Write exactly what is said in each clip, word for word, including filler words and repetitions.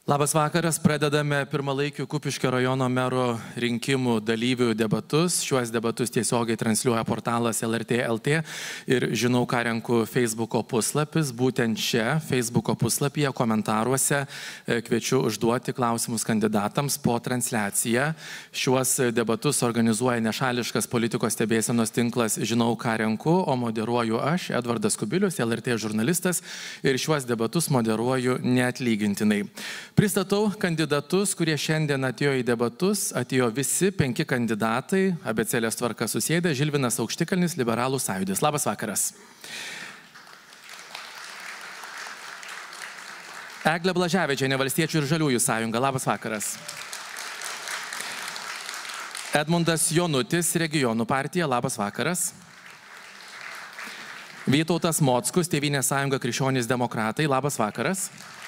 Labas vakaras, pradedame pirmalaikių Kupiškio rajono mero rinkimų dalyvių debatus. Šiuos debatus tiesiogiai transliuoja portalas L R T L T ir žinau, ką renku Facebooko puslapis. Būtent čia Facebooko puslapyje komentaruose kviečiu užduoti klausimus kandidatams po transliaciją. Šiuos debatus organizuoja nešališkas politikos stebėsenos tinklas Žinau, ką renku, o moderuoju aš, Edvardas Kubilius, L R T žurnalistas, ir šiuos debatus moderuoju neatlygintinai. Pristatau kandidatus, kurie šiandien atėjo į debatus. Atėjo visi penki kandidatai, abėcėlės tvarka susėdę. Žilvinas Aukštikalnis, Liberalų sąjūdis. Labas vakaras. Eglė Blaževičienė, Valstiečių ir Žaliųjų sąjunga. Labas vakaras. Edmundas Jonutis, Regionų partija. Labas vakaras. Vytautas Mockus, Tėvynės sąjunga Krikščionys demokratai. Labas vakaras.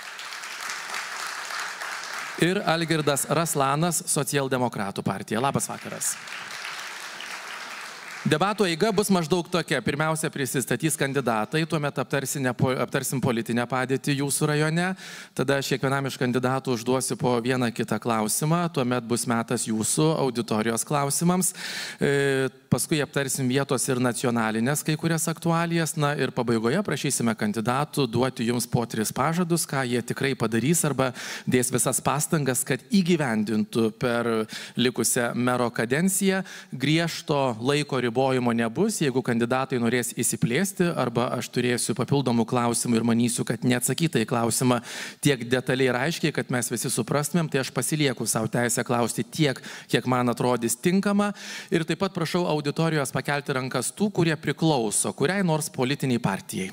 Ir Algirdas Raslanas, Socialdemokratų partija. Labas vakaras. Debatų eiga bus maždaug tokia. Pirmiausia, prisistatys kandidatai, tuomet aptarsim politinę padėtį jūsų rajone. Tada aš kiekvienam iš kandidatų užduosiu po vieną kitą klausimą. Tuomet bus metas jūsų auditorijos klausimams. E, paskui aptarsim vietos ir nacionalinės kai kurias aktualijas. Na ir pabaigoje prašysime kandidatų duoti jums po tris pažadus, ką jie tikrai padarys arba dės visas pastangas, kad įgyvendintų per likusią mero kadenciją. Griežto laiko ribojimo nebus. Jeigu kandidatai norės įsiplėsti arba aš turėsiu papildomų klausimų ir manysiu, kad neatsakyta į klausimą tiek detaliai ir aiškiai, kad mes visi suprastumėm, tai aš pasilieku savo teisę klausti tiek, kiek man atrodys tinkama. Ir taip pat prašau auditorijos pakelti rankas tų, kurie priklauso kuriai nors politiniai partijai.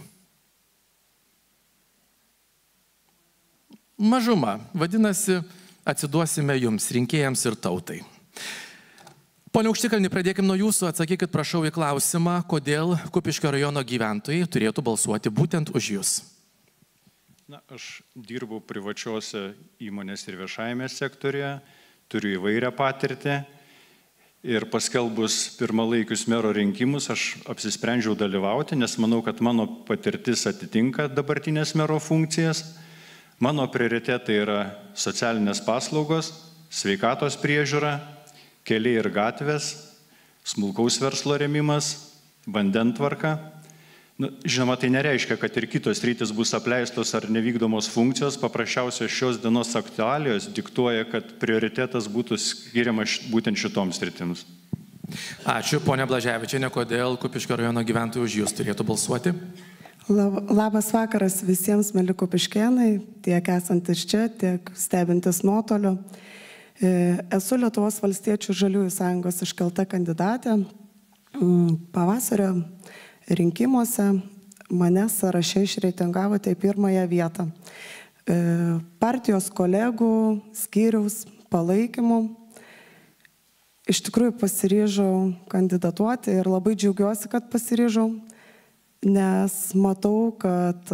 Mažuma. Vadinasi, atsiduosime jums, rinkėjams ir tautai. Pone Aukštikalni, pradėkim nuo jūsų. Atsakykit, prašau, į klausimą, kodėl Kupiškio rajono gyventojai turėtų balsuoti būtent už jūs. Na, aš dirbu privačiose įmonės ir viešajame sektorėje, turiu įvairią patirtį ir paskelbus pirmalaikius mero rinkimus aš apsisprendžiau dalyvauti, nes manau, kad mano patirtis atitinka dabartinės mero funkcijas. Mano prioritetai yra socialinės paslaugos, sveikatos priežiūra, keliai ir gatvės, smulkaus verslo rėmimas, vandentvarka. Nu, žinoma, tai nereiškia, kad ir kitos sritys bus apleistos ar nevykdomos funkcijos. Paprasčiausiai šios dienos aktualijos diktuoja, kad prioritetas būtų skiriamas būtent šitoms sritims. Ačiū, ponia Blaževičienė, kodėl Kupiškio rajono gyventojai už jūs turėtų balsuoti? Labas vakaras visiems, mėly kupiškėnai, tiek esantis čia, tiek stebintis nuotoliu. Esu Lietuvos Valstiečių Žaliųjų sąjungos iškelta kandidatė. Pavasario rinkimuose mane sąraše išreitingavote į pirmąją vietą. Partijos kolegų skyriaus palaikymu iš tikrųjų pasiryžau kandidatuoti ir labai džiaugiuosi, kad pasiryžau, nes matau, kad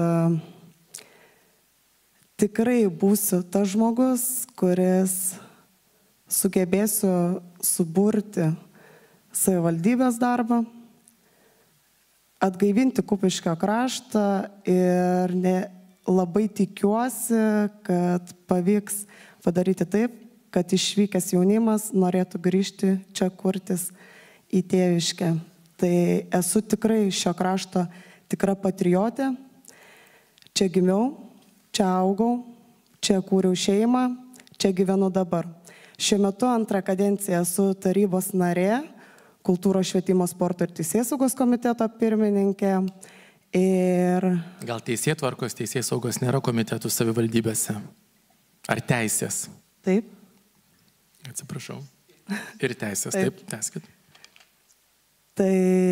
tikrai būsiu tas žmogus, kuris sugebėsiu suburti savivaldybės darbą, atgaivinti Kupiškio kraštą ir ne, labai tikiuosi, kad pavyks padaryti taip, kad išvykęs jaunimas norėtų grįžti čia kurtis į tėviškę. Tai esu tikrai šio krašto tikra patriotė. Čia gimiau, čia augau, čia kūriau šeimą, čia gyvenu dabar. Šiuo metu antrą kadenciją esu tarybos narė, Kultūros, švietimo, sporto ir teisėsaugos komiteto pirmininkė. Ir... Gal teisėtvarkos, teisėsaugos nėra komitetų savivaldybėse? Ar teisės? Taip. Atsiprašau. Ir teisės, taip, taip tęskit. Tai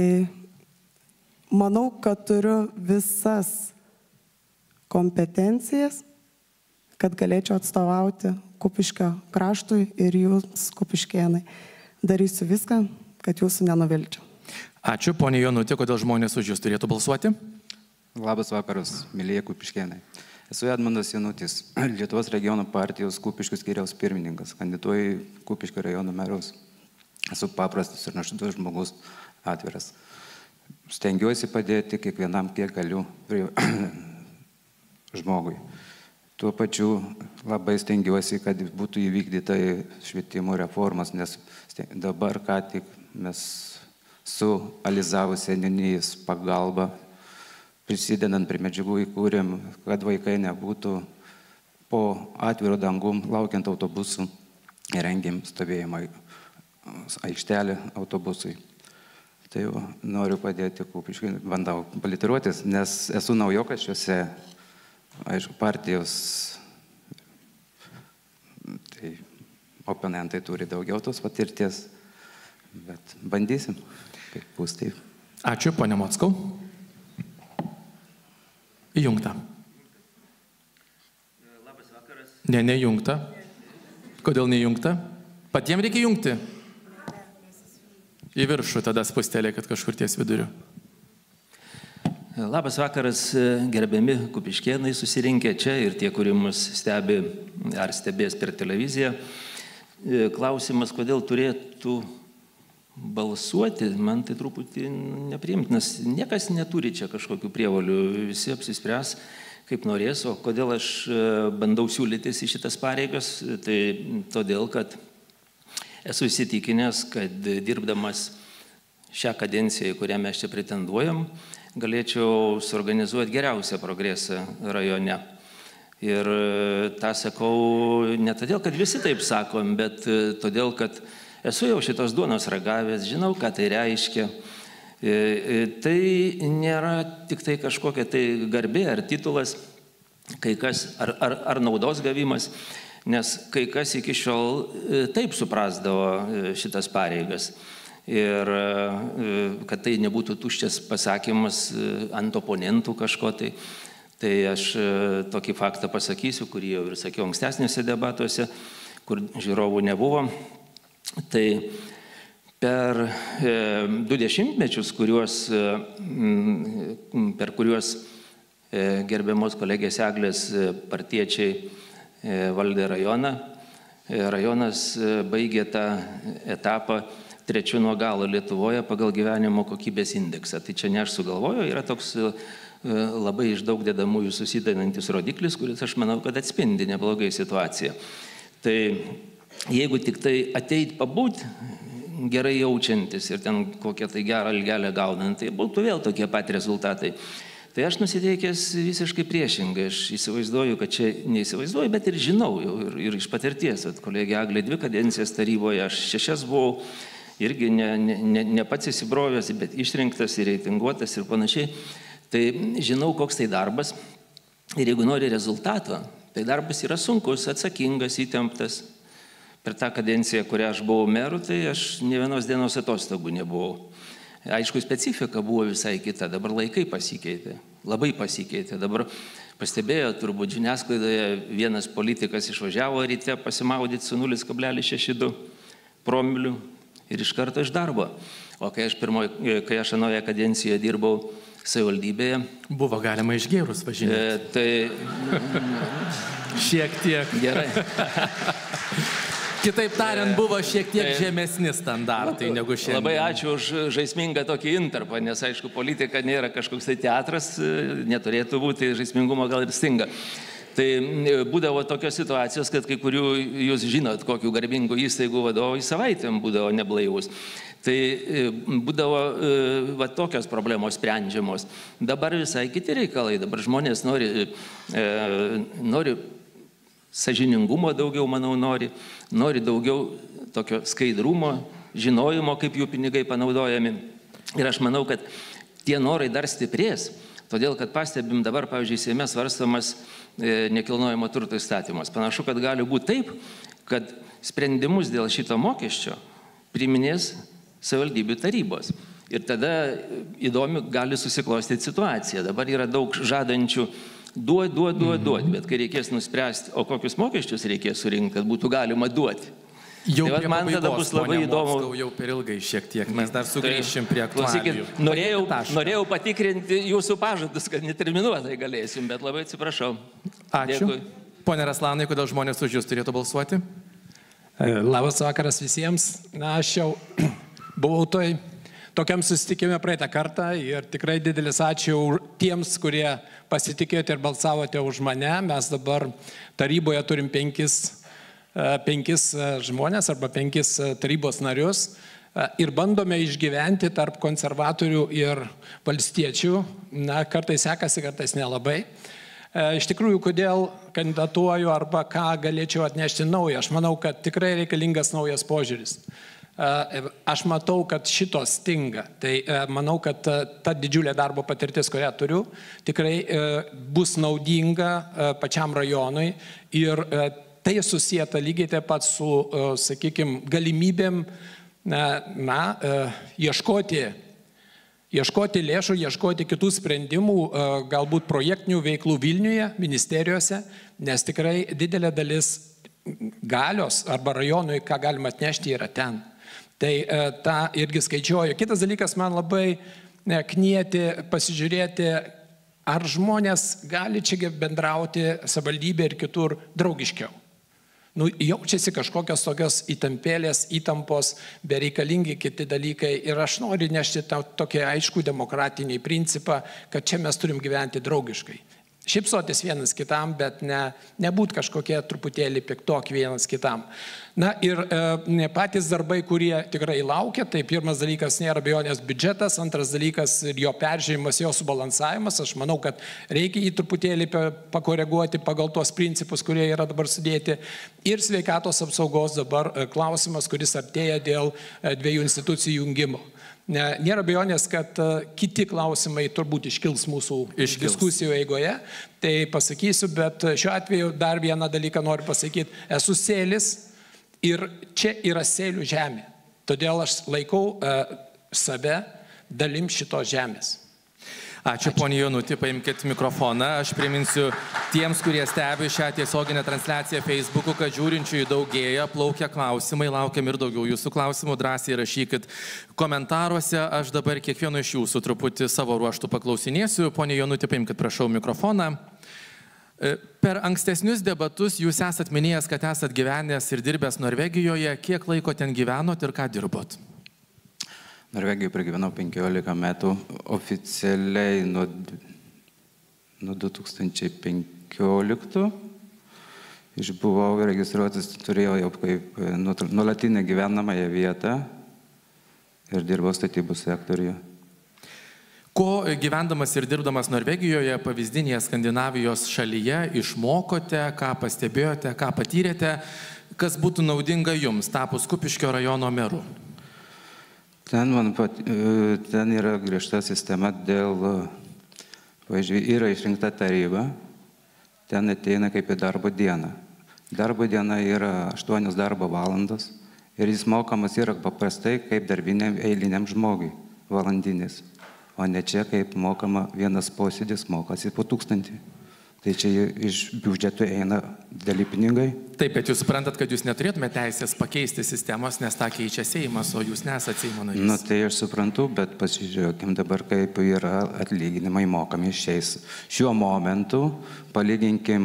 manau, kad turiu visas kompetencijas, kad galėčiau atstovauti Kupiškio kraštui ir jūs, kupiškėnai. Darysiu viską, kad jūsų nenuvilčiau. Ačiū, ponė Jonutė, kodėl žmonės už jūs turėtų balsuoti? Labas vakaras, mėlyje kupiškėnai. Esu Edmundas Jonutis, Lietuvos regionų partijos Kupiškio skyriaus pirmininkas, kandidatuoju į Kupiškio rajono merus. Esu paprastas ir nuoširdus žmogus, atviras. Stengiuosi padėti kiekvienam, kiek galiu žmogui. Tuo pačiu labai stengiuosi, kad būtų įvykdyta švietimo reformas, nes dabar ką tik mes su Alizavo seniūnijos pagalba, prisidedant prie medžiagų, įkūrėm, kad vaikai nebūtų po atviro dangum laukiant autobusų, rengėm stovėjimą aikštelę autobusui. Tai jau noriu padėti Kupiškiui, bandau paliteruotis, nes esu naujokas šiuose, aišku, partijos, tai oponentai turi daugiau tos patirties, bet bandysim, kaip bus taip. Ačiū, ponia Mockau. Įjungta. Labas vakaras. Ne, neįjungta. Kodėl neįjungta? Patiems reikia jungti. Į viršų tada spustelė, kad kažkur ties viduriu. Labas vakaras, gerbiami kupiškėnai susirinkę čia ir tie, kurie mus stebi ar stebės per televiziją. Klausimas, kodėl turėtų balsuoti, man tai truputį nepriimtinas. Niekas neturi čia kažkokių prievolių, visi apsispręs, kaip norės. O kodėl aš bandau siūlytis į šitas pareigas, tai todėl, kad esu įsitikinęs, kad dirbdamas šią kadenciją, į kurią mes čia pretenduojam, galėčiau suorganizuoti geriausią progresą rajone. Ir tą sakau ne todėl, kad visi taip sakom, bet todėl, kad esu jau šitos duonos ragavęs, žinau, ką tai reiškia. Tai nėra tik tai kažkokia tai garbė ar titulas, kai kas, ar, ar, ar naudos gavimas, nes kai kas iki šiol taip suprasdavo šitas pareigas. Ir kad tai nebūtų tuščias pasakymas ant oponentų kažko tai, tai aš tokį faktą pasakysiu, kurį jau ir sakiau ankstesnėse debatuose, kur žiūrovų nebuvo. Tai per du dešimtmečius, kuriuos, per kuriuos gerbiamos kolegės Eglės partiečiai valdė rajoną, rajonas baigė tą etapą trečiu nuo galo Lietuvoje pagal gyvenimo kokybės indeksą. Tai čia ne aš sugalvoju, yra toks labai iš daug dedamųjų susidedantis rodiklis, kuris aš manau, kad atspindi neblogai situaciją. Tai jeigu tik tai ateit pabūt, gerai jaučiantis ir ten kokią tai gerą algelę gaunant, tai būtų vėl tokie pat rezultatai. Tai aš nusiteikęs visiškai priešingai. Aš įsivaizduoju, kad čia neįsivaizduoju, bet ir žinau jau ir, ir iš patirties. Kolegė Eglė dvi kadencijas taryboje, aš šešias buvau, irgi ne, ne, ne pats įsibrovęs, bet išrinktas ir reitinguotas ir panašiai. Tai žinau, koks tai darbas. Ir jeigu nori rezultato, tai darbas yra sunkus, atsakingas, įtemptas. Per tą kadenciją, kurią aš buvau meru, tai aš ne vienos dienos atostogų nebuvau. Aišku, specifika buvo visai kita, dabar laikai pasikeitė, labai pasikeitė. Dabar pastebėjo, turbūt žiniasklaidoje vienas politikas išvažiavo ryte pasimaudyti su nulis kablelis šeši du promilių ir iš karto iš darbo. O kai aš, pirmoj, kai aš anoje kadencijoje dirbau savivaldybėje... Buvo galima išgėrus važinėti. E, tai... Šiek tiek. Gerai. Kitaip tariant, buvo šiek tiek žemesni standartai negu šiandien. Labai ačiū už žaismingą tokį intarpą, nes, aišku, politika nėra kažkoks tai teatras, neturėtų būti, žaismingumo gal ir stinga. Tai būdavo tokios situacijos, kad kai kurių, jūs žinot, kokių garbingų įstaigų vadovai savaitėm būdavo neblaivus. Tai būdavo va, tokios problemos sprendžiamos. Dabar visai kiti reikalai, dabar žmonės nori... E, nori sąžiningumo daugiau, manau, nori, nori daugiau tokio skaidrumo, žinojimo, kaip jų pinigai panaudojami. Ir aš manau, kad tie norai dar stiprės, todėl, kad pastebim dabar, pavyzdžiui, Seime svarstomas e, nekilnojamo turto įstatymas. Panašu, kad gali būti taip, kad sprendimus dėl šito mokesčio priiminės savivaldybių tarybos. Ir tada įdomi gali susiklostyti situacija. Dabar yra daug žadančių duot, duot, duot, duot, bet kai reikės nuspręsti, o kokius mokesčius reikės surinkti, kad būtų galima duoti. Jau tai man tada bus labai įdomu. Mockau, jau per ilgai šiek tiek, mes dar sugrįšim prie aktualijų. Norėjau, norėjau patikrinti jūsų pažadus, kad neterminuotai galėsim, bet labai atsiprašau. Ačiū. Dėkui. Pone Raslanai, kodėl žmonės už jūs turėtų balsuoti? Labas vakaras visiems. Na, aš jau buvau toj tokiam susitikime praeitą kartą ir tikrai didelis ačiū tiems, kurie pasitikėjote ir balsavote už mane. Mes dabar taryboje turim penkis, penkis žmonės arba penkis tarybos narius ir bandome išgyventi tarp konservatorių ir valstiečių. Na, kartais sekasi, kartais nelabai. Iš tikrųjų, kodėl kandidatuoju arba ką galėčiau atnešti naują? Aš manau, kad tikrai reikalingas naujas požiūris. Aš matau, kad šito stinga. Tai manau, kad ta didžiulė darbo patirtis, kurią turiu, tikrai bus naudinga pačiam rajonui ir tai susijęta lygiai taip pat su, sakykime, galimybėm na, na ieškoti Ieškoti lėšų, ieškoti kitų sprendimų, galbūt projektinių veiklų Vilniuje, ministerijose, nes tikrai didelė dalis galios arba rajonui, ką galima atnešti, yra ten. Tai tą irgi skaičiuoju. Kitas dalykas, man labai knieti pasižiūrėti, ar žmonės gali čia bendrauti savivaldybė ir kitur draugiškiau. Nu, jaučiasi kažkokios tokios įtampėlės, įtampos, bereikalingi kiti dalykai ir aš noriu nešti tą tokį aiškų demokratinį principą, kad čia mes turim gyventi draugiškai. Šipsotis vienas kitam, bet ne, nebūt kažkokie truputėlį piktoki vienas kitam. Na ir e, patys darbai, kurie tikrai laukia, tai pirmas dalykas nėra abejonės biudžetas, antras dalykas jo peržiūrimas, jo subalansavimas. Aš manau, kad reikia jį truputėlį pakoreguoti pagal tuos principus, kurie yra dabar sudėti. Ir sveikatos apsaugos dabar klausimas, kuris artėja dėl dviejų institucijų jungimo. Nėra abejonės, kad kiti klausimai turbūt iškils mūsų iškils. diskusijų eigoje, tai pasakysiu, bet šiuo atveju dar vieną dalyką noriu pasakyti. Esu sėlis ir čia yra sėlių žemė. Todėl aš laikau uh, save dalim šitos žemės. Ačiū, ponė Jonutė, paimkite mikrofoną. Aš priminsiu tiems, kurie stebi šią tiesioginę transliaciją Facebook'u, kad žiūrinčiųjų daugėja, plaukia klausimai, laukiam ir daugiau jūsų klausimų, drąsiai rašykit komentaruose. Aš dabar kiekvieno iš jūsų truputį savo ruoštų paklausinėsiu. Ponė Jonutė, paimkite, prašau, mikrofoną. Per ankstesnius debatus jūs esat minėjęs, kad esat gyvenęs ir dirbęs Norvegijoje. Kiek laiko ten gyvenot ir ką dirbot? Norvegijoje pragyvenau penkiolika metų, oficialiai nuo, nuo du tūkstančiai penkioliktų. Išbuvau registruotas, turėjau jau kaip nuolatinę gyvenamąją vietą ir dirbau statybų sektoriuje. Ko gyvendamas ir dirbdamas Norvegijoje, pavyzdinėje Skandinavijos šalyje, išmokote, ką pastebėjote, ką patyrėte, kas būtų naudinga jums, tapus Kupiškio rajono meru? Ten, man pat, ten yra griežta sistema dėl, pavyzdžiui, yra išrinkta taryba, ten ateina kaip į darbo dieną. Darbo diena yra aštuonios darbo valandos ir jis mokamas yra paprastai kaip darbiniam eiliniam žmogui, valandinis, o ne čia kaip mokama vienas posėdis, mokasi po tūkstantį. Tai čia iš biudžeto eina dideli pinigai. Taip, bet jūs suprantat, kad jūs neturėtumėte teisės pakeisti sistemos, nes tą keičia Seimas, o jūs nesat Seimo narys. Nu, tai aš suprantu, bet pasižiūrėkim dabar, kaip yra atlyginimai mokami šiais. Šiuo momentu, palyginkim,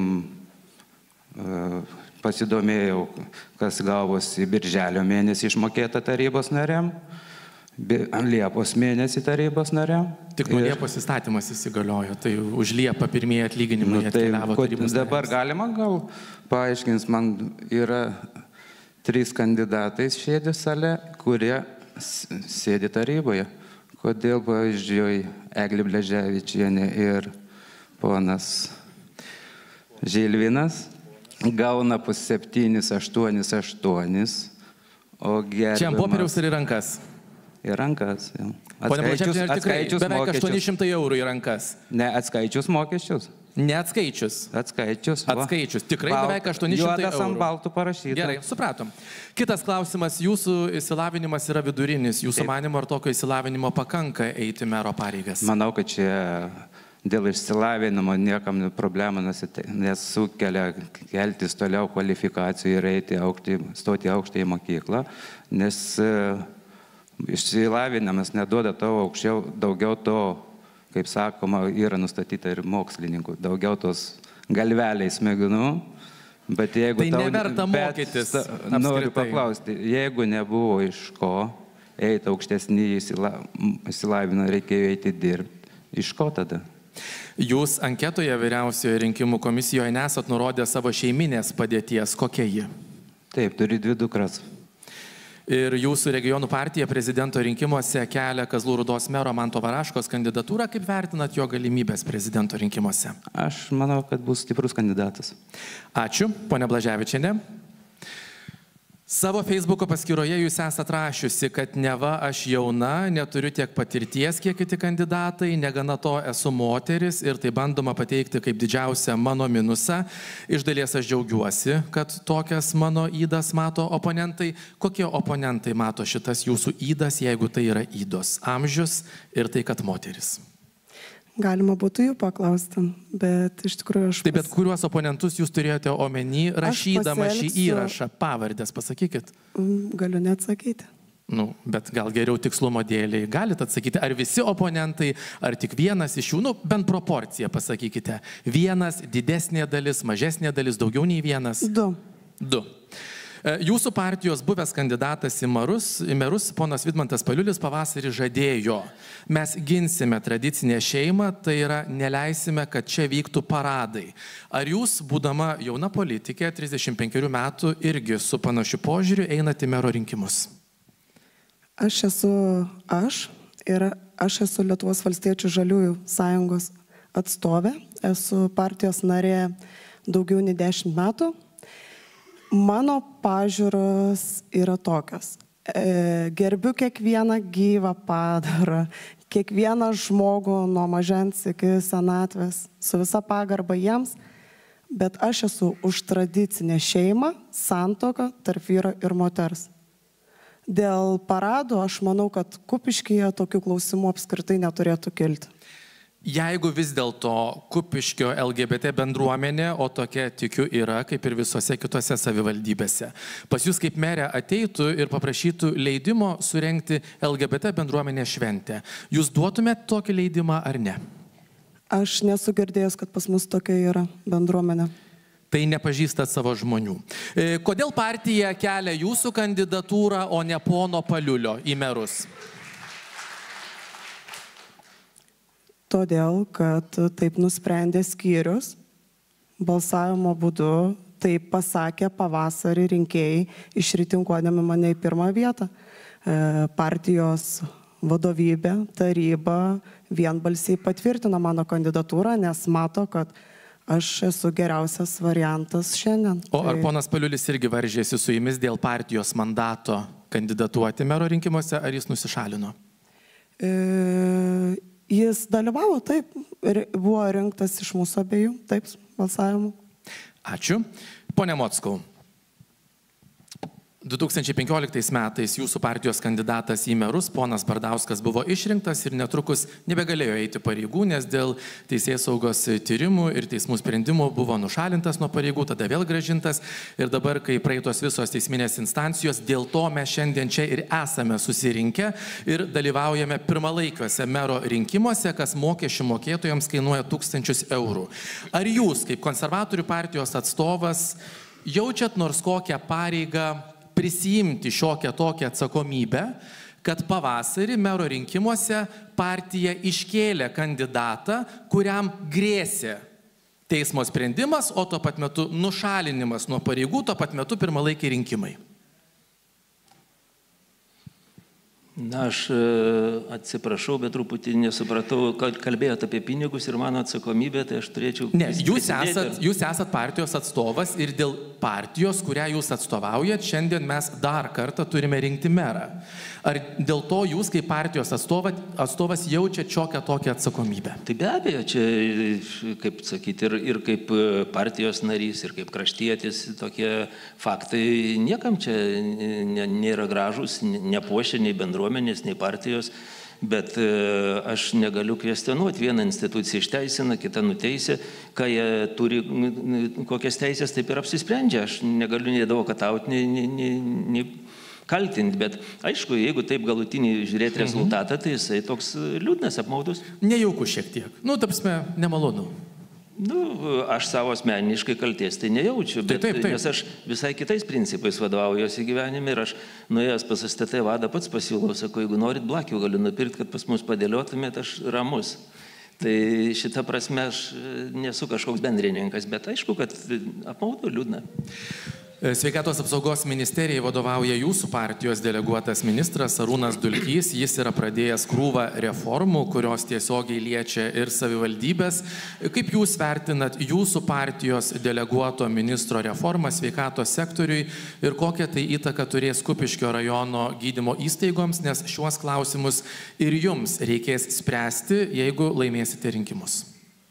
pasidomėjau, kas gavosi birželio mėnesį išmokėta tarybos nariam, Liepos mėnesį tarybos nariam. Tik nuo Liepos įstatymas įsigaliojo, tai už Liepą pirmieji atlyginimai nu, tai atkeliavo tarybos nariams. Dabar galima gal paaiškins, man yra trys kandidatai sėdi sale, kurie sėdi taryboje. Kodėl, pavyzdžiui, Eglė Bleževičienė ir ponas Žilvinas gauna po septynis, aštuonis, aštuonis, o gerbiamas... Čia ant popieriaus ir į rankas. Į rankas, jau. Pone Blaževičienė, tikrai beveik aštuoni šimtai eurų į rankas. Ne, atskaičius mokesčius. Ne atskaičius. Atskaičius. Atskaičius. Tikrai Bal... beveik aštuoni šimtai eurų. Juodas ant baltų parašyta. Gerai, supratom. Kitas klausimas. Jūsų išsilavinimas yra vidurinis. Jūsų Taip. manimo, ar tokio išsilavinimo pakanka eiti mero pareigas? Manau, kad čia dėl išsilavinimo niekam problemų nesukelia keltis toliau kvalifikacijų ir eiti aukštį, stoti aukštą į mokyklą, nes išsilavinimas neduoda tavo aukščiau, daugiau to, kaip sakoma, yra nustatyta ir mokslininkų, daugiau tos galveliai smegenų, bet jeigu tai tau... neverta mokytis. Bet, noriu paklausti, jeigu nebuvo iš ko eiti aukštesnį įsilavinimą, reikėjo eiti dirbti. Iš ko tada? Jūs anketoje vyriausiojo rinkimų komisijoje nesat nurodę savo šeiminės padėties. Kokia ji? Taip, turi dvi dukras. Ir jūsų regionų partija prezidento rinkimuose kelia Kazlų Rūdos mero Manto Varaškos kandidatūrą. Kaip vertinat jo galimybės prezidento rinkimuose? Aš manau, kad bus stiprus kandidatas. Ačiū, ponia Blaževičienė. Savo Facebooko paskyroje jūs esat rašiusi, kad neva aš jauna, neturiu tiek patirties, kiek kiti kandidatai, negana to esu moteris ir tai bandoma pateikti kaip didžiausią mano minusą. Iš dalies aš džiaugiuosi, kad tokias mano ydas mato oponentai. Kokie oponentai mato šitas jūsų ydas, jeigu tai yra ydos? Amžius ir tai, kad moteris. Galima būtų jų paklausti, bet iš tikrųjų aš... Taip, bet kuriuos oponentus jūs turėjote omeny, rašydama šį įrašą? Pavardės, pasakykit. Galiu neatsakyti. Nu, bet gal geriau tikslumo dėliai galite atsakyti, ar visi oponentai, ar tik vienas iš jų, nu, bent proporciją pasakykite. Vienas, didesnė dalis, mažesnė dalis, daugiau nei vienas? Du. Du. Jūsų partijos buvęs kandidatas į merus, į merus ponas Vidmantas Paliulis pavasarį žadėjo, mes ginsime tradicinę šeimą, tai yra neleisime, kad čia vyktų paradai. Ar jūs, būdama jauna politikė, trisdešimt penkerių metų, irgi su panašiu požiūriu einate į mero rinkimus? Aš esu aš ir aš esu Lietuvos valstiečių žaliųjų sąjungos atstovė, esu partijos narė daugiau nei dešimt metų. Mano pažiūros yra tokios. E, gerbiu kiekvieną gyvą padarą, kiekvieną žmogų nuo mažens iki senatvės, su visa pagarba jiems, bet aš esu už tradicinę šeimą, santuoką tarp vyro ir moters. Dėl paradų aš manau, kad Kupiškyje tokių klausimų apskritai neturėtų kilti. Jeigu vis dėlto Kupiškio L G B T bendruomenė, o tokia tikiu yra, kaip ir visose kitose savivaldybėse, pas jūs kaip merė ateitų ir paprašytų leidimo surengti L G B T bendruomenė šventę, jūs duotumėt tokį leidimą ar ne? Aš nesu girdėjęs, kad pas mus tokia yra bendruomenė. Tai nepažįstat savo žmonių. Kodėl partija kelia jūsų kandidatūrą, o ne pono Paliulio į merus? Todėl, kad taip nusprendė skyrius, balsavimo būdu, taip pasakė pavasarį rinkėjai, išritinkuodami mane į pirmą vietą. Partijos vadovybė, taryba vienbalsiai patvirtino mano kandidatūrą, nes mato, kad aš esu geriausias variantas šiandien. O ar ponas Paliulis irgi varžėsi su jumis dėl partijos mandato kandidatuoti mero rinkimuose, ar jis nusišalino? E... Jis dalyvavo, taip, ir buvo rinktas iš mūsų abiejų, taip, balsavimų. Ačiū. Pone Mockau, du tūkstančiai penkioliktais metais jūsų partijos kandidatas į merus, ponas Bardauskas, buvo išrinktas ir netrukus nebegalėjo eiti pareigų, nes dėl teisėsaugos tyrimų ir teismų sprendimų buvo nušalintas nuo pareigų, tada vėl grąžintas. Ir dabar, kai praeitos visos teisminės instancijos, dėl to mes šiandien čia ir esame susirinkę ir dalyvaujame pirmalaikiuose mero rinkimuose, kas mokesčių mokėtojams kainuoja tūkstančius eurų. Ar jūs, kaip konservatorių partijos atstovas, jaučiat nors kokią pareigą prisijimti šiokią tokią atsakomybę, kad pavasarį mero rinkimuose partija iškėlė kandidatą, kuriam grėsė teismo sprendimas, o tuo pat metu nušalinimas nuo pareigų, tuo pat metu pirmalaikiai rinkimai? Na, aš atsiprašau, bet truputį nesupratau, kad kalbėjote apie pinigus ir mano atsakomybę, tai aš turėčiau... Ne, jūs esat, jūs esat partijos atstovas ir dėl partijos, kurią jūs atstovaujat, šiandien mes dar kartą turime rinkti merą. Ar dėl to jūs kaip partijos atstovas, atstovas jaučiat šiokią tokią atsakomybę? Tai be abejo, čia, kaip sakyti, ir, ir kaip partijos narys, ir kaip kraštietis, tokie faktai niekam čia nėra gražus, nepuošia nei bendruomenės, nei partijos, bet aš negaliu kvestionuoti. Vieną instituciją išteisina, kitą nuteisė, ką jie turi, kokias teisės, taip ir apsisprendžia. Aš negaliu nei advokatauti, nei, nei, nei, nei kaltinti, bet aišku, jeigu taip galutinį žiūrėti rezultatą, tai jisai toks liūdnas, apmaudus. Nejauku šiek tiek. Nu, tapsime, nemalonu. Nu, aš savo asmeniškai kalties tai nejaučiu, bet taip, taip, taip. nes aš visai kitais principais vadovaujuosi gyvenime ir aš nuėjęs pas S T T vadą pats pasiūlau, sakau, jeigu norit blakių galiu nupirkti, kad pas mus padėliotumėt, aš ramus. Tai šitą prasme aš nesu kažkoks bendrininkas, bet aišku, kad apmaudu, liūdna. Sveikatos apsaugos ministerijai vadovauja jūsų partijos deleguotas ministras Arūnas Dulkys. Jis yra pradėjęs krūvą reformų, kurios tiesiogiai liečia ir savivaldybės. Kaip jūs vertinat jūsų partijos deleguoto ministro reformą sveikatos sektoriui ir kokią tai įtaką turės Kupiškio rajono gydymo įstaigoms, nes šiuos klausimus ir jums reikės spręsti, jeigu laimėsite rinkimus?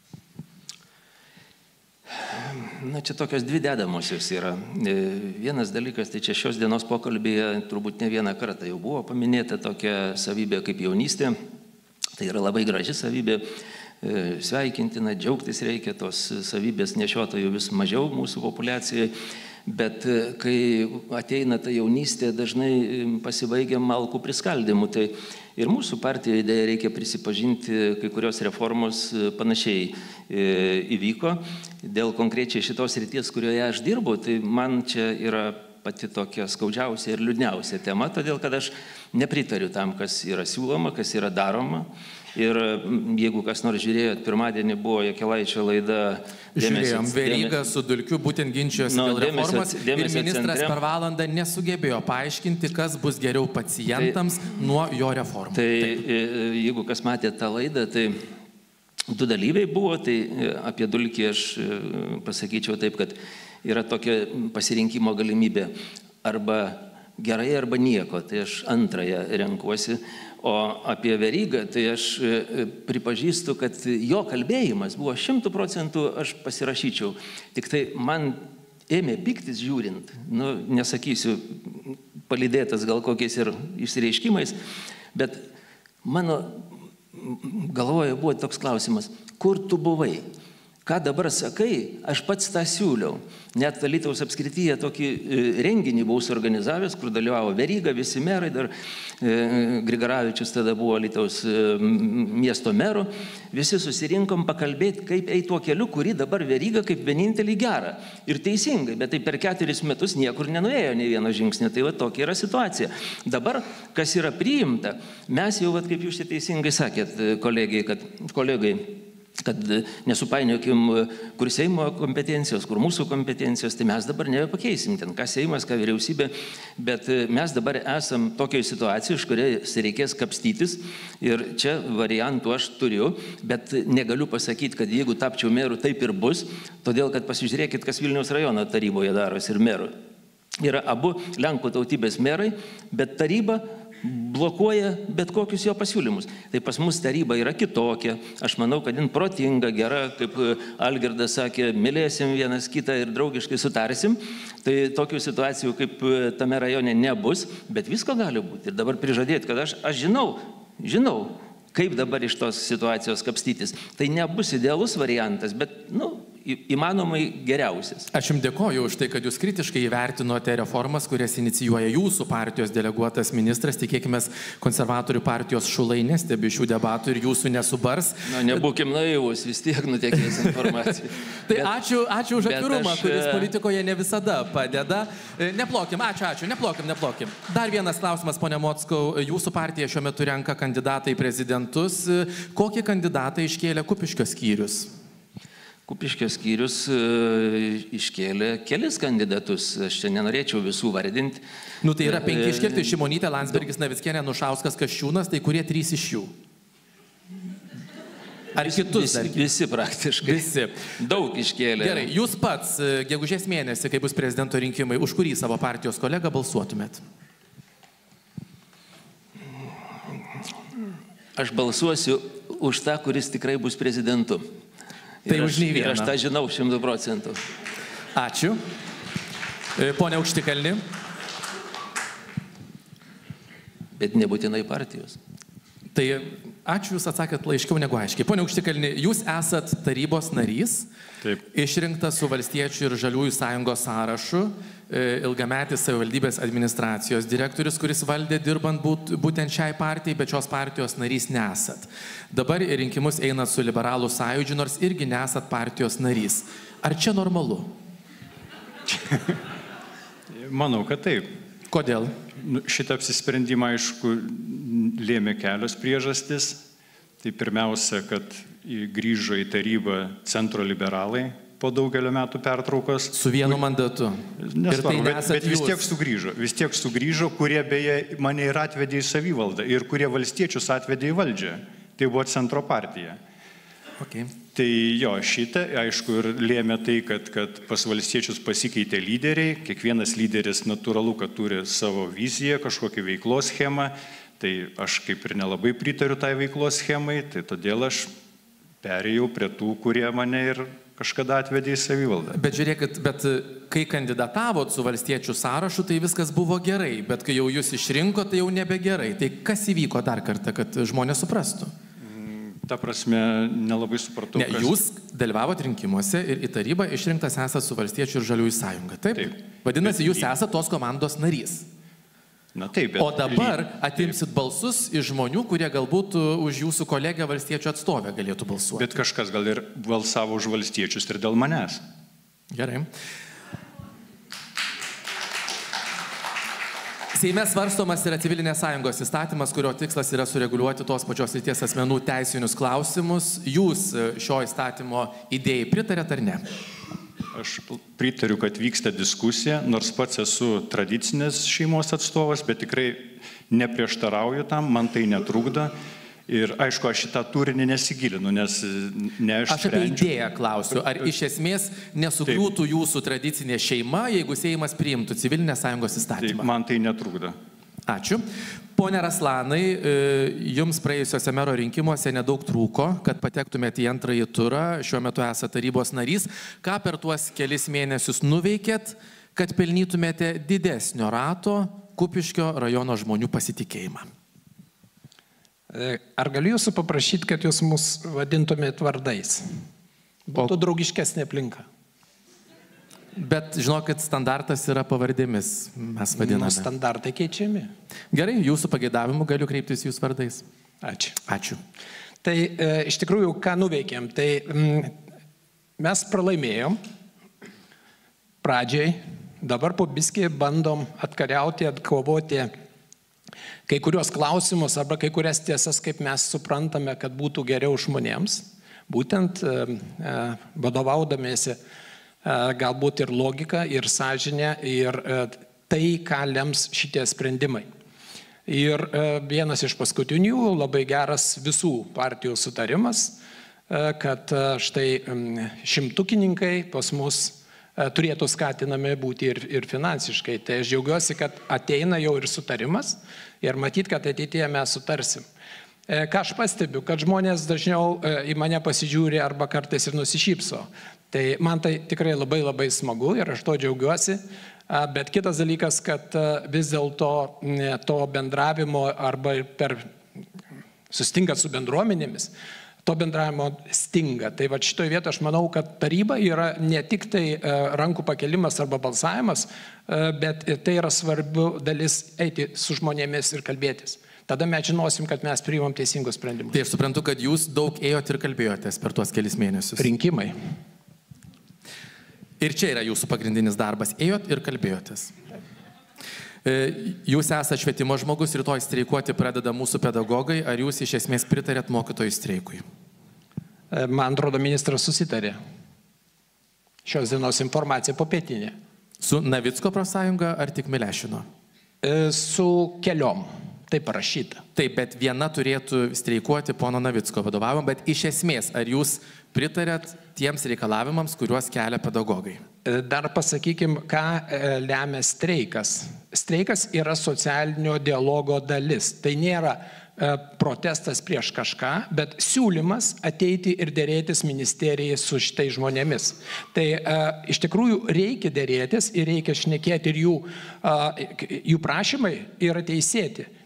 Na, čia tokios dvi dedamosios yra. Vienas dalykas, tai čia šios dienos pokalbėje turbūt ne vieną kartą jau buvo paminėta tokia savybė kaip jaunystė. Tai yra labai graži savybė, sveikintina, džiaugtis reikia, tos savybės nešiotojų vis mažiau mūsų populiacijai. Bet kai ateina ta jaunystė, dažnai pasibaigia malkų priskaldimu. Tai ir mūsų partijoje idėja reikia prisipažinti, kai kurios reformos panašiai įvyko. Dėl konkrečiai šitos ryties, kurioje aš dirbu, tai man čia yra pati tokia skaudžiausia ir liūdniausia tema, todėl kad aš nepritariu tam, kas yra siūloma, kas yra daroma. Ir jeigu kas nors žiūrėjot, pirmadienį buvo Jakelaičio laida. Žiūrėjom, Veryga su Dulkiu būtent ginčijosi dėl reformos ir ministras per valandą nesugebėjo paaiškinti, kas bus geriau pacientams tai, nuo jo reformų. Tai Taip. Jeigu kas matė tą laidą, tai du dalyviai buvo, tai apie Dulkį aš pasakyčiau taip, kad yra tokia pasirinkimo galimybė arba gerai, arba nieko, tai aš antrąją renkuosi. O apie Verygą, tai aš pripažįstu, kad jo kalbėjimas buvo šimtų procentų, aš pasirašyčiau. Tik tai man ėmė piktis žiūrint, nu, nesakysiu, palydėtas gal kokiais ir išsireiškimais, bet mano galvoje buvo toks klausimas, kur tu buvai? Ką dabar sakai, aš pats tą siūliau. Net Alytaus apskrityje tokį renginį buvau suorganizavęs, kur dalyvavo Veryga, visi merai, dar e, Grigaravičius tada buvo Alytaus e, miesto meru. Visi susirinkom pakalbėti, kaip eiti tuo keliu, kurį dabar Veryga kaip vienintelį gerą. Ir teisingai, bet tai per keturis metus niekur nenuėjo nei vieno žingsnio. Tai va tokia yra situacija. Dabar, kas yra priimta, mes jau, va, kaip jūs čia teisingai sakėt, kolegai, kad kolegai, kad nesupainiokim, kur Seimo kompetencijos, kur mūsų kompetencijos, tai mes dabar nebepakeisim ten, ką Seimas, ką vyriausybė, bet mes dabar esam tokioje situacijoje, iš kurios reikės kapstytis ir čia variantų aš turiu, bet negaliu pasakyti, kad jeigu tapčiau meru, taip ir bus, todėl kad pasižiūrėkit, kas Vilniaus rajono taryboje darosi ir meru. Yra abu Lenkų tautybės merai, bet taryba blokuoja bet kokius jo pasiūlymus. Tai pas mus taryba yra kitokia. Aš manau, kad jin protinga, gera, kaip Algirdas sakė, mylėsim vienas kitą ir draugiškai sutarsim. Tai tokių situacijų kaip tame rajone nebus, bet visko gali būti. Ir dabar prižadėti, kad aš, aš žinau, žinau, kaip dabar iš tos situacijos kapstytis. Tai nebus idealus variantas, bet, nu, įmanomai geriausias. Aš jums dėkoju už tai, kad jūs kritiškai įvertinote reformas, kurias inicijuoja jūsų partijos deleguotas ministras. Tikėkime, konservatorių partijos šulai nestebi šių debatų ir jūsų nesubars. Na, nebūkim naivus, vis tiek nutekės informacija. Tai bet, ačiū, ačiū už atvirumą, aš... kuris politikoje ne visada padeda. Neplokim, ačiū, ačiū, neplokim, neplokim. Dar vienas klausimas, ponia Mockau. Jūsų partija šiuo metu renka kandidatą į prezidentus. Kokį kandidatą iškėlė Kupiškio skyrius? Kupiškio skyrius e, iškėlė kelis kandidatus, aš čia nenorėčiau visų vardinti. Nu tai yra penki iškelti: Šimonytė, Landsbergis, Navickienė, Anušauskas, Kasčiūnas, tai kurie trys iš jų? Ar kitus? Visi, visi praktiškai. Visi. Daug iškėlė. Gerai, jūs pats, gegužės mėnesį, kai bus prezidento rinkimai, už kurį savo partijos kolegą balsuotumėt? Aš balsuosiu už tą, kuris tikrai bus prezidentu. Tai už nei vieną. Ir aš tą žinau šimtų procentų. Ačiū. Pone Aukštikalni. Bet nebūtinai partijos. Tai ačiū, jūs atsakėt laiškiau negu aiškiai. Pone Aukštikalni, jūs esat tarybos narys, Taip. Išrinktas su Valstiečių ir Žaliųjų sąjungos sąrašu. ilgametis savivaldybės administracijos direktorius, kuris valdė dirbant būt, būtent šiai partijai, bet šios partijos narys nesat. Dabar į rinkimus einat su liberalų sąjūdžiu, nors irgi nesat partijos narys. Ar čia normalu? Manau, kad taip. Kodėl? Šitą apsisprendimą, aišku, lėmė kelios priežastis. Tai pirmiausia, kad grįžo į tarybą centro liberalai po daugelio metų pertraukos. Su vienu mandatu. Nesvarbu, tai bet, bet vis tiek sugrįžo. Vis tiek sugrįžo, kurie beje mane ir atvedė į savivaldą ir kurie valstiečius atvedė į valdžią. Tai buvo centro partija. Okay. Tai jo, šitą, aišku, ir lėmė tai, kad, kad pas valstiečius pasikeitė lyderiai. Kiekvienas lyderis natūralu, kad turi savo viziją, kažkokią veiklos schemą. Tai aš kaip ir nelabai pritariu tai veiklos schemai, tai todėl aš perėjau prie tų, kurie mane ir kažkada atvedė į savivaldą. Bet žiūrėkit, bet kai kandidatavot su valstiečių sąrašu, tai viskas buvo gerai, bet kai jau jūs išrinko, tai jau nebegerai. Tai kas įvyko dar kartą, kad žmonės suprastų? Ta prasme, nelabai supratau. Ne, kas... Jūs dalyvavot rinkimuose ir į tarybą išrinktas esat su valstiečių ir žaliųjų sąjunga, taip? Taip. Vadinasi, bet... jūs esat tos komandos narys. Na taip, bet... O dabar atimsit balsus iš žmonių, kurie galbūt už jūsų kolegę valstiečių atstovę galėtų balsuoti. Bet kažkas gal ir balsavo už valstiečius ir dėl manęs. Gerai. Seime svarstomas yra civilinės sąjungos įstatymas, kurio tikslas yra sureguliuoti tos pačios srities asmenų teisinius klausimus. Jūs šio įstatymo idėjai pritarėt ar ne? Aš pritariu, kad vyksta diskusija, nors pats esu tradicinės šeimos atstovas, bet tikrai neprieštarauju tam, man tai netrukdo. Ir aišku, aš šitą turinį nesigilinu, nes ne aš sprendžiu. Aš apie idėją klausiu. Ar iš esmės nesugriūtų Taip. Jūsų tradicinė šeima, jeigu Seimas priimtų civilinės sąjungos įstatymą? Taip, man tai netrukdo. Ačiū. Pone Raslanai, jums praėjusiuose mero rinkimuose nedaug trūko, kad patektumėte į antrąjį turą, šiuo metu esate tarybos narys. Ką per tuos kelis mėnesius nuveikėt, kad pelnytumėte didesnio rato Kupiškio rajono žmonių pasitikėjimą? Ar galiu jūsų paprašyti, kad jūs mus vadintumėt vardais? Būtų o... draugiškesnė aplinka. Bet žinokit, standartas yra pavardėmis, mes vadiname. Nu, standartai keičiami. Gerai, jūsų pageidavimu galiu kreiptis jūs vardais. Ačiū. Ačiū. Tai e, iš tikrųjų, ką nuveikėm? Tai m, mes pralaimėjom pradžiai, dabar po biskį bandom atkariauti, atkovoti kai kurios klausimus arba kai kurias tiesas, kaip mes suprantame, kad būtų geriau žmonėms, būtent e, e, vadovaudamiesi galbūt ir logika, ir sąžinė, ir tai, ką lems šitie sprendimai. Ir vienas iš paskutinių labai geras visų partijų sutarimas, kad štai šimtukininkai pas mus turėtų skatinami būti ir, ir finansiškai. Tai aš džiaugiuosi, kad ateina jau ir sutarimas ir matyt, kad ateityje mes sutarsim. Ką aš pastebiu, kad žmonės dažniau į mane pasižiūri arba kartais ir nusišypso. Tai man tai tikrai labai labai smagu ir aš to džiaugiuosi, bet kitas dalykas, kad vis dėlto to bendravimo arba per sustinga su bendruomenėmis, to bendravimo stinga. Tai va šitoje vietoje aš manau, kad taryba yra ne tik tai rankų pakelimas arba balsavimas, bet tai yra svarbi dalis eiti su žmonėmis ir kalbėtis. Tada mes žinosim, kad mes priimam teisingus sprendimus. Tai aš suprantu, kad jūs daug ėjot ir kalbėjotės per tuos kelis mėnesius. Rinkimai. Ir čia yra jūsų pagrindinis darbas. Ėjot ir kalbėjotės. Jūs esate švietimo žmogus, rytoj streikuoti pradeda mūsų pedagogai. Ar jūs iš esmės pritarėt mokytojų streikui? Man atrodo, ministras susitarė. Šios dienos informacija popietinė. Su Navicko profsąjunga ar tik Milešino? Su keliom. Tai parašyta. Taip, bet viena turėtų streikuoti pono Navicko vadovavimą, bet iš esmės, ar jūs pritarėt tiems reikalavimams, kuriuos kelia pedagogai? Dar pasakykim, ką lemia streikas. Streikas yra socialinio dialogo dalis. Tai nėra protestas prieš kažką, bet siūlymas ateiti ir dėrėtis ministerijai su šitai žmonėmis. Tai a, iš tikrųjų reikia dėrėtis ir reikia šnekėti ir jų, a, jų prašymai yra teisėti.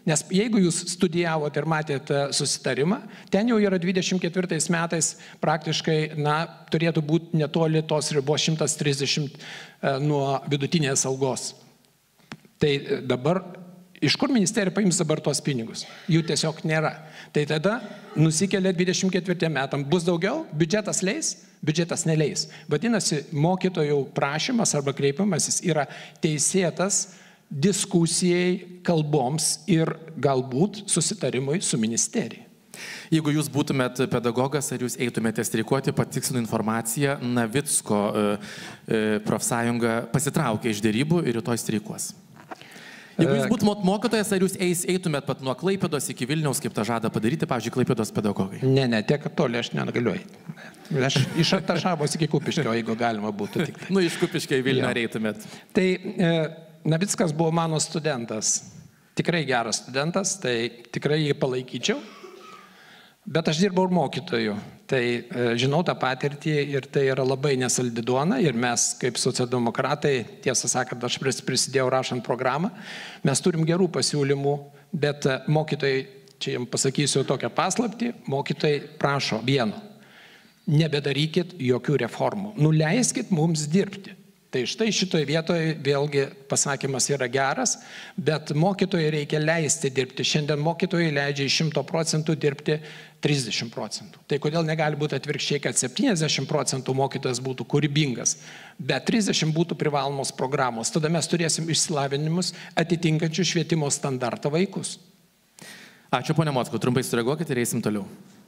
Nes jeigu jūs studijavote ir matėte susitarimą, ten jau yra dvidešimt ketvirtais metais praktiškai, na, turėtų būti netoli tos ribos šimtas trisdešimt nuo vidutinės algos. Tai dabar, iš kur ministerija paims dabar tuos pinigus? Jų tiesiog nėra. Tai tada nusikelia dvidešimt ketvirtiem metam. Bus daugiau? Biudžetas leis? Biudžetas neleis. Vadinasi, mokytojų prašymas arba kreipimasis yra teisėtas diskusijai, kalboms ir galbūt susitarimui su ministerija. Jeigu jūs būtumėt pedagogas, ar jūs eitumėte streikuoti, patikslinu informaciją, Navicko e, e, profsąjunga pasitraukė iš dėrybų ir rytoj streikuos. Jeigu jūs būtumėt mokytojas, ar jūs eis, eitumėt pat nuo Klaipėdos iki Vilniaus, kaip tą žada padaryti, pavyzdžiui, Klaipėdos pedagogai? Ne, ne, tiek toli aš negaliu eiti. Aš iš Artašavos iki Kupiškio, jeigu galima būtų tik. Nu, iš Kupiškio į Vilnių ar eitumėt? Tai e, Navickas buvo mano studentas. Tikrai geras studentas, tai tikrai jį palaikyčiau. Bet aš dirbau ir mokytoju. Tai e, žinau tą patirtį ir tai yra labai nesaldi duona. Ir mes, kaip socialdemokratai, tiesą sakant, aš prisidėjau rašant programą, mes turim gerų pasiūlymų, bet mokytojai, čia jums pasakysiu tokią paslaptį, mokytojai prašo vieno. Nebedarykit jokių reformų. Nuleiskit mums dirbti. Tai štai šitoje vietoje vėlgi pasakymas yra geras, bet mokytojai reikia leisti dirbti. Šiandien mokytojai leidžia iš šimto procentų dirbti trisdešimt procentų. Tai kodėl negali būti atvirkščiai, kad septyniasdešimt procentų mokytojas būtų kūrybingas, bet trisdešimt būtų privalomos programos. Tada mes turėsim išsilavinimus atitinkančių švietimo standartą vaikus. Ačiū, ponia Mockau. Trumpai sureaguokite ir eisim toliau.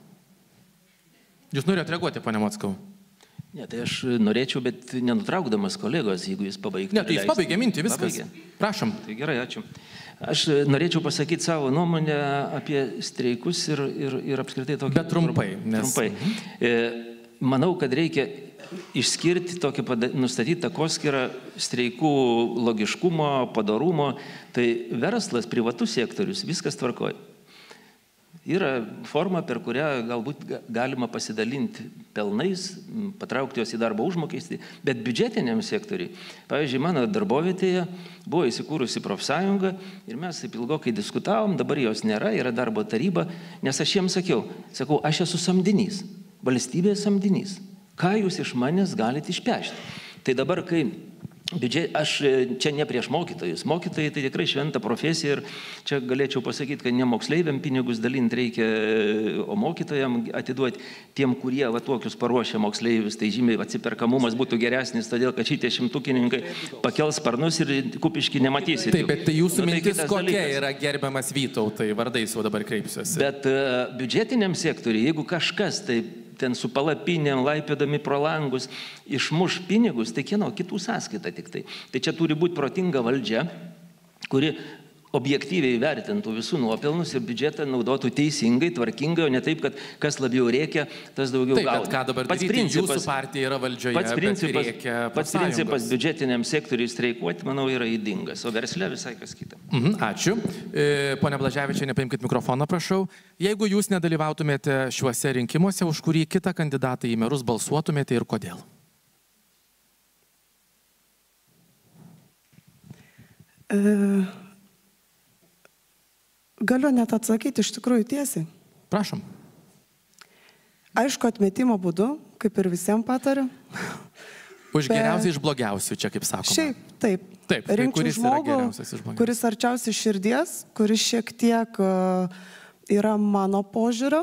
Jūs norėjote reaguoti, ponia Mockau? Ne, tai aš norėčiau, bet nenutraukdamas kolegos, jeigu jis pabaigtų. Ne, tai jis pabaigė mintį, viskas. Pabaigė. Prašom. Tai gerai, ačiū. Aš norėčiau pasakyti savo nuomonę apie streikus ir, ir, ir apskritai tokį... Bet trumpai. Nes... Trumpai. E, manau, kad reikia išskirti tokį, nustatyti takoskyrą streikų logiškumo, padarumo. Tai verslas, privatus sektorius, viskas tvarkoja. Yra forma, per kurią galbūt galima pasidalinti pelnais, patraukti juos į darbo užmokestį, bet biudžetiniam sektoriui, pavyzdžiui, mano darbovietėje buvo įsikūrusi profsąjunga ir mes taip ilgokai diskutavom, dabar jos nėra, yra darbo taryba, nes aš jiems sakiau, sakau, aš esu samdinys, valstybės samdinys, ką jūs iš manęs galite išpešti? Tai dabar, kai biudžet, aš čia ne prieš mokytojus. Mokytojai tai tikrai šventa profesija ir čia galėčiau pasakyti, kad ne moksleiviam pinigus dalinti reikia, o mokytojam atiduoti tiem, kurie va tokius paruošia moksleivius, tai žymiai atsiperkamumas būtų geresnis, todėl kad šitie šimtukininkai pakels sparnus ir Kupiškį nematysit. Taip, bet tai jūsų nu, tai mintis kokia dalykas. Yra, gerbiamas Vytautai, vardais jau dabar kreipsiuosi. Bet uh, biudžetiniam sektoriui, jeigu kažkas tai ten su palapinėm, laipėdami pro langus, išmuš pinigus, tai kieno kitų sąskaita tik tai. Tai čia turi būti protinga valdžia, kuri objektyviai vertintų visų nuopelnus ir biudžetą naudotų teisingai, tvarkingai, o ne taip, kad kas labiau rėkia, tas daugiau taip, gauna. Bet ką dabar pats daryti, principas, jūsų partija yra valdžioje, pats principas, bet rėkia pats principas biudžetiniam sektoriui streikuoti, manau, yra ydingas, o versle visai kas kita. Mhm, ačiū. E, Pone Blaževičiene, nepaimkit mikrofoną, prašau. Jeigu jūs nedalyvautumėte šiuose rinkimuose, už kurį kitą kandidatą į merus balsuotumėte ir kodėl? E... Galiu net atsakyti iš tikrųjų tiesiai. Prašom. Aišku, atmetimo būdu, kaip ir visiems patariu. Už Bet... geriausiai iš blogiausių, čia kaip sakoma. Šiaip, taip. Taip, rinkčiau žmogų, kuris arčiausiai širdies, kuris šiek tiek uh, yra mano požiūrio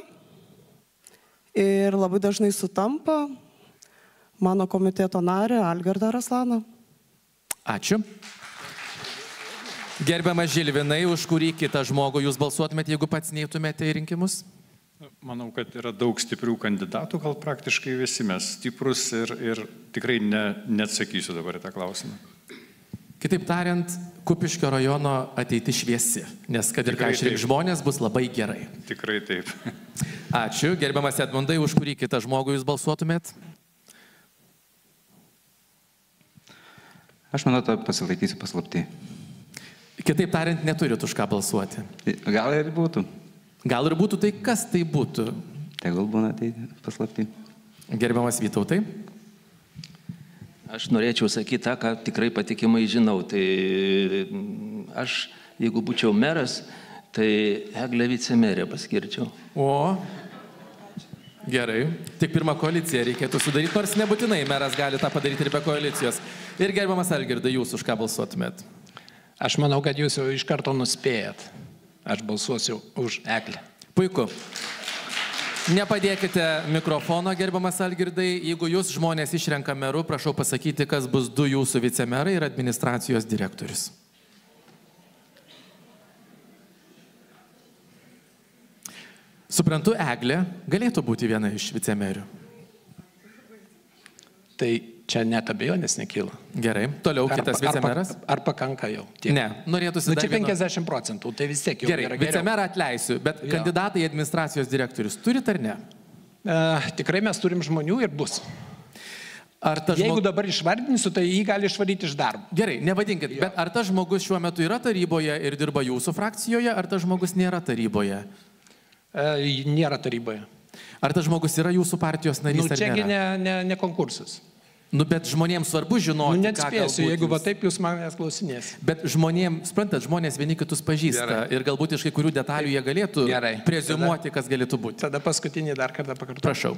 ir labai dažnai sutampa mano komiteto narį Algirdą Raslaną. Ačiū. Gerbiamas Žilvinai, už kurį kitą žmogų jūs balsuotumėte, jeigu pats neįtumėte į rinkimus? Manau, kad yra daug stiprių kandidatų, gal praktiškai visi mes stiprus ir, ir tikrai ne, neatsakysiu dabar į tą klausimą. Kitaip tariant, Kupiškio rajono ateiti šviesi, nes kad ir ką išrinks žmonės, bus labai gerai. Tikrai taip. Ačiū. Gerbiamas Edmundai, už kurį kitą žmogų jūs balsuotumėt? Aš manau, to pasilaikysiu paslapty. Kitaip tariant, neturit už ką balsuoti. Gal ir būtų. Gal ir būtų, tai kas tai būtų? Tegul būna tai paslapti. Gerbiamas Vytautai. Aš norėčiau sakyti tą, ką tikrai patikimai žinau. Tai aš, jeigu būčiau meras, Tai Eglę vicemerę paskirčiau. O, gerai. Tik pirmą koaliciją reikėtų sudaryti, nors nebūtinai meras gali tą padaryti ir be koalicijos. Ir gerbiamas Algirdai, jūs už ką balsuotumėt? Aš manau, kad jūs jau iš karto nuspėjat. Aš balsuosiu už Eglę. Puiku. Nepadėkite mikrofono, gerbiamas Algirdai. Jeigu jūs žmonės išrenka meru, prašau pasakyti, kas bus du jūsų vicemerai ir administracijos direktorius. Suprantu, Eglė galėtų būti viena iš vicemerių. Tai čia net abejonės nekyla. Gerai, toliau Ar, kitas ar, vicemeras. ar pakanka jau? Tiek. Ne, norėtųsi Nu, dar čia vieno- penkiasdešimt procentų, tai vis tiek jau Gerai, yra geriau. vicemerą atleisiu, bet Jo. kandidatai į administracijos direktorius turit ar ne? E, tikrai mes turim žmonių ir bus. Ar ta Jeigu žmogus... dabar išvardinsiu, tai jį gali išvaryti iš darbo. Gerai, nevadinkit, bet ar tas žmogus šiuo metu yra taryboje ir dirba jūsų frakcijoje, ar tas žmogus nėra taryboje? E, nėra taryboje. Ar tas žmogus yra jūsų partijos narys Nu, ar čiagi nėra? ne, ne, ne konkursas. Nu, bet žmonėms svarbu žinoti, Nu, ką neatspėsiu, galbūt jeigu va jūs- taip jūs manęs klausinės. Bet žmonėms, suprantat, žmonės vieni kitus pažįsta. Gerai. Ir galbūt iš kai kurių detalių jie galėtų Gerai. preziumuoti, kas galėtų būti. Tada paskutinį dar kartą pakartokite. Prašau.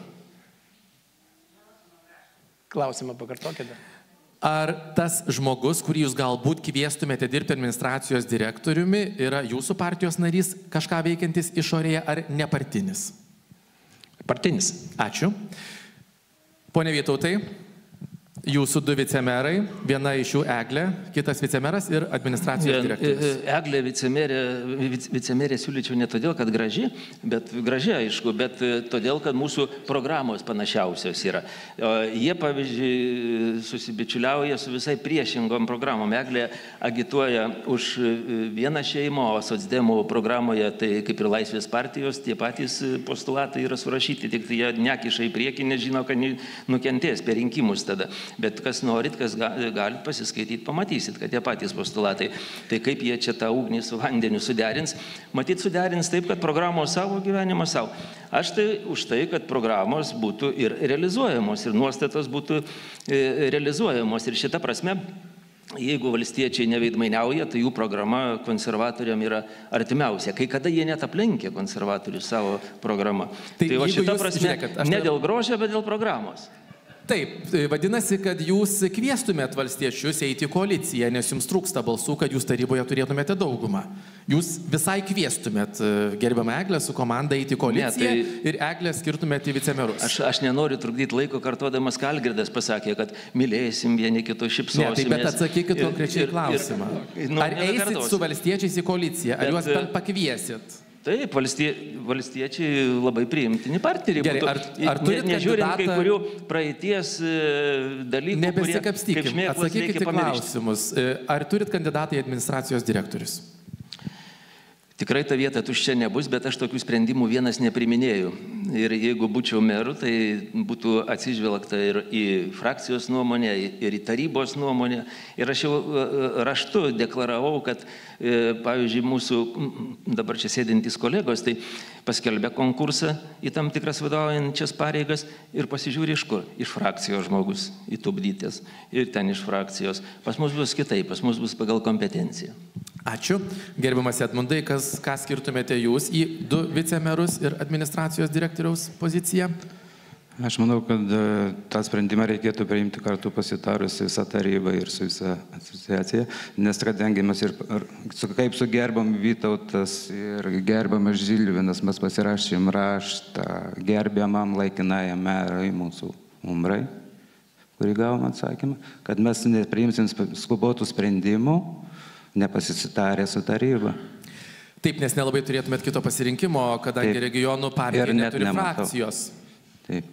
Klausimą pakartokite. Ar tas žmogus, kurį jūs galbūt kvieštumėte dirbti administracijos direktoriumi, yra jūsų partijos narys, kažką veikiantis išorėje ar nepartinis? Partinis. Ačiū. Pone Vytautai, jūsų du vicemerai, viena iš jų Eglė, kitas vicemeras ir administracijos direktorius. Eglė vicemerė, vic- vicemerė siūlyčiau ne todėl, kad graži, bet graži aišku, bet e, todėl, kad mūsų programos panašiausios yra. O Jie, pavyzdžiui, susibičiuliauja su visai priešingom programom. Eglė agituoja už e, vieną šeimą, o socdemų programoje, tai kaip ir Laisvės partijos, tie patys e, postulatai yra surašyti, tik tai jie nekiša į priekį, nežino, kad ne- nukentės per rinkimus tada. Bet kas norit, kas galit pasiskaityti, pamatysit, kad tie patys postulatai. Tai kaip jie čia tą ugnį su vandeniu suderins? Matyt, suderins taip, kad programos savo, gyvenimą savo. Aš tai už tai, kad programos būtų ir realizuojamos, ir nuostatos būtų e, realizuojamos. Ir šita prasme, jeigu valstiečiai neveidmainiauja, tai jų programa konservatoriam yra artimiausia. Kai kada jie net aplenkė konservatorių savo programą. Tai Tai va jeigu šita jūs- prasme, žiūrėkit, aš ne dar- dėl grožio, bet dėl programos. Taip, vadinasi, kad jūs kvieštumėt valstiečius eiti į koaliciją, nes jums trūksta balsų, kad jūs taryboje turėtumėte daugumą. Jūs visai kvieštumėt gerbiamą Eglę su komanda eiti į koaliciją Ne, tai- ir Eglę skirtumėt į vicemerus. Aš, aš nenoriu trukdyti laiko kartodamas, ką Algirdas pasakė, kad mylėsim vieni kito, Ne, šipsosimės. tai bet atsakykit Ir- konkrečiai ir- klausimą. ir- nu, Ar eisit nebekartosiu. su valstiečiais į koaliciją, ar Bet, juos bent pakviesit? Taip, valstie, valstiečiai labai priimtini partneriai. Gerai, būtų. ar- ar Ne- turit nežiūrint kai kandidatą- kurių praeities e, dalykų, kurie kaip Nebesikapstykim, šmėklos atsakykit reikia į pamiršti. klausimus. Ar turit kandidatą į administracijos direktorius? Tikrai ta vieta tuščia nebus, bet aš tokių sprendimų vienas nepriminėjau. Ir jeigu būčiau meru, tai būtų atsižvelgta ir į frakcijos nuomonę, ir į tarybos nuomonę. Ir aš jau e, raštu deklaravau, kad, e, pavyzdžiui, mūsų m, dabar čia sėdintys kolegos, tai paskelbė konkursą į tam tikras vadovaujančias pareigas ir pasižiūri iš kur. Iš frakcijos žmogus įtupdytės ir ten iš frakcijos. Pas mus bus kitaip, pas mus bus pagal kompetenciją. Ačiū. Gerbiamas Edmundai, kas, ką skirtumėte jūs į du vicemerus ir administracijos direktoriaus poziciją? Aš manau, kad e, tą sprendimą reikėtų priimti kartu pasitarus su visą tarybą ir su visą asociaciją, nes kadangi mes ir, ir su, kaip su gerbam Vytautas ir gerbamas Žilvinas, mes pasirašėm raštą gerbiamam laikinajam merui mūsų Umrai, kurį gavom atsakymą, kad mes nepriimsim skubotų sprendimų, nepasitarę su taryba. Taip, nes nelabai turėtumėt kito pasirinkimo, kadangi Taip. regionų partija Ir net neturi nematau. frakcijos. Taip.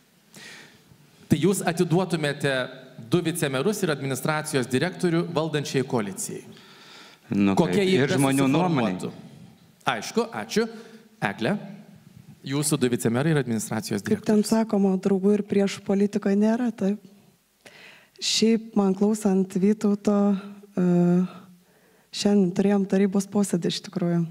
Tai jūs atiduotumėte du vicemerus ir administracijos direktorių valdančiai koalicijai. Nu, Kokia kaip, jį ir žmonių nuomonė. besiformuotų? Aišku, ačiū. Eglė, jūsų du vicemerai ir administracijos Kaip ten direktorius. sakoma, draugų ir prieš politikoje nėra, taip. Šiaip man klausant Vytauto, e, šiandien turėjom tarybos posėdį iš tikrųjų.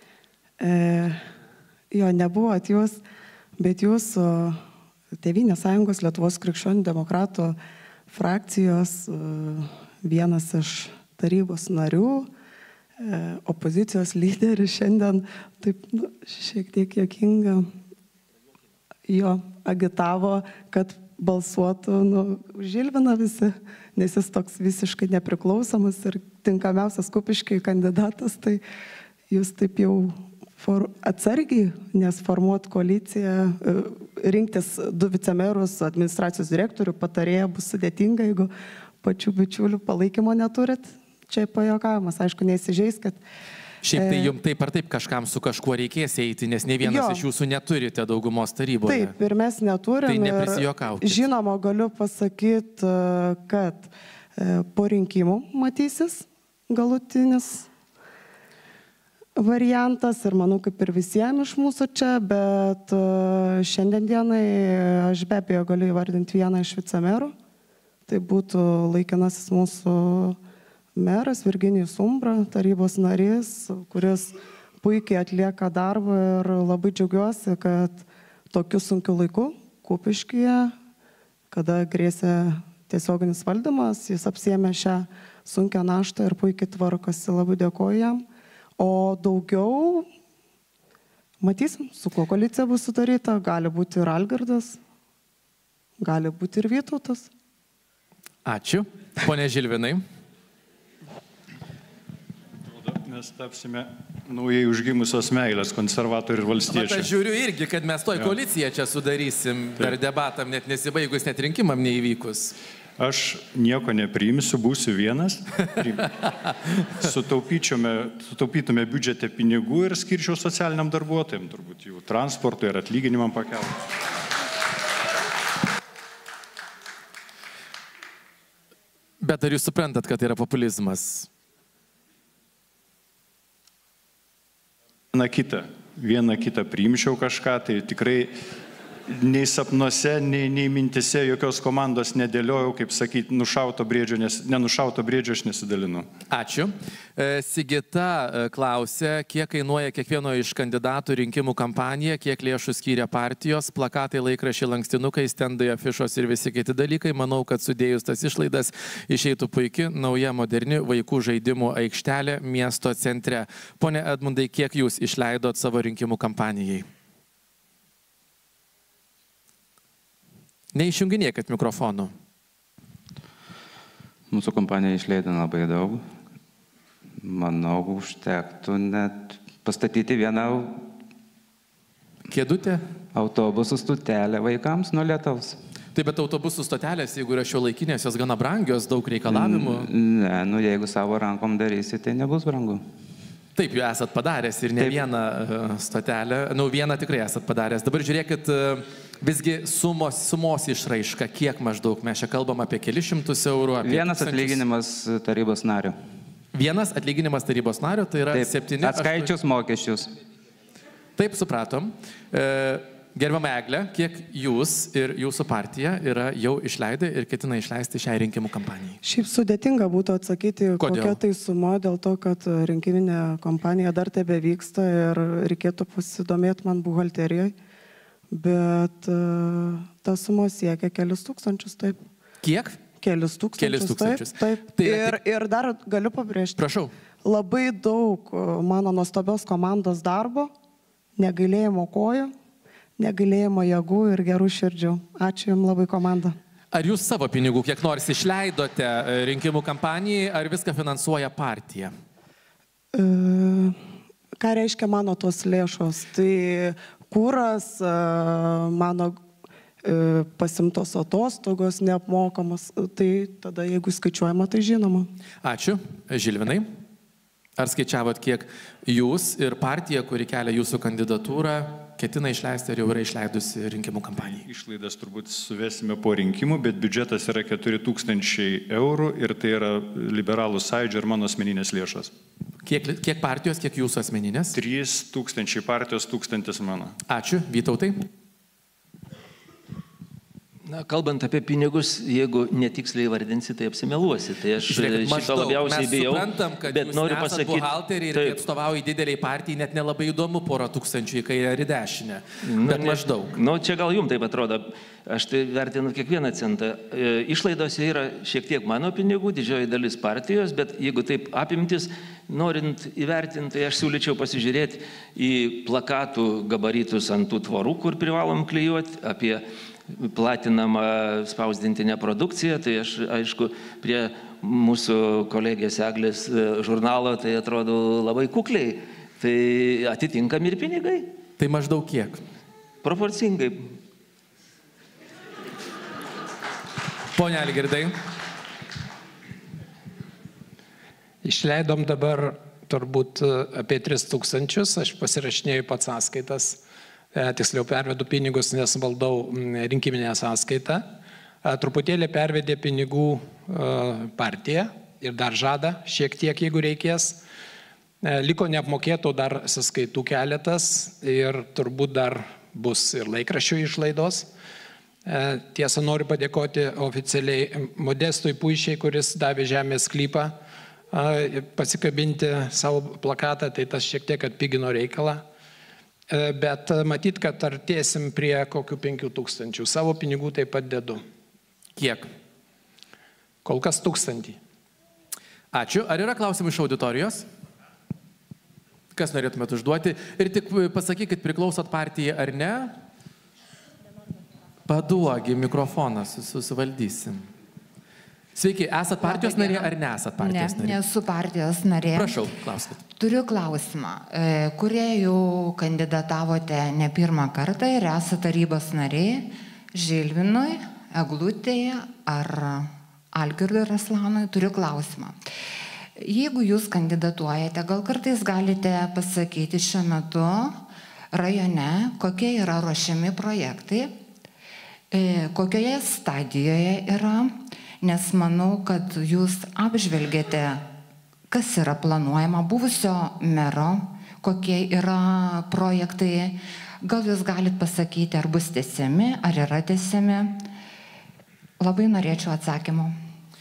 E, jo, nebuvot jūs, bet jūsų Tėvynės sąjungos Lietuvos krikščionių demokratų frakcijos e, vienas iš tarybos narių opozicijos lyderis šiandien taip nu, šiek tiek juokinga jo agitavo, kad balsuotų nu, Žilviną visi, nes jis toks visiškai nepriklausomas ir tinkamiausias Kupiškiui kandidatas, tai jūs taip jau for, atsargiai, nes formuot koaliciją, rinktis du vicemerus, administracijos direktorių, patarėją bus sudėtinga, jeigu pačių bičiulių palaikymo neturit. Čia pajuokavimas, aišku, neįsižeis, kad... Šiaip tai jums taip ar taip kažkam su kažkuo reikės eiti, nes ne vienas jo. Iš jūsų neturite daugumos taryboje. Taip, ir mes neturim. Tai neprisijuokaukit. Žinoma, galiu pasakyti, kad po rinkimų matysis galutinis variantas ir manau, kaip ir visiems iš mūsų čia, bet šiandien dienai aš be abejo galiu įvardinti vieną iš vicemerų. Tai būtų laikinasis mūsų meras Virginijus Umbra, tarybos narys, kuris puikiai atlieka darbą ir labai džiaugiuosi, kad tokiu sunkiu laiku Kupiškyje, kada grėsė tiesioginis valdymas, jis apsiėmė šią sunkią naštą ir puikiai tvarkosi. Labai dėkoju jam. O daugiau, matysim, su kuo koalicija bus sudaryta. Gali būti ir Algirdas, gali būti ir Vytautas. Ačiū. Pone Žilvinai. Mes tapsime naujai užgimusios meilės konservatorių ir valstiečių. Bet aš žiūriu irgi, kad mes toj koaliciją čia sudarysim per debatam, net nesibaigus, net rinkimam neįvykus. Aš nieko nepriimsiu, būsiu vienas. Sutaupytume, sutaupytume biudžete pinigų ir skirčiau socialiniam darbuotojams, turbūt jų transportui ir atlyginimam pakelti. Bet ar jūs suprantat, kad tai yra populizmas? Vieną kitą, vieną kitą priimčiau kažką, tai tikrai nei sapnuose, nei, nei mintise jokios komandos nedėliojau, kaip sakyti, nušauto briedžio, nes, nenušauto briedžio aš nesidalinu. Ačiū. Sigita klausė, kiek kainuoja kiekvieno iš kandidatų rinkimų kampanija, kiek lėšų skyrė partijos, plakatai, laikraščiai, lankstinukai, stendai, afišos ir visi kiti dalykai. Manau, kad sudėjus tas išlaidas išeitų puikiai, nauja, moderni vaikų žaidimų aikštelė miesto centre. Pone Edmundai, kiek jūs išleidot savo rinkimų kampanijai? Neišjunginėkit mikrofonų. Mūsų kompanija išleido labai daug. Manau, užtektų net pastatyti vieną kėdutę autobusų stotelę vaikams nuo lietaus. Taip, bet autobusų stotelės, jeigu yra šiuolaikinės, jos gana brangios, daug reikalavimų. Ne, nu jeigu savo rankom darysi, tai nebus brangu. Taip, jau esat padaręs ir ne Taip. vieną stotelę, nu vieną tikrai esat padaręs. Dabar žiūrėkit, visgi sumos, sumos išraiška, kiek maždaug, mes čia kalbam apie kelius šimtus eurų. Vienas tūkstančius... atlyginimas tarybos nario. Vienas atlyginimas tarybos nario, tai yra Taip, septyni. Atskaičius aštuoni... mokesčius. Taip, supratom. E, Gerbiama Eglė, kiek jūs ir jūsų partija yra jau išleidę ir ketina išleisti šiai rinkimų kampanijai? Šiaip sudėtinga būtų atsakyti, Kodėl? Kokia tai suma, dėl to, kad rinkiminė kampanija dar tebe vyksta ir reikėtų pasidomėti man buhalterijoje. Bet uh, ta suma siekia kelius tūkstančius, taip. Kiek? Kelius tūkstančius, Kelius tūkstančius. Taip. taip. Tai ir, tik... ir dar galiu pabrėžti. Prašau. Labai daug mano nuostabios komandos darbo, negailėjimo kojų, negailėjimo jėgų ir gerų širdžių. Ačiū Jums labai, komanda. Ar jūs savo pinigų kiek nors išleidote rinkimų kampanijai, ar viską finansuoja partija? E, ką reiškia mano tos lėšos? Tai kūras, e, mano e, pasimtos atostogos neapmokamos, tai tada jeigu skaičiuojama, tai žinoma. Ačiū. Žilvinai, ar skaičiavot, kiek jūs ir partija, kuri kelia jūsų kandidatūrą, ketina išleisti ar jau yra išleidusi rinkimų kampanijai? Išlaidas turbūt suvesime po rinkimų, bet biudžetas yra keturi tūkstančiai eurų ir tai yra liberalų sąjūdžio ir mano asmeninės lėšos. Kiek, kiek partijos, kiek jūsų asmeninės? trys tūkstančiai partijos, tūkstantis mano. Ačiū. Vytautai? Na, kalbant apie pinigus, jeigu netiksliai vardinsi, tai apsimeluosi. Tai aš Žiūrėkit, šito labiausiai mes bijau. Suprantam, kad bet jūs noriu esat pasakyti, buhalteriai ir taip, atstovauja dideliai partijai, net nelabai įdomu porą tūkstančių į kairę ir į dešinę. Na, Bet maždaug. Nu, čia gal jums taip atrodo. Aš tai vertinu kiekvieną centą. Išlaidose yra šiek tiek mano pinigų, didžioji dalis partijos, bet jeigu taip apimtis, norint įvertinti, tai aš siūlyčiau pasižiūrėti į plakatų gabaritus ant tų tvorų, kur privalom klijuoti, apie platinamą spausdintinę produkciją. Tai aš, aišku, prie mūsų kolegės Eglės žurnalo tai atrodo labai kukliai. Tai atitinkami ir pinigai. Tai maždaug kiek? Proporcingai. Pone Algirdai. Išleidom dabar turbūt apie tris tūkstančius, aš pasirašinėjau pats sąskaitas, tiksliau pervedu pinigus, nes valdau rinkiminę sąskaitą. Truputėlį pervedė pinigų partija ir dar žada šiek tiek, jeigu reikės. Liko neapmokėtų dar sąskaitų keletas ir turbūt dar bus ir laikraščių išlaidos. Tiesa, noriu padėkoti oficialiai Modestui Puišiai, kuris davė žemės sklypą pasikabinti savo plakatą, tai tas šiek tiek atpigino reikalą. Bet matyt, kad artėsim prie kokių penkių tūkstančių. Savo pinigų taip pat dedu. Kiek? Kol kas tūkstantį. Ačiū. Ar yra klausimų iš auditorijos? Kas norėtumėt užduoti? Ir tik pasakykit, priklausot partijai ar ne? Paduogi mikrofoną, susivaldysim. Sveiki, esat partijos narė ar nesat partijos narė? Ne, nesu partijos narė. Prašau, klauskit. Turiu klausimą, kurie jau kandidatavote ne pirmą kartą ir esate tarybos nariai Žilvinui, Eglutėje ar Algirdui Raslanui. Turiu klausimą. Jeigu jūs kandidatuojate, gal kartais galite pasakyti šiuo metu rajone, kokie yra ruošiami projektai, kokioje stadijoje yra, nes manau, kad jūs apžvelgėte, kas yra planuojama buvusio mero, kokie yra projektai. Gal jūs galit pasakyti, ar bus tęsiami, ar yra tęsiami. Labai norėčiau atsakymų.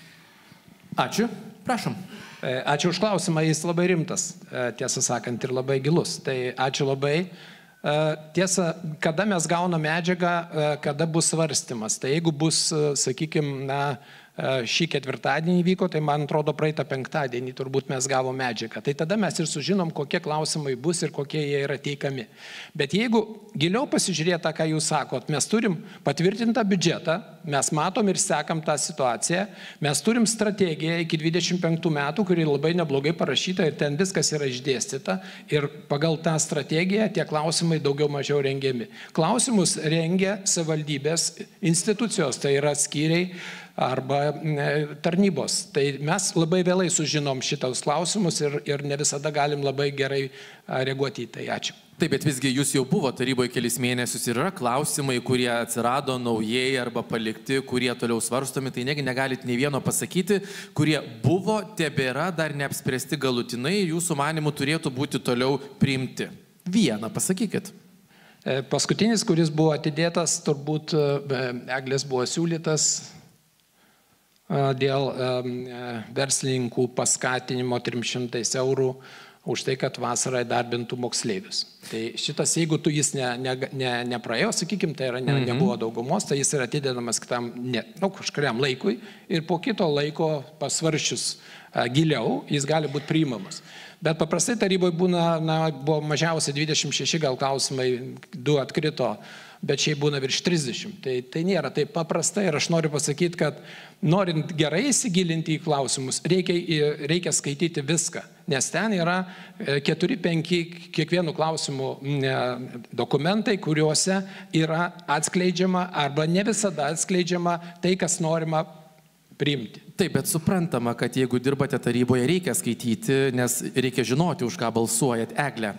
Ačiū. Prašom. Ačiū už klausimą, jis labai rimtas, tiesą sakant, ir labai gilus. Tai ačiū labai. Tiesa, kada mes gauname medžiagą, kada bus svarstymas. Tai jeigu bus, sakykime, na, šį ketvirtadienį vyko, tai man atrodo praeitą penktadienį turbūt mes gavo medžiagą. Tai tada mes ir sužinom, kokie klausimai bus ir kokie jie yra teikami. Bet jeigu giliau pasižiūrėta, ką jūs sakot, mes turim patvirtintą biudžetą, mes matom ir sekam tą situaciją, mes turim strategiją iki dvidešimt penktų metų, kuri labai neblogai parašyta ir ten viskas yra išdėstyta ir pagal tą strategiją tie klausimai daugiau mažiau rengiami. Klausimus rengia savivaldybės institucijos, tai yra skyriai arba tarnybos. Tai mes labai vėlai sužinom šitos klausimus ir, ir ne visada galim labai gerai reaguoti į tai. Ačiū. Taip, bet visgi jūs jau buvo taryboje kelis mėnesius ir yra klausimai, kurie atsirado naujai arba palikti, kurie toliau svarstomi, tai negi negalit nei vieno pasakyti, kurie buvo, tebėra, dar neapspręsti galutinai, jūsų manimų turėtų būti toliau priimti. Vieną pasakykit. Paskutinis, kuris buvo atidėtas, turbūt Eglės buvo siūlytas dėl verslininkų paskatinimo trim šimtais eurų už tai, kad vasarą įdarbintų moksleivius. Tai šitas, jeigu tu jis ne, ne, ne, nepraėjo, sakykime, tai yra ne, nebuvo daugumos, tai jis yra atidedamas kitam, ne, nu, kažkuriam laikui ir po kito laiko pasvaršius a, giliau, jis gali būti priimamas. Bet paprastai taryboje būna, na, buvo mažiausiai dvidešimt šeši gal klausimai, du atkrito, bet šiaip būna virš trisdešimt. Tai, tai nėra taip paprasta ir aš noriu pasakyti, kad norint gerai įsigilinti į klausimus, reikia, reikia skaityti viską, nes ten yra keturi penki kiekvienų klausimų dokumentai, kuriuose yra atskleidžiama arba ne visada atskleidžiama tai, kas norima priimti. Taip, bet suprantama, kad jeigu dirbate taryboje, reikia skaityti, nes reikia žinoti, už ką balsuojat. Eglė.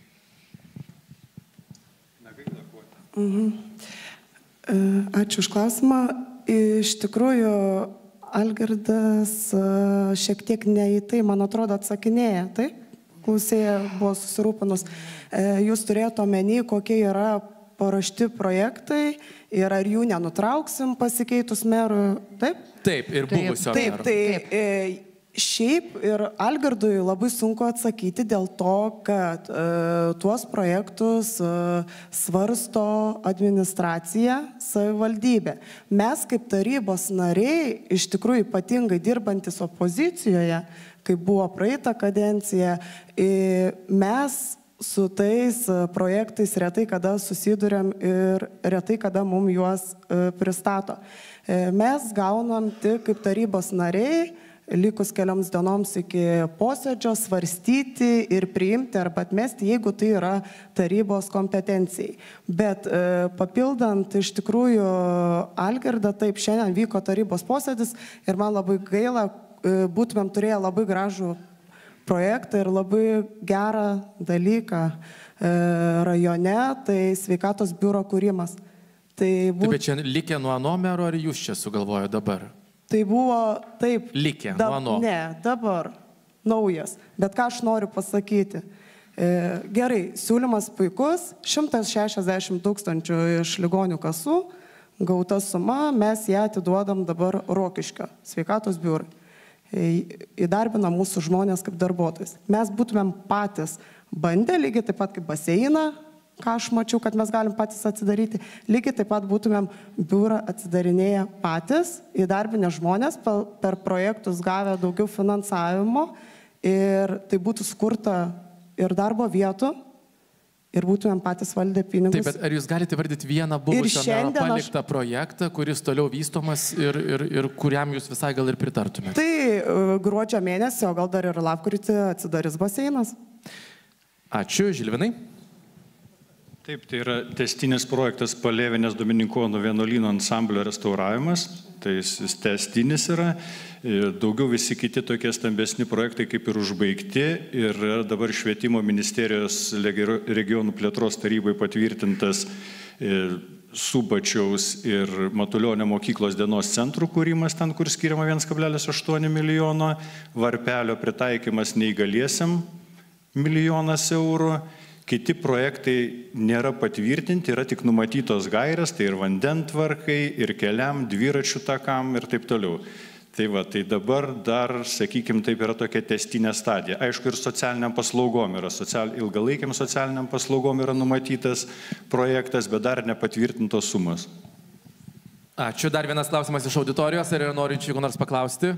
Mhm. Ačiū už klausimą. Iš tikrųjų, Algirdas šiek tiek ne į tai, man atrodo, atsakinėja. Taip? Klausėja buvo susirūpinus. Jūs turėjote omeny, kokie yra paruošti projektai ir ar jų nenutrauksim pasikeitus merų, taip? Taip, ir buvusio taip, mero. taip, taip. Šiaip ir Algirdui labai sunku atsakyti dėl to, kad e, tuos projektus e, svarsto administracija, savivaldybė. Mes kaip tarybos nariai, iš tikrųjų ypatingai dirbantis opozicijoje, kaip buvo praeitą kadenciją, e, mes su tais projektais retai kada susiduriam ir retai kada mums juos e, pristato. E, mes gaunam tik kaip tarybos nariai, likus kelioms dienoms iki posėdžio, svarstyti ir priimti arba atmesti, jeigu tai yra tarybos kompetencijai. Bet e, papildant iš tikrųjų Algirdą, taip, šiandien vyko tarybos posėdis ir man labai gaila, e, būtumėm turėję labai gražų projektą ir labai gerą dalyką e, rajone, tai sveikatos biuro kūrimas. Tai būt... Taip, bet čia likė nuo ano mero, ar jūs čia sugalvojo dabar? Tai buvo taip. Likė, da, nuo ano. Ne, dabar naujas. Bet ką aš noriu pasakyti. E, gerai, siūlymas puikus. šimtas šešiasdešimt tūkstančių iš ligonių kasų. Gauta suma, mes ją atiduodam dabar Rokiškio sveikatos biurui. E, įdarbina mūsų žmonės kaip darbuotojus. Mes būtumėm patys bandę, lygiai taip pat kaip baseiną, ką aš mačiau, kad mes galim patys atsidaryti. Lygiai taip pat būtumėm biurą atsidarinėję patys, įdarbinę žmonės, per projektus gavę daugiau finansavimo ir tai būtų skurta ir darbo vietų ir būtumėm patys valdę pinigus. Taip, bet ar jūs galite vardyti vieną buvusio mero paliktą aš... projektą, kuris toliau vystomas ir, ir, ir kuriam jūs visai gal ir pritartumėte? Tai gruodžio mėnesį, o gal dar ir lapkritį atsidarys baseinas. Ačiū, Žilvinai. Taip, tai yra tęstinis projektas Palėvinės Dominikonų vienuolyno ansamblio restauravimas, tai jis tęstinis yra, daugiau visi kiti tokie stambesni projektai kaip ir užbaigti ir dabar Švietimo ministerijos regionų plėtros tarybai patvirtintas Subačiaus ir Matulionio mokyklos dienos centrų kūrimas, ten kur skiriama vienas kablelis aštuoni milijono, Varpelio pritaikymas neįgaliesiam milijonas eurų. Kiti projektai nėra patvirtinti, yra tik numatytos gairės, tai ir vandentvarkai, ir keliam, dviračių takam ir taip toliau. Tai va, tai dabar dar, sakykime, taip yra tokia tęstinė stadija. Aišku, ir socialiniam paslaugom yra, social, ilgalaikiam socialiniam paslaugom yra numatytas projektas, bet dar nepatvirtintos sumos. Ačiū. Dar vienas klausimas iš auditorijos, ar yra norinčių jeigu nors paklausti?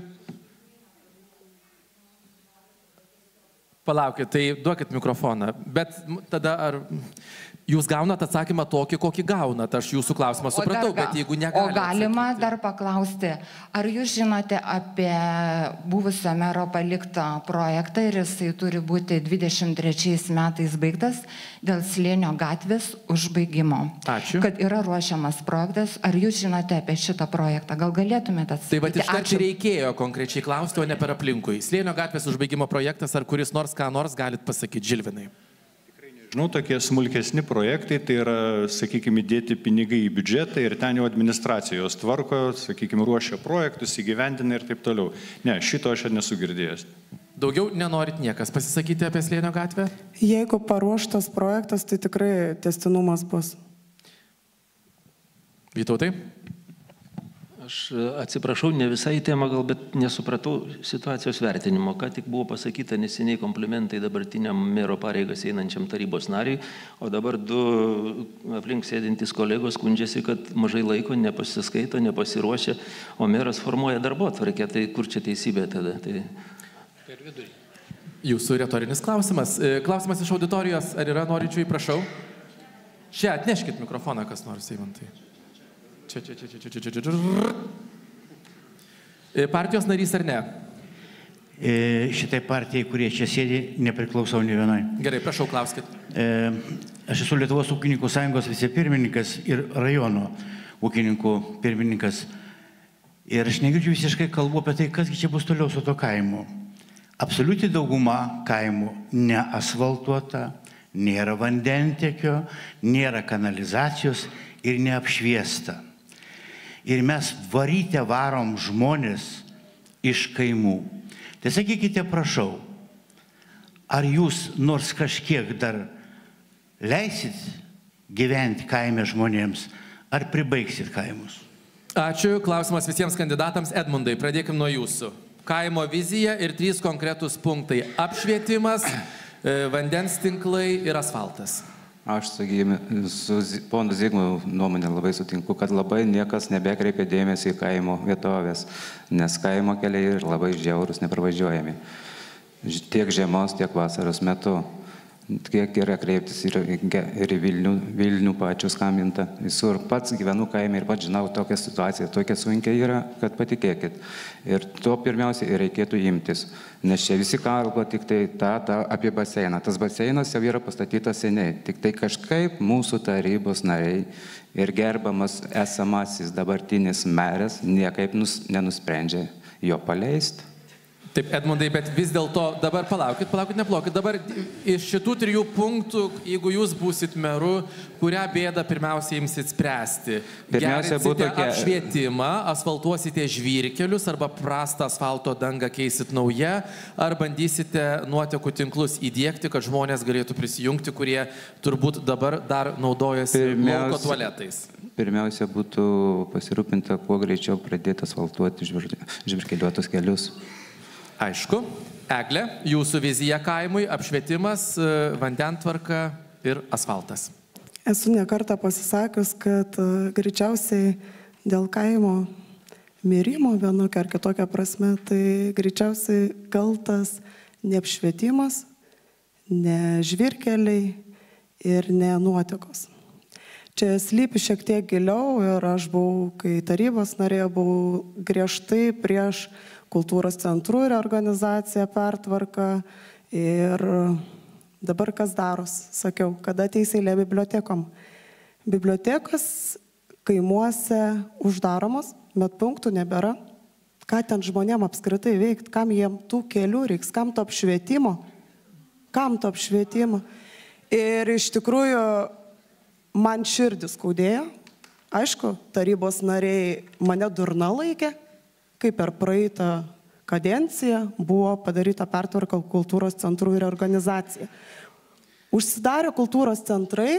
Palaukit, tai duokit mikrofoną. Bet tada ar jūs gaunat atsakymą tokį, kokį gaunat? Aš jūsų klausimą supratau, bet jeigu negalite. O galima atsakyti. Dar paklausti, ar jūs žinote apie buvusio mero paliktą projektą ir jisai turi būti dvidešimt trečiais metais baigtas dėl Slėnio gatvės užbaigimo? Ačiū. Kad yra ruošiamas projektas, ar jūs žinote apie šitą projektą? Gal galėtumėte atsakyti? Tai va, iš karto reikėjo konkrečiai klausti, o ne per aplinkui. Slėnio gatvės užbaigimo projektas, ar kuris nors ką nors galit pasakyti, Žilvinai? Žinau, tokie smulkesni projektai, tai yra, sakykime, įdėti pinigai į biudžetą ir ten jau administracijos tvarko, sakykime, ruošia projektus, įgyvendina ir taip toliau. Ne, šito aš nesu girdėjęs. Daugiau nenorit niekas pasisakyti apie Slėnio gatvę? Jeigu paruoštas projektas, tai tikrai tęstinumas bus. Vytautai? Aš atsiprašau, ne visai tema gal, bet nesupratau situacijos vertinimo. Ką tik buvo pasakyta neseniai komplimentai dabartiniam mero pareigas einančiam tarybos nariui, o dabar du aplink sėdintys kolegos skundžiasi, kad mažai laiko nepasiskaito, nepasiruošia, o meras formuoja darbotvarkę. Tai kur čia teisybė tada? Tai... Jūsų retorinis klausimas. Klausimas iš auditorijos. Ar yra norinčių, prašau? Čia atneškit mikrofoną, kas nors, Eimantai. Čia, čia, čia, čia, čia, čia, čia. Partijos narys ar ne? E, šitai partijai, kurie čia sėdi, nepriklausau ne vienai. Gerai, prašau, klauskit. E, aš esu Lietuvos ūkininkų sąjungos vicepirmininkas ir rajono ūkininkų pirmininkas. Ir aš negirdžiu visiškai kalbu apie tai, kas čia bus toliau su to kaimu. Absoliuti dauguma kaimų neasfaltuota, nėra vandentiekio, nėra kanalizacijos ir neapšviesta. Ir mes varyti varom žmonės iš kaimų. Tai sakykite, prašau, ar jūs nors kažkiek dar leisit gyventi kaime žmonėms, ar pribaigsit kaimus? Ačiū. Klausimas visiems kandidatams. Edmundai, pradėkim nuo jūsų. Kaimo vizija ir trys konkretūs punktai. Apšvietimas, vandens tinklai ir asfaltas. Aš su ponu Zigmu nuomonė labai sutinku, kad labai niekas nebekreipia dėmesį į kaimo vietovės, nes kaimo keliai yra labai žiaurus, nepravažiuojami. Tiek žiemos, tiek vasaros metu. Kiek yra kreiptis ir, ir į Vilnių, Vilnių pačių skambinta. Visur pats gyvenu kaime ir pats žinau tokią situaciją, tokia sunkia yra, kad patikėkit. Ir to pirmiausia ir reikėtų imtis. Nes čia visi kalba tik tai tą, tą apie baseiną. Tas baseinas jau yra pastatytas seniai. Tik tai kažkaip mūsų tarybos nariai ir gerbamas esamasis dabartinis meras niekaip nus, nenusprendžia jo paleisti. Taip, Edmundai, bet vis dėlto dabar palaukit, palaukit, neplaukit. Dabar iš šitų trijų punktų, jeigu jūs būsit meru, kurią bėdą pirmiausia imsit spręsti? Pirmiausia būtų Gerinsite apšvietimą, asfaltuosite žvyrkelius arba prastą asfalto dangą keisit naują, ar bandysite nuotekų tinklus įdiegti, kad žmonės galėtų prisijungti, kurie turbūt dabar dar naudojasi lauko tualetais? Pirmiausia būtų pasirūpinta, kuo greičiau pradėti asfaltuoti žvyrkeliuotus kelius. Aišku. Egle, jūsų vizija kaimui, apšvietimas, vandentvarka ir asfaltas. Esu nekartą pasisakius, kad greičiausiai dėl kaimo mirimo vienokia ar kitokia prasme, tai greičiausiai kaltas ne apšvietimas, ne žvyrkeliai ir ne nuotekos. Čia slypi šiek tiek giliau ir aš buvau, kai tarybos narė, buvau griežtai prieš kultūros centrų reorganizaciją, pertvarką ir dabar kas daros, sakiau, kada ateis eilė bibliotekom. Bibliotekas kaimuose uždaromos, bet punktų nebėra. Ką ten žmonėm apskritai veikti, kam jiem tų kelių reiks, kam to apšvietimo, kam to apšvietimo. Ir iš tikrųjų man širdis skaudėjo. Aišku, tarybos nariai mane durna laikė, kaip per praeitą kadenciją buvo padaryta pertvarka kultūros centrų ir organizacija. Užsidarė kultūros centrai,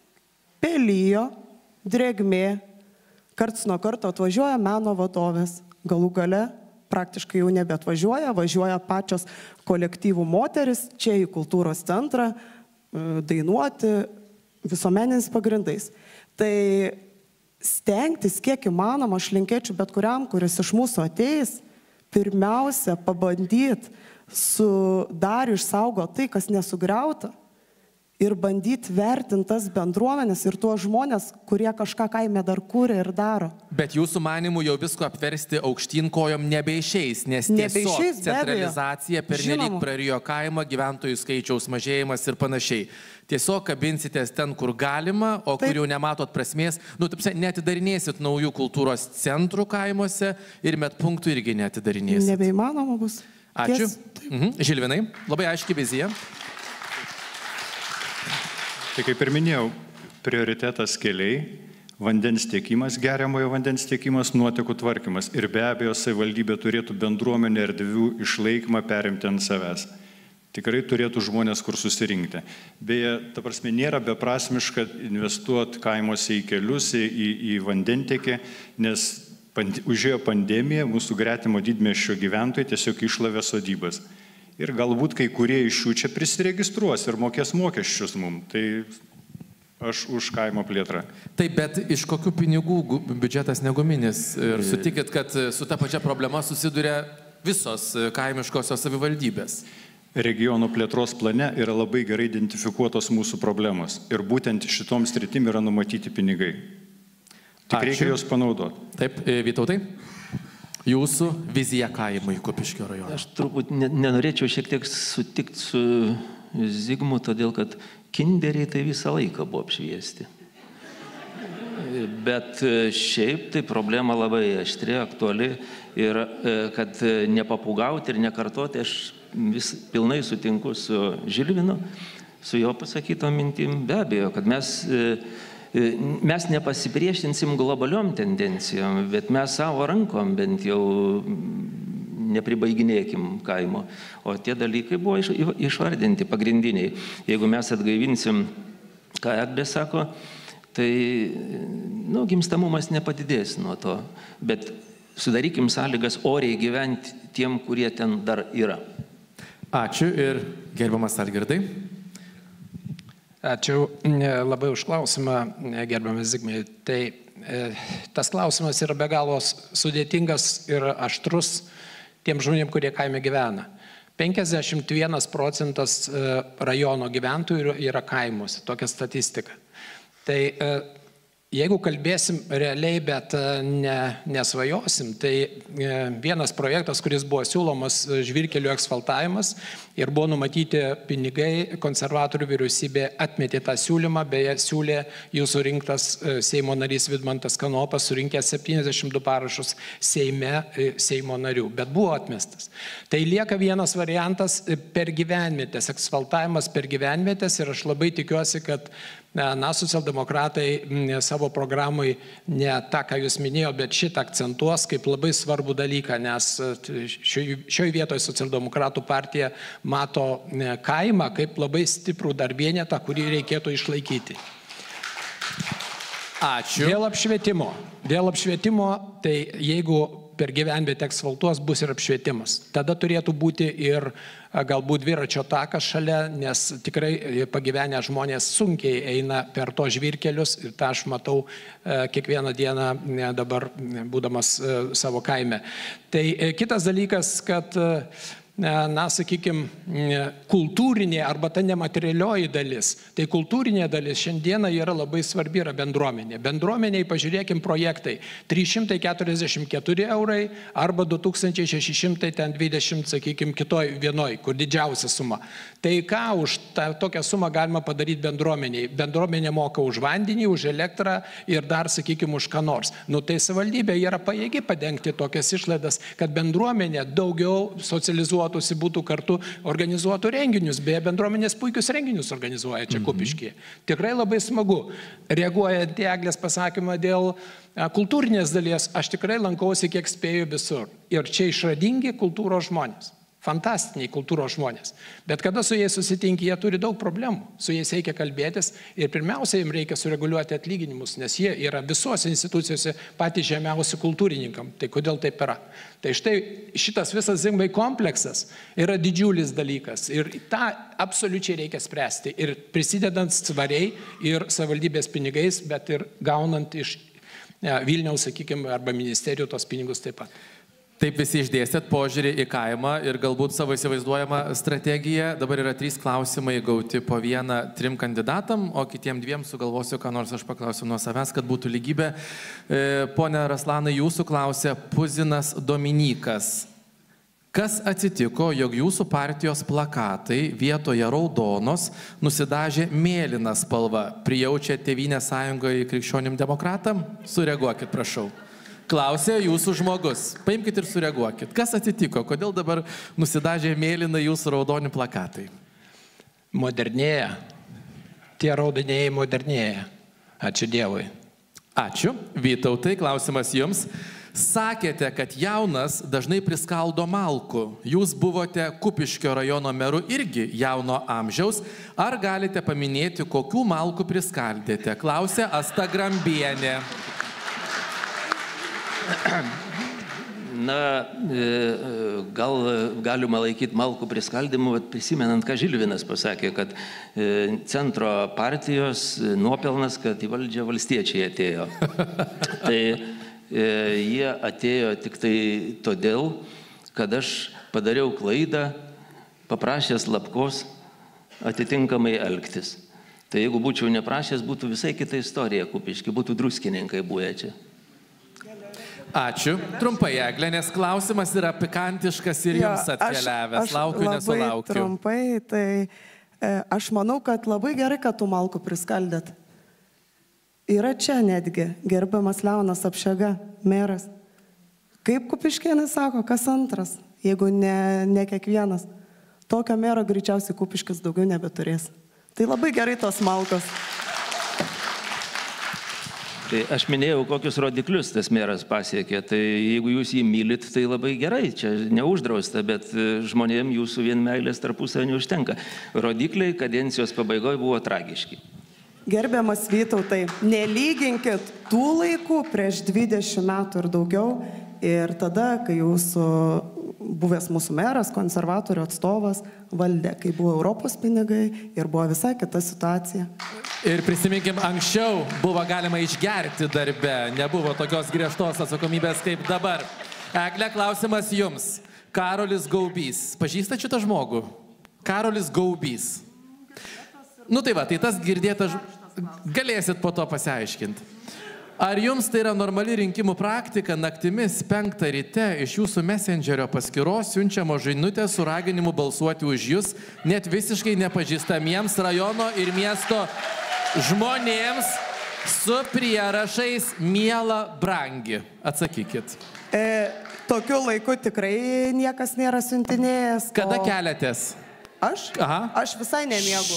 pelijo, drėgmė, karts nuo karto atvažiuoja meno vadovės, galų gale praktiškai jau nebeatvažiuoja, važiuoja pačios kolektyvų moteris čia į kultūros centrą dainuoti visuomeninis pagrindais. Tai stengtis, kiek įmanoma, aš linkėčiau bet kuriam, kuris iš mūsų ateis, pirmiausia, pabandyti su dar išsaugo tai, kas nesugriauta, ir bandyti vertinti tas bendruomenės ir tuos žmonės, kurie kažką kaime dar kūrė ir daro. Bet jūsų manimų jau visko apversti aukštyn kojom nebeišeis, nes tiesiog centralizacija pernelyg prarijo kaimą, gyventojų skaičiaus mažėjimas ir panašiai. Tiesiog kabinsitės ten, kur galima, o kur jau nematot prasmės, nu, taip, neatidarinėsit naujų kultūros centrų kaimuose ir met punktų irgi neatidarinėsit. Nebeįmanoma bus. Ačiū. Mhm. Žilvinai, labai aiški vizija. Tai kaip ir minėjau, prioritetas keliai, vandens tiekimas, geriamojo vandens tiekimas, nuotekų tvarkymas. Ir be abejo, savivaldybė turėtų bendruomenę erdvių išlaikymą perimti ant savęs. Tikrai turėtų žmonės kur susirinkti. Beje, ta prasme, nėra beprasmiška investuoti kaimuose į kelius, į, į, į vandentiekį, nes pand, užėjo pandemija, mūsų gretimo didmiesčio gyventojai tiesiog išlavė sodybas. Ir galbūt kai kurie iš jų čia prisiregistruos ir mokės mokesčius mums. Tai aš už kaimo plėtrą. Taip, bet iš kokių pinigų biudžetas neguminis? Ir sutikit, kad su ta pačia problema susiduria visos kaimiškosios savivaldybės. Regionų plėtros plane yra labai gerai identifikuotos mūsų problemos. Ir būtent šitom sritim yra numatyti pinigai. Tik Ačiū. Reikia juos panaudoti. Taip, Vytautai? Jūsų vizija kaimui Kupiškio rajone. Aš turbūt nenorėčiau šiek tiek sutikti su Zigmu, todėl kad kinderiai tai visą laiką buvo apšviesti. Bet šiaip tai problema labai aštri, aktuali ir kad nepapugauti ir nekartoti, aš vis pilnai sutinku su Žilvinu, su jo pasakyto mintim. Be abejo, kad mes... Mes nepasipriešinsim globaliom tendencijom, bet mes savo rankom bent jau nepribaiginėkim kaimo. O tie dalykai buvo išvardinti pagrindiniai. Jeigu mes atgaivinsim, ką Eglė sako, tai nu, gimstamumas nepadidės nuo to, bet sudarykim sąlygas oriai gyventi tiem, kurie ten dar yra. Ačiū ir gerbiamas Algirdai. Ačiū labai už klausimą, gerbiamas Zigmai. Tai e, tas klausimas yra be galo sudėtingas ir aštrus tiem žmonėm, kurie kaime gyvena. penkiasdešimt vienas procentas rajono gyventojų yra kaimuose, tokia statistika. Tai e, jeigu kalbėsim realiai, bet ne, nesvajosim, tai vienas projektas, kuris buvo siūlomas žvyrkelių asfaltavimas ir buvo numatyti pinigai, konservatorių vyriausybė atmetė tą siūlymą, beje, siūlė jūsų rinktas Seimo narys Vidmantas Kanopas, surinkęs septyniasdešimt du parašus Seime, Seimo narių, bet buvo atmestas. Tai lieka vienas variantas per gyvenvietės, asfaltavimas per gyvenvietės ir aš labai tikiuosi, kad na, socialdemokratai savo programai ne tą, ką jūs minėjote, bet šitą akcentuos kaip labai svarbų dalyką, nes šioje vietoje socialdemokratų partija mato kaimą kaip labai stiprų dar vienetą, kurį reikėtų išlaikyti. Ačiū. Dėl apšvietimo. Dėl apšvietimo, tai jeigu per gyvenvietę asfaltuos bus ir apšvietimas. Tada turėtų būti ir galbūt dviračio takas šalia, nes tikrai pagyvenę žmonės sunkiai eina per to žvyrkelius ir tą aš matau kiekvieną dieną dabar būdamas savo kaime. Tai kitas dalykas, kad na, sakykime, kultūrinė arba ta nematerialioji dalis. Tai kultūrinė dalis šiandieną yra labai svarbi, yra bendruomenė. Bendruomeniai, pažiūrėkim, projektai. trys šimtai keturiasdešimt keturi eurai arba du tūkstančiai šeši šimtai dvidešimt, sakykime, kitoj vienoj, kur didžiausia suma. Tai ką už tą tokią sumą galima padaryti bendruomeniai? Bendruomenė moka už vandenį, už elektrą ir dar, sakykime, už ką nors. Nu, tai savivaldybė yra pajėgi padengti tokias išlaidas, kad bendruomenė daugiau socializuoja būtų kartu organizuotų renginius, beje, bendruomenės puikius renginius organizuoja čia Kupiškyje. Tikrai labai smagu. Reaguojant į Eglės pasakymą dėl kultūrinės dalies, aš tikrai lankausi, kiek spėju visur. Ir čia išradingi kultūros žmonės. Fantastiniai kultūros žmonės. Bet kada su jais susitinki, jie turi daug problemų. Su jais reikia kalbėtis ir pirmiausia, jiems reikia sureguliuoti atlyginimus, nes jie yra visose institucijose patys žemiausi kultūrininkam. Tai kodėl taip yra? Tai štai šitas visas Zigmai kompleksas yra didžiulis dalykas ir tą absoliučiai reikia spręsti. Ir prisidedant svariai ir savivaldybės pinigais, bet ir gaunant iš ne, Vilniaus, sakykime, arba ministerijų tos pinigus taip pat. Taip visi išdėstėt požiūrį į kaimą ir galbūt savo įsivaizduojamą strategiją. Dabar yra trys klausimai gauti po vieną trim kandidatam, o kitiem dviem sugalvosiu, ką nors aš paklausiu nuo savęs, kad būtų lygybė. Pone Raslanai, jūsų klausė Puzinas Dominykas. Kas atsitiko, jog jūsų partijos plakatai vietoje raudonos nusidažė mėlyną spalvą? Prijaučia Tėvynės sąjungoje krikščionim demokratam? Sureaguokit, prašau. Klausė jūsų žmogus. Paimkite ir sureaguokit. Kas atsitiko? Kodėl dabar nusidažė mėlyną jūsų raudoni plakatai? Modernėja. Tie raudonėjai modernėja. Ačiū Dievui. Ačiū. Vytautai, klausimas jums. Sakėte, kad jaunas dažnai priskaldo malkų. Jūs buvote Kupiškio rajono meru irgi jauno amžiaus. Ar galite paminėti, kokių malkų priskaldėte? Klausė Asta Grambienė. Na, gal galima laikyti malkų priskaldimu, prisimenant, ką Žilvinas pasakė, kad centro partijos nuopelnas, kad į valdžią valstiečiai atėjo. Tai jie atėjo tik tai todėl, kad aš padariau klaidą, paprašęs Lapkos atitinkamai elgtis. Tai jeigu būčiau neprašęs, būtų visai kita istorija Kupiški, būtų druskininkai buvę čia. Ačiū. Trumpai, Eglė, nes klausimas yra pikantiškas ir jums atkeliavęs. Laukiu, nesulaukiu. Trumpai, tai e, aš manau, kad labai gerai, kad tų malkų priskaldėt. Yra čia netgi gerbiamas Leonas Apšega, meras. Kaip Kupiškėnai sako, kas antras, jeigu ne, ne kiekvienas. Tokio mero greičiausiai Kupiškis daugiau nebeturės. Tai labai gerai tos malkos. Tai aš minėjau, kokius rodiklius tas meras pasiekė. Tai jeigu jūs jį mylit, tai labai gerai, čia neuždrausta, bet žmonėm jūsų vien meilės tarpusavio neužtenka. Rodikliai kadencijos pabaigoje buvo tragiški. Gerbiamas Vytautai, nelyginkit tų laikų prieš dvidešimt metų ir daugiau ir tada, kai jūsų buvęs mūsų meras, konservatorių atstovas valdė, kai buvo Europos pinigai ir buvo visai kita situacija. Ir prisiminkim, anksčiau buvo galima išgerti darbe, nebuvo tokios griežtos atsakomybės kaip dabar. Egle, klausimas jums. Karolis Gaubys. Pažįstat šitą žmogų? Karolis Gaubys. Nu tai va, tai tas girdėtas, galėsit po to pasiaiškinti. Ar jums tai yra normali rinkimų praktika naktimis penktą ryte iš jūsų messengerio paskyros siunčiamo žinutė su raginimu balsuoti už jūs, net visiškai nepažįstamiems rajono ir miesto žmonėms su prierašais miela brangi? Atsakykit. E, tokiu laiku tikrai niekas nėra siuntinėjęs. Kada o... keliatės? Aš? Aha. Aš visai nemiegu.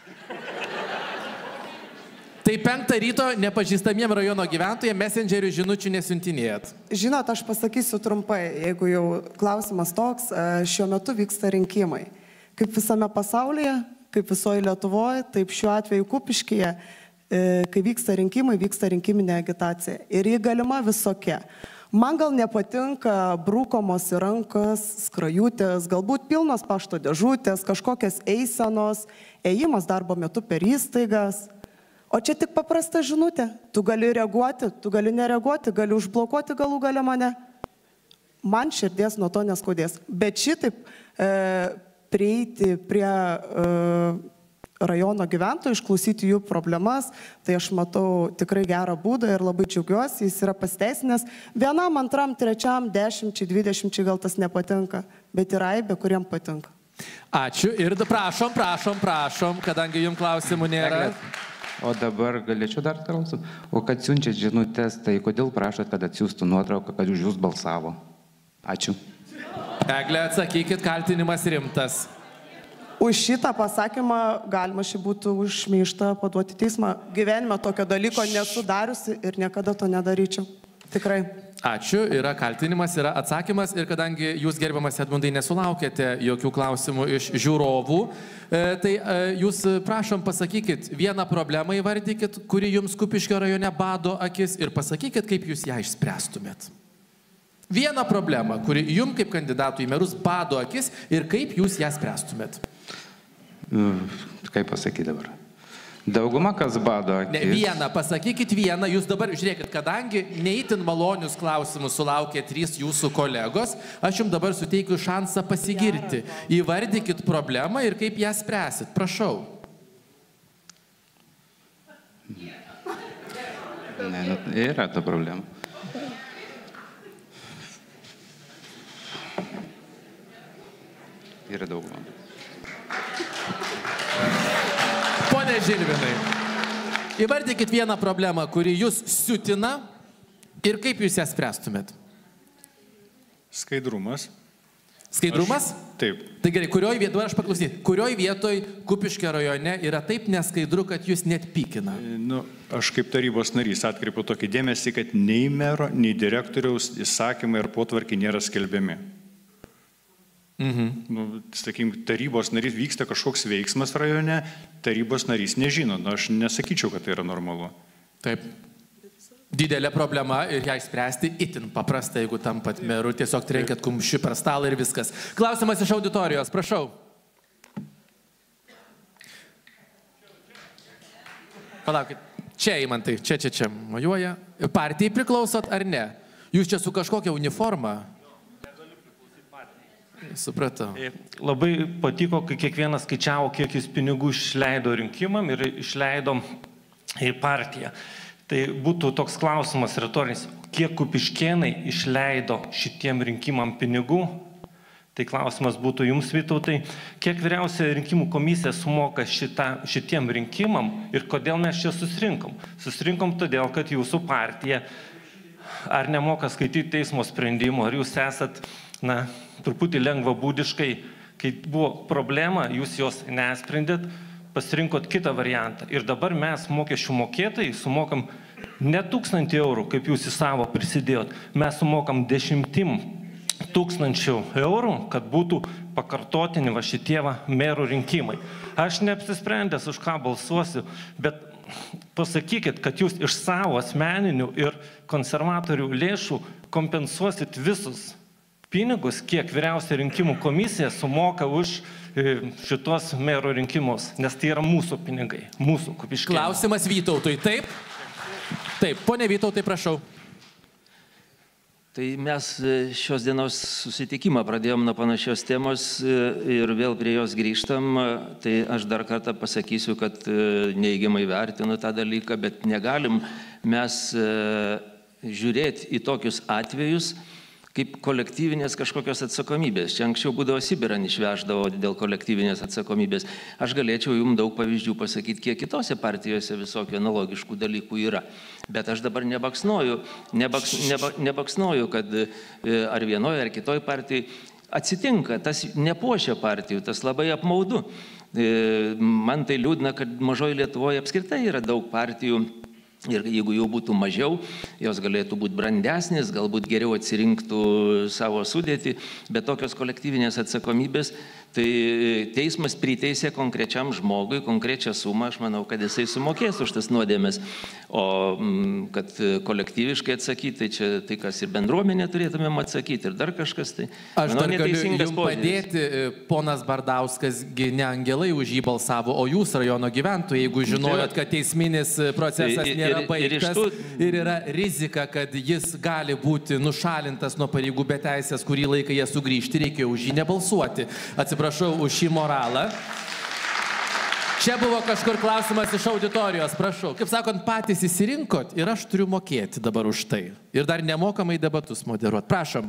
Tai penktą ryto nepažįstamiem rajono gyventojams messengerių žinučių nesiuntinėjat. Žinot, aš pasakysiu trumpai, jeigu jau klausimas toks, šiuo metu vyksta rinkimai. Kaip visame pasaulyje, kaip visoje Lietuvoje, taip šiuo atveju Kupiškyje, kai vyksta rinkimai, vyksta rinkiminė agitacija. Ir ji galima visokia. Man gal nepatinka brūkomos į rankas, skrajutės, galbūt pilnos pašto dėžutės, kažkokias eisenos, ėjimas darbo metu per įstaigas. O čia tik paprasta žinutė. Tu gali reaguoti, tu gali nereaguoti, gali užblokuoti galų gale mane. Man širdies nuo to neskaudės. Bet šitaip e, prieiti prie e, rajono gyventojų, išklausyti jų problemas, tai aš matau tikrai gerą būdą ir labai džiaugiuosi, jis yra pasiteisinęs. Vienam, antram, trečiam, dešimčiai, dvidešimčiai gal tas nepatinka, bet yra aibė, kuriem patinka. Ačiū ir prašom, prašom, prašom, kadangi jums klausimų nėra. O dabar galėčiau dar klausimą. O kad siunčiat žinutės, tai kodėl prašot, kad atsiųstų nuotrauką, kad už jūs balsavo? Ačiū. Egle, atsakykit, kaltinimas rimtas. Už šitą pasakymą galima šį būtų už šmeižtą paduoti teismą. Gyvenime tokio dalyko nesu dariusi ir niekada to nedaryčiau. Tikrai. Ačiū, yra kaltinimas, yra atsakymas ir kadangi jūs, gerbiamas Edmundai, nesulaukėte jokių klausimų iš žiūrovų, e, tai e, jūs prašom pasakykit vieną problemą įvardykit, kuri jums Kupiškio rajone bado akis ir pasakykit, kaip jūs ją išspręstumėt. Vieną problemą, kuri jums kaip kandidatų į merus bado akis ir kaip jūs ją spręstumėt. Kaip pasakyti dabar? Dauguma kas bado akis. Ne, vieną, pasakykit vieną, jūs dabar, žiūrėkit, kadangi neįtin malonius klausimus sulaukė trys jūsų kolegos, aš jums dabar suteikiu šansą pasigirti. Įvardykit problemą ir kaip ją spręsit. Prašau. Ne, nu, yra ta problema. Yra dauguma. Pone Žilvinai, įvardykit vieną problemą, kuri jūs siutina ir kaip jūs ją spręstumėt. Skaidrumas. Skaidrumas? Aš, taip. Tai gerai, kurioj vietoj, aš paklausysiu, kurioj vietoj Kupiškio rajone yra taip neskaidru, kad jūs net pykina? Nu, aš kaip tarybos narys atkreipiu tokį dėmesį, kad nei mero, nei direktoriaus įsakymai ir potvarkiai nėra skelbiami. Mhm. Nu, sakykim, tarybos narys vyksta kažkoks veiksmas rajone, tarybos narys nežino. Nu, aš nesakyčiau, kad tai yra normalu. Taip. Didelė problema ir ją išspręsti itin paprasta, jeigu tampat meru. Tiesiog trenkėt kumščiu per stalą ir viskas. Klausimas iš auditorijos, prašau. Palaukit. Čia, Eimantai, čia, čia, čia mojuoja. Partijai priklausot ar ne? Jūs čia su kažkokia uniforma? Supratau. Labai patiko, kai kiekvienas skaičiavo, kiek jis pinigų išleido rinkimam ir išleido į partiją. Tai būtų toks klausimas retorinis, kiek kupiškėnai išleido šitiem rinkimam pinigų? Tai klausimas būtų jums, Vytautai, kiek vyriausia rinkimų komisija sumoka šita, šitiem rinkimam ir kodėl mes čia susirinkom? Susirinkom todėl, kad jūsų partija ar nemoka skaityti teismo sprendimo, ar jūs esat, na, truputį lengvabūdiškai, kai buvo problema, jūs jos nesprendėt, pasirinkot kitą variantą. Ir dabar mes, mokesčių mokėtojai, sumokam ne tūkstantį eurų, kaip jūs į savo prisidėjot, mes sumokam dešimtim tūkstančių eurų, kad būtų pakartotini va šitie va merų rinkimai. Aš neapsisprendęs, už ką balsuosiu, bet pasakykit, kad jūs iš savo asmeninių ir konservatorių lėšų kompensuosit visus pinigus, kiek vyriausia rinkimų komisija sumoka už šitos mero rinkimus, nes tai yra mūsų pinigai, mūsų Kupiškėnų. Klausimas Vytautui, taip? Taip, pone Vytautai, prašau. Tai mes šios dienos susitikimą pradėjom nuo panašios temos ir vėl prie jos grįžtam. Tai aš dar kartą pasakysiu, kad neigiamai vertinu tą dalyką, bet negalim mes žiūrėti į tokius atvejus kaip kolektyvinės kažkokios atsakomybės. Čia anksčiau būdavo Sibirą išveždavo dėl kolektyvinės atsakomybės. Aš galėčiau jums daug pavyzdžių pasakyti, kiek kitose partijose visokių analogiškų dalykų yra. Bet aš dabar nebaksnoju, nebaks, neba, nebaksnoju, kad ar vienoje, ar kitoje partijoje atsitinka, tas nepuošia partijų, tas labai apmaudu. Man tai liūdna, kad mažoje Lietuvoje apskritai yra daug partijų. Ir jeigu jų būtų mažiau, jos galėtų būti brandesnės, galbūt geriau atsirinktų savo sudėtį, bet tokios kolektyvinės atsakomybės, tai teismas priteisė konkrečiam žmogui konkrečią sumą, aš manau, kad jisai sumokės už tas nuodėmes. O kad kolektyviškai atsakyti, tai čia tai, kas ir bendruomenė turėtumėm atsakyti, ir dar kažkas, tai aš manau, dar galiu jums požiūris. padėti, ponas Bardauskas, ne angelai už jį balsavo, o jūs rajono gyventojai, jeigu žinojot, kad teisminis procesas tai, nėra ir, baigtas ir, tų... ir yra rizika, kad jis gali būti nušalintas nuo pareigų be teisės, kurį laiką jie sugrįžti, reikėjo už jį nebalsuoti. Atsiprašau už šį moralą. Čia buvo kažkur klausimas iš auditorijos, prašau. Kaip sakant, patys įsirinkot ir aš turiu mokėti dabar už tai. Ir dar nemokamai debatus moderuoti. Prašom.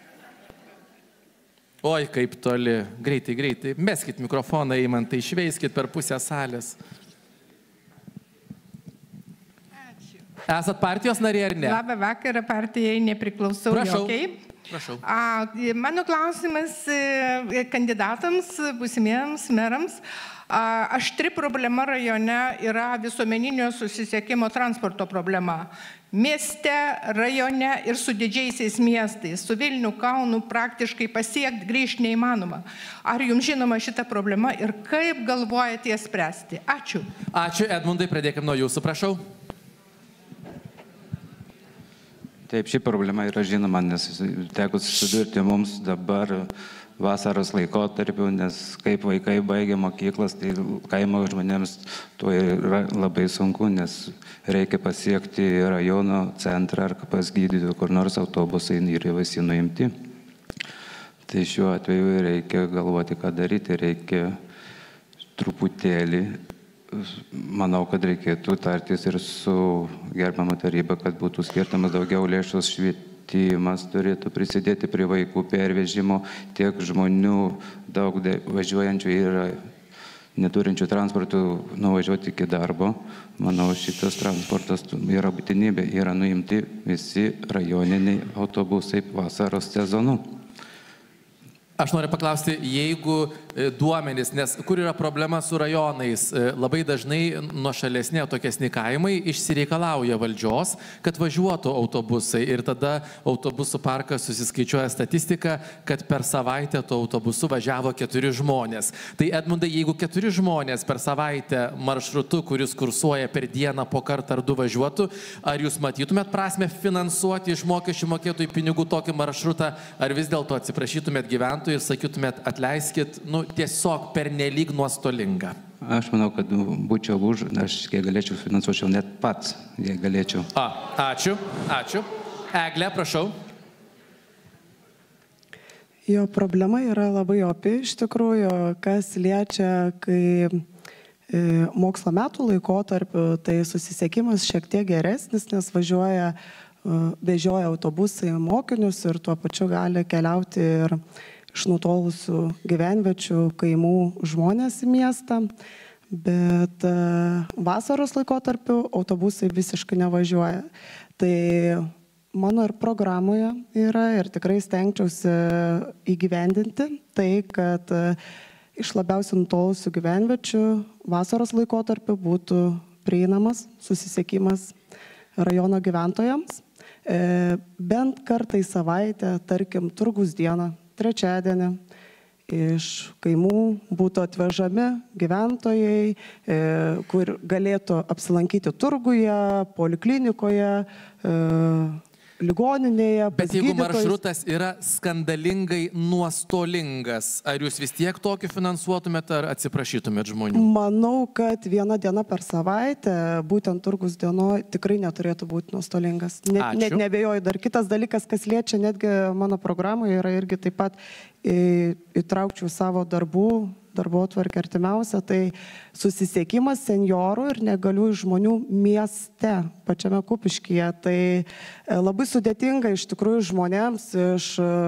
Oi, kaip toli. Greitai, greitai. Meskit mikrofoną, Eimantai, išveiskit per pusę salės. Esat partijos narė ar ne? Labą vakarą, partijai nepriklausau. Prašau. Jokiai. Prašau. A, mano klausimas kandidatams, būsimiems merams. A, aštri problema rajone yra visuomeninio susisiekimo transporto problema. Mieste, rajone ir su didžiaisiais miestais, su Vilniu, Kaunu praktiškai pasiekti, grįžti neįmanoma. Ar jums žinoma šita problema ir kaip galvojate ją spręsti? Ačiū. Ačiū, Edmundai, pradėkime nuo jūsų, prašau. Taip, ši problema yra žinoma, nes teko susidurti mums dabar vasaros laikotarpiu, nes kaip vaikai baigia mokyklas, tai kaimo žmonėms to yra labai sunku, nes reikia pasiekti rajono centrą ar pas gydytojų, kur nors autobusai yra visi nuimti. Tai šiuo atveju reikia galvoti, ką daryti, reikia truputėlį. Manau, kad reikėtų tartis ir su gerbama taryba, kad būtų skirtamas daugiau lėšos, švietimas turėtų prisidėti prie vaikų pervežimo, tiek žmonių daug važiuojančių ir neturinčių transportų nuvažiuoti iki darbo. Manau, šitas transportas yra būtinybė, yra nuimti visi rajoniniai autobusai vasaros sezonu. Aš noriu paklausti, jeigu duomenys, nes kur yra problema su rajonais, labai dažnai nuošalesni, atokesni kaimai išsireikalauja valdžios, kad važiuotų autobusai ir tada autobusų parkas susiskaičiuoja statistiką, kad per savaitę to autobusu važiavo keturi žmonės. Tai Edmundai, jeigu keturi žmonės per savaitę maršrutu, kuris kursuoja per dieną po kartą ar du važiuotų, ar jūs matytumėt prasme finansuoti iš mokesčių mokėtojų pinigų tokį maršrutą, ar vis dėlto atsiprašytumėt gyventojų ir sakytumėt, atleiskit, nu, tiesiog pernelyg nuostolinga? Aš manau, kad būčiau už, aš kiek galėčiau finansuočiau net pats, jei galėčiau. A, ačiū, ačiū. Egle, prašau. Jo problema yra labai opi, iš tikrųjų, kas liečia, kai e, mokslo metų laikotarpiu, tai susisiekimas šiek tiek geresnis, nes važiuoja, e, vežioja autobusai mokinius ir tuo pačiu gali keliauti ir iš nutolusių gyvenviečių, kaimų žmonės į miestą, bet vasaros laikotarpiu autobusai visiškai nevažiuoja. Tai mano ir programoje yra ir tikrai stengčiausi įgyvendinti tai, kad iš labiausiai nutolusių gyvenviečių vasaros laikotarpiu būtų prieinamas susisiekimas rajono gyventojams. Bent kartą į savaitę, tarkim, turgus dieną, trečiadienį, iš kaimų būtų atvežami gyventojai, kur galėtų apsilankyti turguje, poliklinikoje, ligoninėje. Bet jeigu maršrutas yra skandalingai nuostolingas, ar jūs vis tiek tokį finansuotumėt, ar atsiprašytumėt žmonių? Manau, kad viena diena per savaitę, būtent turgus dienoje, tikrai neturėtų būti nuostolingas. Net, net nebejoju. Dar kitas dalykas, kas liečia netgi mano programoje, yra irgi taip pat į, įtraukčiau savo darbų, darbotvarkę artimiausia, tai susisiekimas senjorų ir negaliųjų žmonių mieste, pačiame Kupiškyje. Tai labai sudėtinga iš tikrųjų žmonėms iš,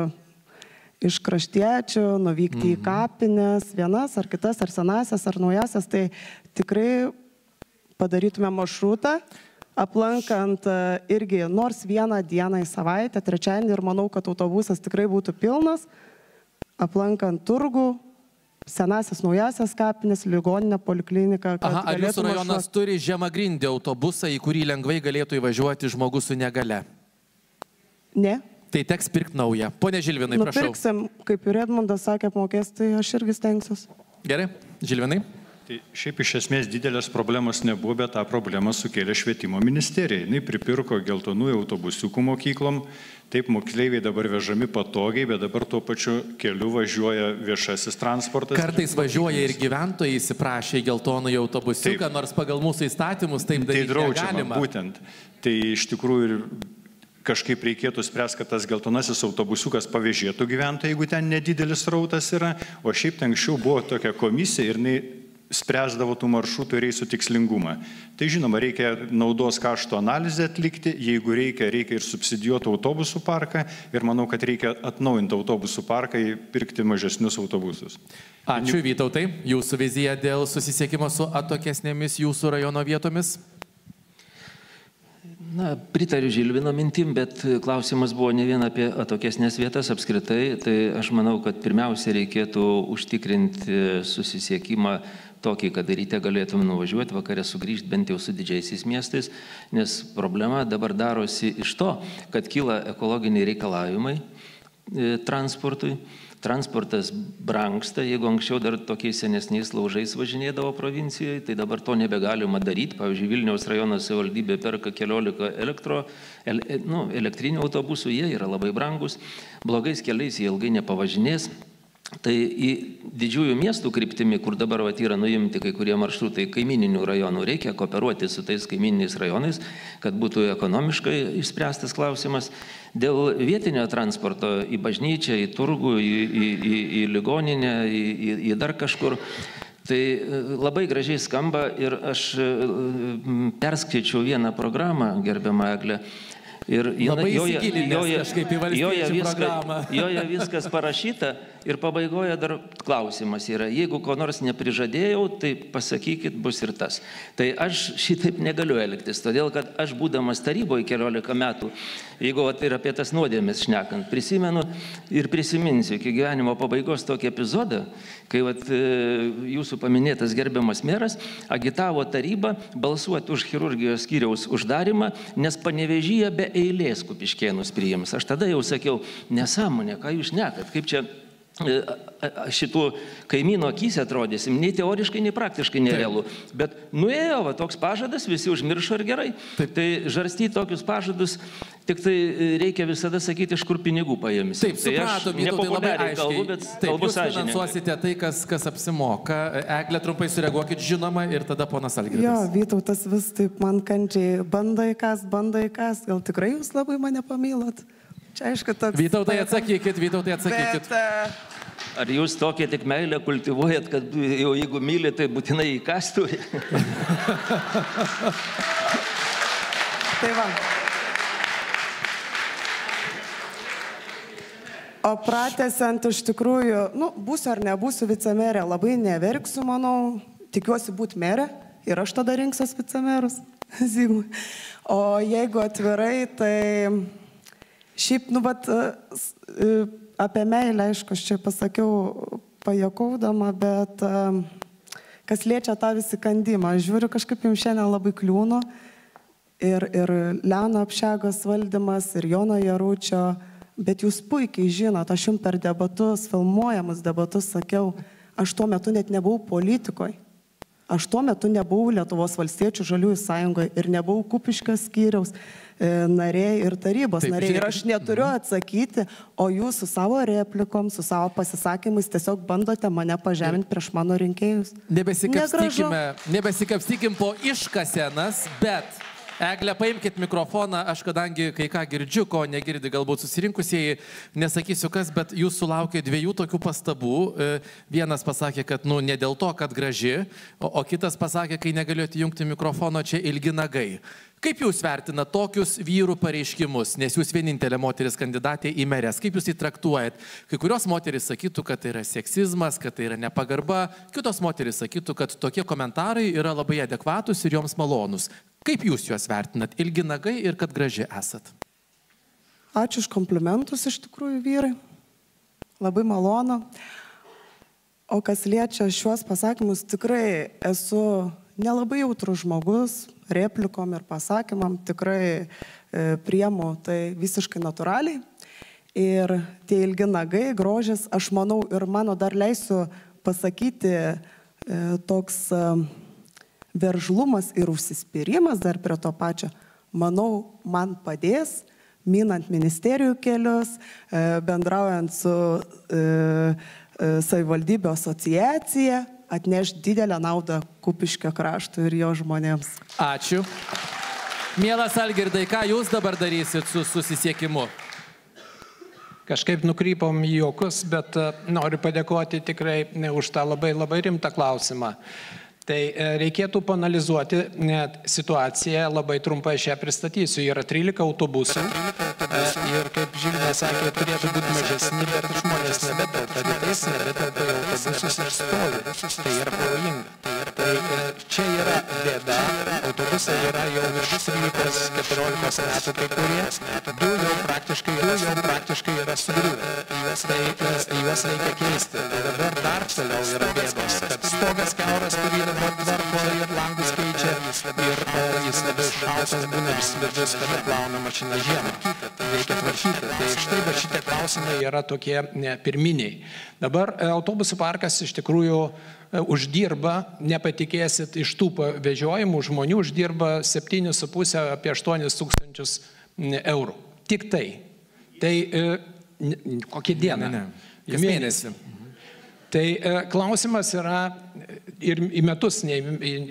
iš kraštiečių nuvykti mm-hmm. į kapines, vienas ar kitas, ar senasias, ar naujasias. Tai tikrai padarytume maršrutą, aplankant irgi nors vieną dieną į savaitę, trečiadienį, ir manau, kad autobusas tikrai būtų pilnas, aplankant turgų, senasias, naujasias kapines, ligoninę, polikliniką. Aha, ar jūsų rajonas šuo... turi žemagrindį autobusą, į kurį lengvai galėtų įvažiuoti žmogus su negale? Ne. Tai teks pirkti naują. Pone Žilvinai, prašau. Nupirksim, kaip ir Edmundas sakė, apmokės, tai aš irgi stengsiuosi. Gerai, Žilvinai. Tai šiaip iš esmės didelės problemos nebuvo, bet tą problemą sukėlė švietimo ministerija. Jis pripirko geltonųjų autobusiukų mokyklom, taip moksleiviai dabar vežami patogiai, bet dabar tuo pačiu keliu važiuoja viešasis transportas. Kartais važiuoja ir gyventojai įsiprašė į geltonųjų autobusiuką, taip, nors pagal mūsų įstatymus taip daryti tai draudžiama, negalima. Būtent. Tai iš tikrųjų ir kažkaip reikėtų spręsti, kad tas geltonasis autobusiukas pavėžėtų gyventojai, jeigu ten nedidelis rautas yra, o šiaip ten anksčiau buvo tokia komisija ir jinai spręsdavo tų maršrutų ir reisų tikslingumą. Tai žinoma, reikia naudos kaštų analizę atlikti, jeigu reikia, reikia ir subsidijuoti autobusų parką ir manau, kad reikia atnaujinti autobusų parką ir pirkti mažesnius autobusus. Ačiū, Vytautai. Jūsų vizija dėl susisiekimo su atokesnėmis jūsų rajono vietomis? Na, pritariu Žilvino mintim, bet klausimas buvo ne vien apie atokesnės vietas apskritai. Tai aš manau, kad pirmiausia reikėtų užtikrinti susisiekimą tokį, kad ryte galėtume nuvažiuoti, vakare sugrįžti bent jau su didžiaisiais miestais, nes problema dabar darosi iš to, kad kyla ekologiniai reikalavimai e, transportui. Transportas brangsta, jeigu anksčiau dar tokiais senesniais laužais važinėdavo provincijoje, tai dabar to nebegalima daryti. Pavyzdžiui, Vilniaus rajono savivaldybė perka keliolika elektro, el, nu, elektrinių autobusų, jie yra labai brangus, blogais keliais jie ilgai nepavažinės. Tai į didžiųjų miestų kryptimi, kur dabar vat, yra nuimti kai kurie maršrutai kaimininių rajonų, reikia kooperuoti su tais kaimininiais rajonais, kad būtų ekonomiškai išspręstas klausimas. Dėl vietinio transporto į bažnyčią, į turgų, į, į, į, į ligoninę, į, į, į dar kažkur, tai labai gražiai skamba ir aš perskaičiau vieną programą, gerbiamą Eglę, ir labai joje, įsigilinęs kažkaip į valstiečių programą. Joje viskas parašyta ir pabaigoje dar klausimas yra, jeigu ko nors neprižadėjau, tai pasakykit, bus ir tas. Tai aš šitaip negaliu elgtis, todėl kad aš būdamas taryboje keliolika metų, jeigu vat, ir apie tas nuodėmes šnekant, prisimenu ir prisiminsiu iki gyvenimo pabaigos tokį epizodą, kai vat, jūsų paminėtas gerbiamas meras agitavo tarybą balsuoti už chirurgijos skyriaus uždarimą, nes Panevėžyje be eilės Kupiškėnus priims. Aš tada jau sakiau, nesąmonė, ką jūs šnekat, kaip čia šitų kaimynų akys atrodysim, nei teoriškai, nei praktiškai nerealu. Bet nuėjo va, toks pažadas, visi užmiršo ir gerai. Taip. Tai žarstyti tokius pažadus, tik tai reikia visada sakyti, iš kur pinigų paėmės. Taip, supratom, tai Vytautai, labai aiškiai. Kalbu, bet taip, kalbu jūs finansuosite tai, kas, kas apsimoka. Eglė, trumpai sureaguokit, žinoma, ir tada ponas Algirdas. Jo, Vytautas vis taip man kančiai bando įkas, bando įkas. Gal tikrai jūs labai mane pamylot? Čia aišku, toks... Vytautai, atsakykit, Vytautai, atsakykit. Bet, ar jūs tokią tik meilę kultivuojat, kad jau jeigu myli, tai būtinai įkastų? Tai va. O pratęsiant iš tikrųjų, nu, būsiu ar nebūsiu vicemerė, labai neverksiu, manau, tikiuosi būti merė ir aš tada rinksiuos vicemerus. O jeigu atvirai, tai šiaip, nu, bet apie meilę, aišku, aš čia pasakiau pajuokaudama, bet kas liečia tą įsikandimą, žiūriu, kažkaip jums šiandien labai kliūno ir, ir Leono Apšegos valdymas, ir Jono Jaručio Bet jūs puikiai žinot, aš jums per debatus, filmuojamus debatus sakiau, aš tuo metu net nebuvau politikoje. Aš tuo metu nebuvau Lietuvos valstiečių žaliųjų sąjungoje ir nebuvau Kupiškio skyriaus nariai ir tarybos Taip, nariai. žiūrėk. Ir aš neturiu atsakyti, o jūs su savo replikom, su savo pasisakymais tiesiog bandote mane pažeminti prieš mano rinkėjus. Nebesikapstykime, nebesikapstykim po iškasenas, bet Egle, paimkit mikrofoną, aš kadangi kai ką girdžiu, ko negirdi galbūt susirinkusieji, nesakysiu kas, bet jūs sulaukė dviejų tokių pastabų. Vienas pasakė, kad nu ne dėl to, kad graži, o, o kitas pasakė, kai negalėjote jungti mikrofono, čia ilgi nagai. Kaip jūs vertina tokius vyrų pareiškimus, nes jūs vienintelė moteris kandidatė į merės, kaip jūs įtraktuojat? Kai kurios moteris sakytų, kad tai yra seksizmas, kad tai yra nepagarba, kitos moteris sakytų, kad tokie komentarai yra labai adekvatus ir joms malonus. Kaip jūs juos vertinat? Ilgi nagai ir kad graži esat? Ačiū už komplimentus iš tikrųjų, vyrai. Labai malonu. O kas liečia šiuos pasakymus, tikrai esu nelabai jautrus žmogus, replikom ir pasakymam, tikrai e, priemu tai visiškai natūraliai. Ir tie ilgi nagai, grožis, aš manau, ir mano dar leisiu pasakyti, e, toks e, veržlumas ir užsispyrimas dar prie to pačio, manau, man padės, minant ministerijų kelius, e, bendraujant su e, e, savivaldybių asociacija, atneš didelę naudą Kupiškio kraštui ir jo žmonėms. Ačiū. Mielas Algirdai, ką jūs dabar darysit su susisiekimu? Kažkaip nukrypom į juokus, bet noriu padėkoti tikrai už tą labai labai rimtą klausimą. Tai reikėtų panalizuoti net situaciją, labai trumpai šią pristatysiu. Yra trylika autobusų ir, kaip Žilvinė sakė, turėtų būti mažesni, bet žmonės nebetelpa rytais, nebetelpa į autobusus ir stovi. Tai yra pavojinga. Tai čia yra bėda. Autobusai yra jau virš trylikos keturiolikos metų kai kurie. Du jau praktiškai, du jau praktiškai yra sugriuvę. Tai juos reikia keisti. Tai dabar dar toliau yra bėdos, kad stogas kiauras, kurį dabar tvarko ir langus keičia ir o, jis labai šaltas būna ir slidus, kada plauna mašina žiemą. Reikia tvarkyti. Tai štai, bet šitie klausimai yra tokie ne, pirminiai. Dabar autobusų parkas iš tikrųjų uždirba, nepatikėsit, iš tų vežiojimų žmonių uždirba septynis su pusę apie aštuonis tūkstančius eurų. Tik tai. Tai kokią dieną? Ne, ne. Kas mėnesį. Tai e, klausimas yra ir į metus, nei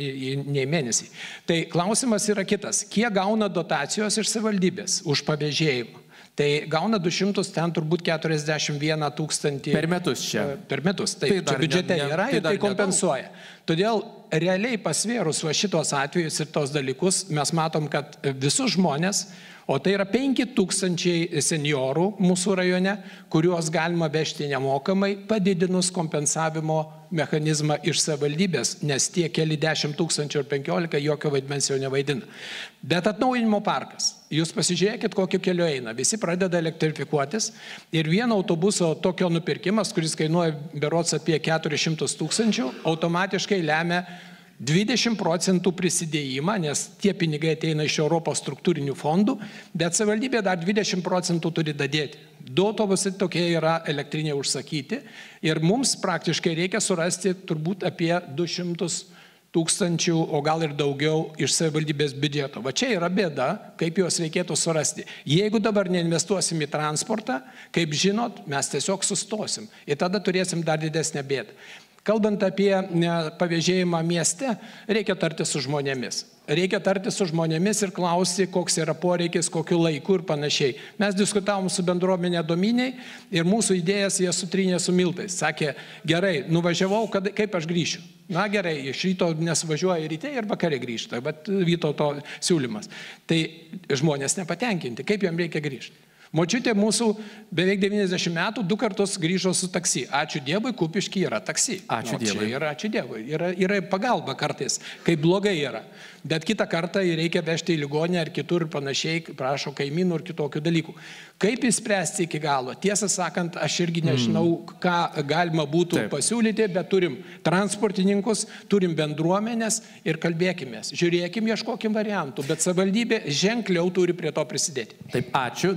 į mėnesį. Tai klausimas yra kitas. Kiek gauna dotacijos iš savivaldybės už pavėžėjimą? Tai gauna du šimtus, ten turbūt keturiasdešimt vieną tūkstantį. Per metus čia. Per metus, taip, tai čia biudžete ne, ne, yra ir tai, tai kompensuoja. Nedaug. Todėl realiai pasvėrus va šitos atvejus ir tos dalykus, mes matom, kad visus žmonės, o tai yra penki tūkstančiai seniorų mūsų rajone, kuriuos galima vežti nemokamai, padidinus kompensavimo mechanizmą iš savivaldybės, nes tie keli dešimt tūkstančių ir penkiolika jokio vaidmens jau nevaidina. Bet atnaujinimo parkas. Jūs pasižiūrėkit, kokiu keliu eina. Visi pradeda elektrifikuotis ir vieno autobuso tokio nupirkimas, kuris kainuoja berods apie keturis šimtus tūkstančių, automatiškai lemia dvidešimt procentų prisidėjimą, nes tie pinigai ateina iš Europos struktūrinių fondų, bet savivaldybė dar dvidešimt procentų turi dadėti. Du autobusai tokie yra elektriniai užsakyti ir mums praktiškai reikia surasti turbūt apie du šimtus tūkstančių, o gal ir daugiau iš savivaldybės biudžeto. Va čia yra bėda, kaip juos reikėtų surasti. Jeigu dabar neinvestuosim į transportą, kaip žinot, mes tiesiog sustosim ir tada turėsim dar didesnę bėdą. Kalbant apie pavėžėjimą mieste, reikia tarti su žmonėmis. Reikia tarti su žmonėmis ir klausti, koks yra poreikis, kokiu laiku ir panašiai. Mes diskutavom su bendruomenė Dominiai ir mūsų idėjas jie sutrynė su miltais. Sakė, gerai, nuvažiavau, kad, kaip aš grįšiu. Na gerai, iš ryto nesvažiuoja ryte ir vakare grįžta, bet Vytauto siūlymas. Tai žmonės nepatenkinti, kaip jam reikia grįžti. Močiutė mūsų beveik devyniasdešimt metų du kartus grįžo su taksi. Ačiū Dievui, Kupišky yra taksi. Ačiū Dievui. Yra, ačiū Dievui. Yra, yra pagalba kartais, kai blogai yra. Bet kitą kartą reikia vežti į ligoninę ar kitur ir panašiai, prašo kaimynų ir kitokių dalykų. Kaip įspręsti iki galo? Tiesą sakant, aš irgi nežinau, ką galima būtų Taip. pasiūlyti, bet turim transportininkus, turim bendruomenės ir kalbėkimės. Žiūrėkim, ieškokim variantų, bet savivaldybė ženkliau turi prie to prisidėti. Taip, ačiū. Dabar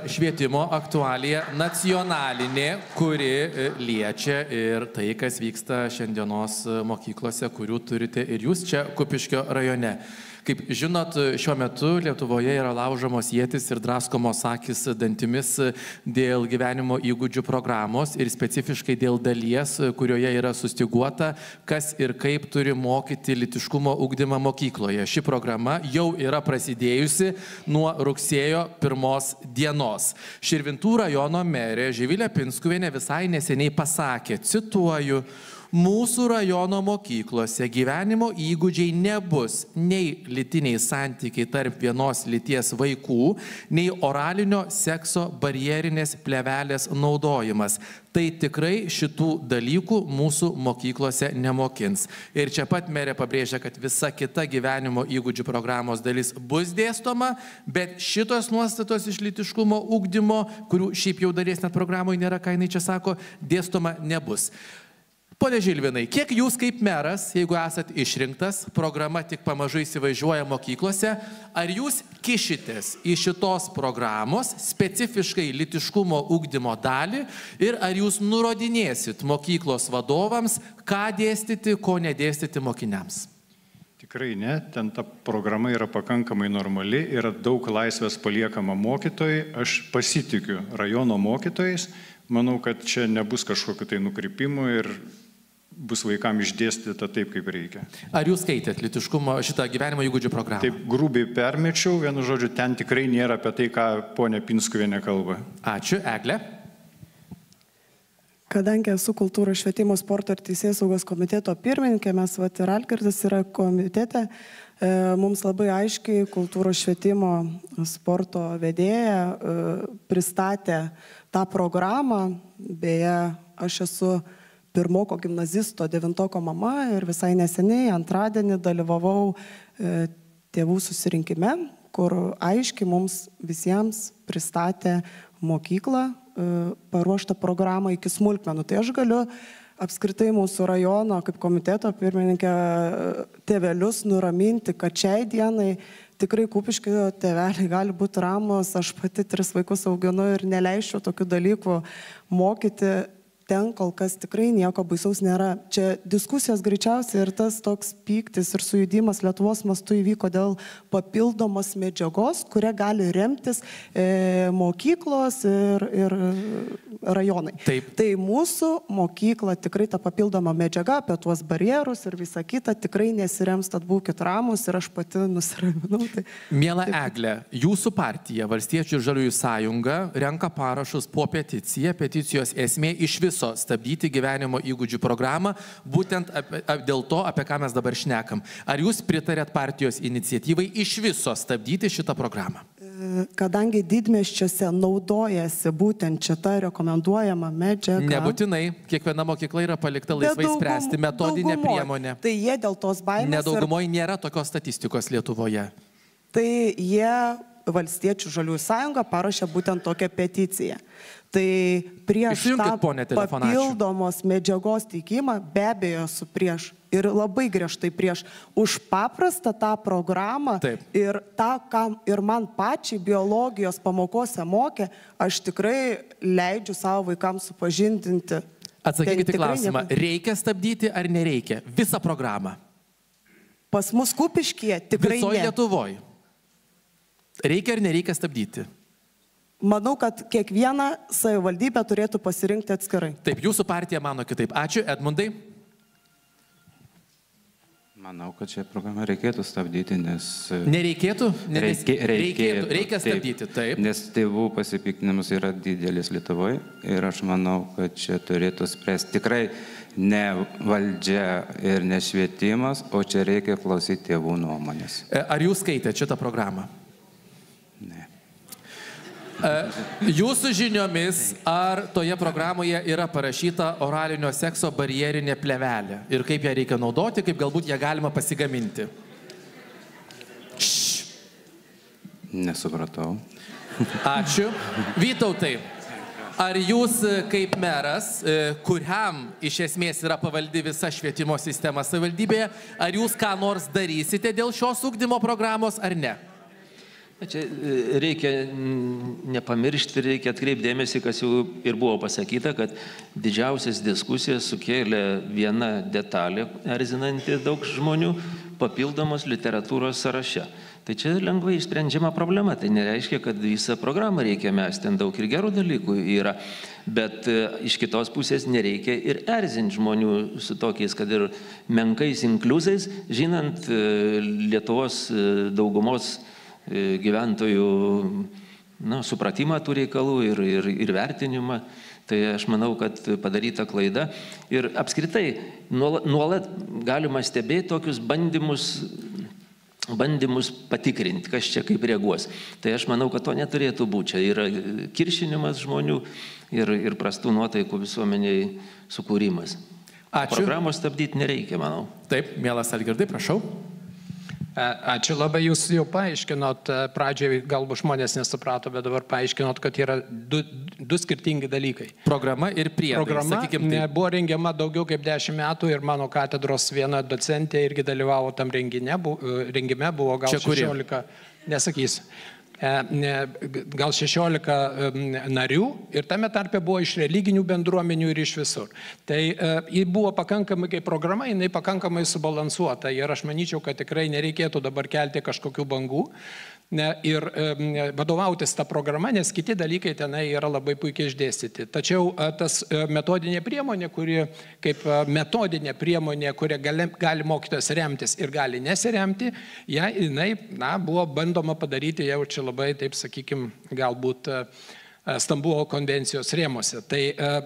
švietimo aktualija nacionalinė, kuri liečia ir tai, kas vyksta šiandienos mokyklose, kurių turite ir jūs čia Kupiškio rajone. Kaip žinot, šiuo metu Lietuvoje yra laužomos ietis ir draskomos akys dantimis dėl gyvenimo įgūdžių programos ir specifiškai dėl dalies, kurioje yra sustiguota, kas ir kaip turi mokyti lytiškumo ugdymą mokykloje. Ši programa jau yra prasidėjusi nuo rugsėjo pirmos dienos. Širvintų rajono merė Živilė Pinskuvienė visai neseniai pasakė, cituoju, mūsų rajono mokyklose gyvenimo įgūdžiai nebus nei lytiniai santykiai tarp vienos lyties vaikų, nei oralinio sekso barjerinės plėvelės naudojimas. Tai tikrai šitų dalykų mūsų mokyklose nemokins. Ir čia pat merė pabrėžia, kad visa kita gyvenimo įgūdžių programos dalis bus dėstoma, bet šitos nuostatos iš lytiškumo ugdymo, kurių šiaip jau dalies net programoje nėra, ką jinai čia sako, dėstoma nebus. Pone Žilvinai, kiek jūs kaip meras, jeigu esat išrinktas, programa tik pamažu įsivažiuoja mokyklose, ar jūs kišitės į šitos programos specifiškai lytiškumo ugdymo dalį ir ar jūs nurodinėsit mokyklos vadovams, ką dėstyti, ko nedėstyti mokiniams? Tikrai ne, ten ta programa yra pakankamai normali, yra daug laisvės paliekama mokytojai, aš pasitikiu rajono mokytojais, manau, kad čia nebus kažkokiu tai nukrypimu ir bus vaikams išdėstyta taip, kaip reikia. Ar jūs skaitėt lytiškumo šitą gyvenimo įgūdžių programą? Taip grubiai permečiau, vienu žodžiu, ten tikrai nėra apie tai, ką ponė Pinskuvienė kalba. Ačiū, Eglė. Kadangi esu kultūros švietimo sporto ir teisėsaugos komiteto pirmininkė, mes vat ir Algirdas yra komitete, mums labai aiškiai kultūros švietimo sporto vedėja pristatė tą programą, beje, aš esu pirmoko gimnazisto devintoko mama ir visai neseniai antradienį dalyvavau tėvų susirinkime, kur aiškiai mums visiems pristatė mokyklą paruoštą programą iki smulkmenų. Tai aš galiu apskritai mūsų rajono kaip komiteto pirmininkė tėvelius nuraminti, kad šiai dienai tikrai Kupiškio tėveliai gali būti ramus, aš pati tris vaikus auginu ir neleisčiau tokių dalykų mokyti. Ten kol kas tikrai nieko baisaus nėra. Čia diskusijos greičiausiai ir tas toks pyktis ir sujudimas Lietuvos mastu įvyko dėl papildomos medžiagos, kuria gali remtis e, mokyklos ir, ir rajonai. Taip. Tai mūsų mokykla tikrai ta papildoma medžiaga apie tuos barjerus ir visą kitą tikrai nesirems, tad būkit ramus ir aš pati nusiraminau. Tai, Miela taip. Eglė, jūsų partija, Valstiečių ir Žaliųjų sąjunga, renka parašus po peticiją. Peticijos esmė iš viso stabdyti gyvenimo įgūdžių programą, būtent apie, dėl to, apie ką mes dabar šnekam. Ar jūs pritarėt partijos iniciatyvai iš viso stabdyti šitą programą? Kadangi didmiesčiuose naudojasi būtent šitą rekomenduojamą medžiagą. Nebūtinai, kiekviena mokykla yra palikta laisvai daugum, spręsti metodinę daugumoj, priemonę. Tai jie dėl tos baimės... Nedaugumoje ir... nėra tokios statistikos Lietuvoje. Tai jie, Valstiečių Žaliųjų sąjunga, parašė būtent tokią peticiją. Tai prieš Išjungit, tą papildomos medžiagos teikimą be abejo su prieš ir labai griežtai prieš už paprastą tą programą. Taip. Ir tą, kam ir man pačiai biologijos pamokose mokė, aš tikrai leidžiu savo vaikams supažindinti. Atsakykite klausimą, ne... reikia stabdyti ar nereikia visą programą? Pas mus Kupiškyje tikrai Visoje ne. Lietuvoje. Reikia ar nereikia stabdyti? Manau, kad kiekviena savivaldybė turėtų pasirinkti atskirai. Taip, jūsų partija mano kitaip. Ačiū, Edmundai. Manau, kad šią programą reikėtų stabdyti, nes... Nereikėtų? Ne, Reikė, reikėtų, reikėtų. Reikia stabdyti, taip. taip. Nes tėvų pasipiktinimas yra didelis Lietuvoje ir aš manau, kad čia turėtų spręsti tikrai ne valdžia ir ne švietimas, o čia reikia klausyti tėvų nuomonės. Ar jūs skaitėte šitą programą? Ne. Jūsų žiniomis, ar toje programoje yra parašyta oralinio sekso barjerinė plėvelė ir kaip ją reikia naudoti, kaip galbūt ją galima pasigaminti? Šš. Nesupratau. Ačiū. Vytautai, ar jūs kaip meras, kuriam iš esmės yra pavaldi visa švietimo sistema savivaldybėje, ar jūs ką nors darysite dėl šios ugdymo programos ar ne? Čia reikia nepamiršti, reikia atkreipdėmėsi, kas jau ir buvo pasakyta, kad didžiausias diskusijas sukėlė viena detalė, erzinanti daug žmonių, papildomos literatūros sąraše. Tai čia lengvai išsprendžiama problema, tai nereiškia, kad visą programą reikia mesti, ten daug ir gerų dalykų yra, bet iš kitos pusės nereikia ir erzinti žmonių su tokiais, kad ir menkais inkliuzais, žinant Lietuvos daugumos gyventojų na, supratimą tų reikalų ir, ir, ir vertinimą. Tai aš manau, kad padaryta klaida. Ir apskritai nuolat, nuolat galima stebėti tokius bandymus, bandymus patikrinti, kas čia kaip reaguos. Tai aš manau, kad to neturėtų būti. Čia yra kiršinimas žmonių ir, ir prastų nuotaikų visuomeniai sukūrimas. Ačiū. Programos stabdyti nereikia, manau. Taip, mielas Algirdai, prašau. Ačiū labai, jūs jau paaiškinot, pradžioje galbūt žmonės nesuprato, bet dabar paaiškinot, kad yra du, du skirtingi dalykai. Programa ir priedai. Programa buvo rengiama daugiau kaip dešimt metų ir mano katedros viena docentė irgi dalyvavo tam rengime, rengime buvo gal šešiolika, nesakysiu. gal šešiolika narių ir tame tarpe buvo iš religinių bendruomenių ir iš visur. Tai ji buvo pakankamai kaip programa, jinai pakankamai subalansuota ir aš manyčiau, kad tikrai nereikėtų dabar kelti kažkokių bangų ir vadovautis tą programą, nes kiti dalykai tenai yra labai puikiai išdėstyti. Tačiau tas metodinė priemonė, kuri kaip metodinė priemonė, kurią gali, gali mokytojas remtis ir gali nesiremti, ja, jinai na, buvo bandoma padaryti jau čia labai, taip sakykime, galbūt Stambulo konvencijos rėmose. Tai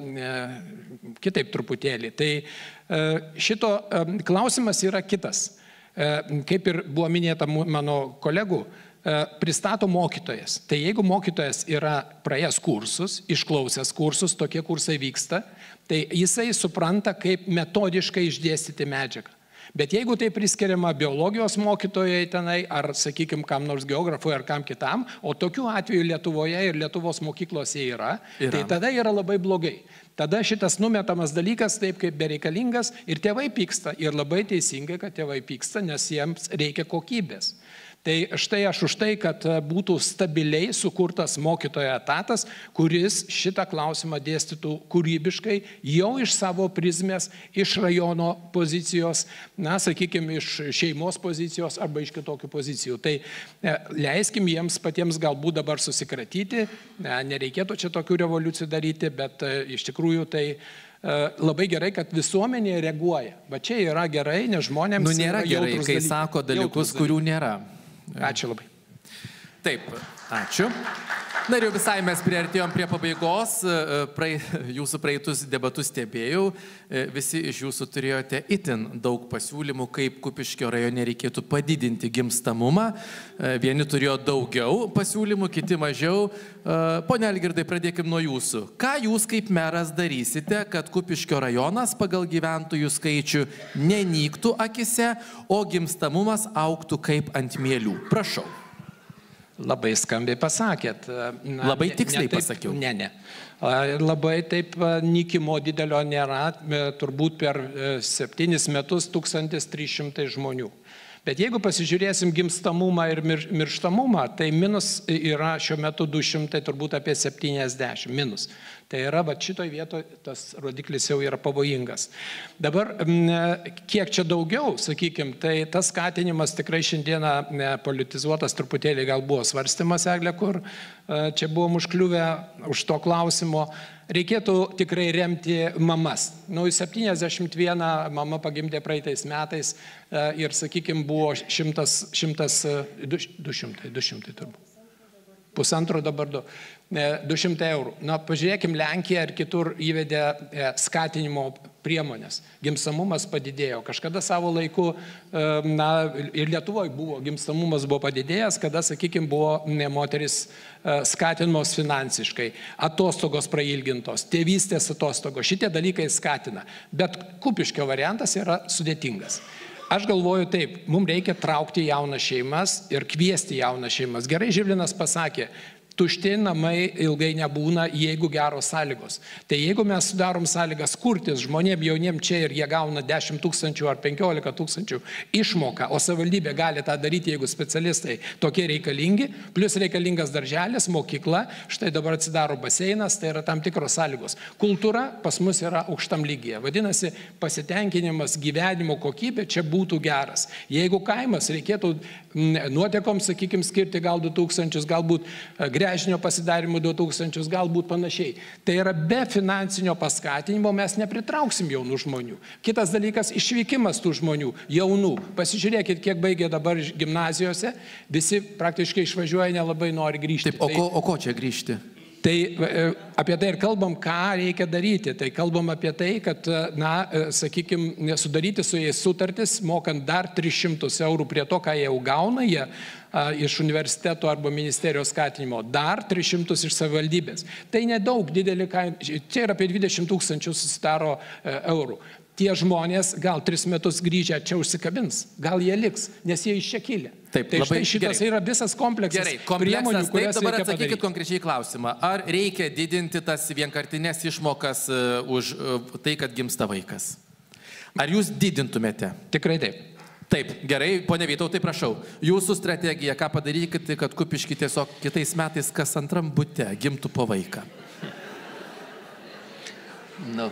kitaip truputėlį. Tai šito klausimas yra kitas. Kaip ir buvo minėta mano kolegų, pristato mokytojas. Tai jeigu mokytojas yra praėjęs kursus, išklausęs kursus, tokie kursai vyksta, tai jisai supranta, kaip metodiškai išdėstyti medžiagą. Bet jeigu tai priskiriama biologijos mokytojai tenai, ar, sakykime, kam nors geografui, ar kam kitam, o tokiu atveju Lietuvoje ir Lietuvos mokyklose yra, yra, tai tada yra labai blogai. Tada šitas numetamas dalykas taip kaip bereikalingas ir tėvai pyksta. Ir labai teisingai, kad tėvai pyksta, nes jiems reikia kokybės. Tai štai aš už tai, kad būtų stabiliai sukurtas mokytojo etatas, kuris šitą klausimą dėstytų kūrybiškai, jau iš savo prizmės, iš rajono pozicijos, na, sakykime, iš šeimos pozicijos arba iš kitokių pozicijų. Tai leiskim jiems patiems galbūt dabar susikratyti, nereikėtų čia tokių revoliucijų daryti, bet iš tikrųjų tai labai gerai, kad visuomenė reaguoja. Va čia yra gerai, nes žmonėms... Nu, nėra gerai, kai dalykai, sako dalykus, kurių nėra. Ačiū labai. Taip, ačiū. Na ir jau visai mes priartėjom prie pabaigos. Prae, jūsų praeitus debatus stebėjau. Visi iš jūsų turėjote itin daug pasiūlymų, kaip Kupiškio rajone reikėtų padidinti gimstamumą. Vieni turėjo daugiau pasiūlymų, kiti mažiau. Pone Algirdai, pradėkim nuo jūsų. Ką jūs kaip meras darysite, kad Kupiškio rajonas pagal gyventojų skaičių nenyktų akise, o gimstamumas augtų kaip ant mielių? Prašau. Labai skambiai pasakėt. Na, labai tiksliai ne taip, pasakiau. Ne, ne. Labai taip nykimo didelio nėra, turbūt per septynis metus tūkstantis trys šimtai žmonių. Bet jeigu pasižiūrėsim gimstamumą ir mir, mirštamumą, tai minus yra šiuo metu du šimtai, turbūt apie septyniasdešimt minus. Tai yra, va šitoj vietoje tas rodiklis jau yra pavojingas. Dabar, kiek čia daugiau, sakykime, tai tas skatinimas tikrai šiandieną politizuotas, truputėlį gal buvo svarstymas, Eglė, kur čia buvom užkliuvę už to klausimo. Reikėtų tikrai remti mamas. Nu, septyniasdešimt viena mama pagimdė praeitais metais ir, sakykime, buvo šimtas, šimtas, du šimtai, du šimtai turbūt. Pusantro dabar du. du šimtai eurų. Na, pažiūrėkim, Lenkija ir kitur įvedė skatinimo priemonės. Gimstamumas padidėjo. Kažkada savo laiku, na, ir Lietuvoje buvo, gimstamumas buvo padidėjęs, kada, sakykime, buvo ne, moteris skatinamos finansiškai, atostogos prailgintos, tėvystės atostogos. Šitie dalykai skatina. Bet Kupiškio variantas yra sudėtingas. Aš galvoju taip, mums reikia traukti jaunas šeimas ir kviesti jaunas šeimas. Gerai Živlinas pasakė, Tušti namai ilgai nebūna, jeigu geros sąlygos. Tai jeigu mes sudarom sąlygas kurtis žmonėm jauniem čia ir jie gauna dešimt tūkstančių ar penkiolika tūkstančių išmoką, o savivaldybė gali tą daryti, jeigu specialistai tokie reikalingi, plus reikalingas darželis, mokykla, štai dabar atsidaro baseinas, tai yra tam tikros sąlygos. Kultūra pas mus yra aukštam lygyje. Vadinasi, pasitenkinimas, gyvenimo kokybė čia būtų geras. Jeigu kaimas reikėtų nuotekom, sakykime, skirti gal du tūkstančius, galbūt gręžinio pasidarimų du tūkstančius, galbūt panašiai. Tai yra be finansinio paskatinimo mes nepritrauksim jaunų žmonių. Kitas dalykas, išvykimas tų žmonių, jaunų. Pasižiūrėkit, kiek baigė dabar gimnazijose, visi praktiškai išvažiuoja, nelabai nori grįžti. Taip, o, ko, o ko čia grįžti? Tai apie tai ir kalbam, ką reikia daryti. Tai kalbam apie tai, kad, na, sakykime, sudaryti su jais sutartis, mokant dar tris šimtus eurų prie to, ką jie jau gauna, jie a, iš universiteto arba ministerijos skatinimo, dar tris šimtus iš savivaldybės. Tai nedaug, didelį kainą, čia yra apie dvidešimt tūkstančių susidaro e, eurų. Tie žmonės gal tris metus grįžę čia užsikabins, gal jie liks, nes jie iš čia kilę. Taip, tai labai, štai šitas gerai. Yra visas kompleksas, gerai, kompleksas priemonių, kurias taip, dabar reikia atsakykit padaryti. Konkrečiai klausimą. Ar reikia didinti tas vienkartinės išmokas uh, už uh, tai, kad gimsta vaikas? Ar jūs didintumėte? Tikrai taip. Taip, gerai, ponia Vytautai, prašau. Jūsų strategija, ką padarykite, kad Kupišky tiesiog kitais metais kas antram bute gimtų po vaiką? Nu.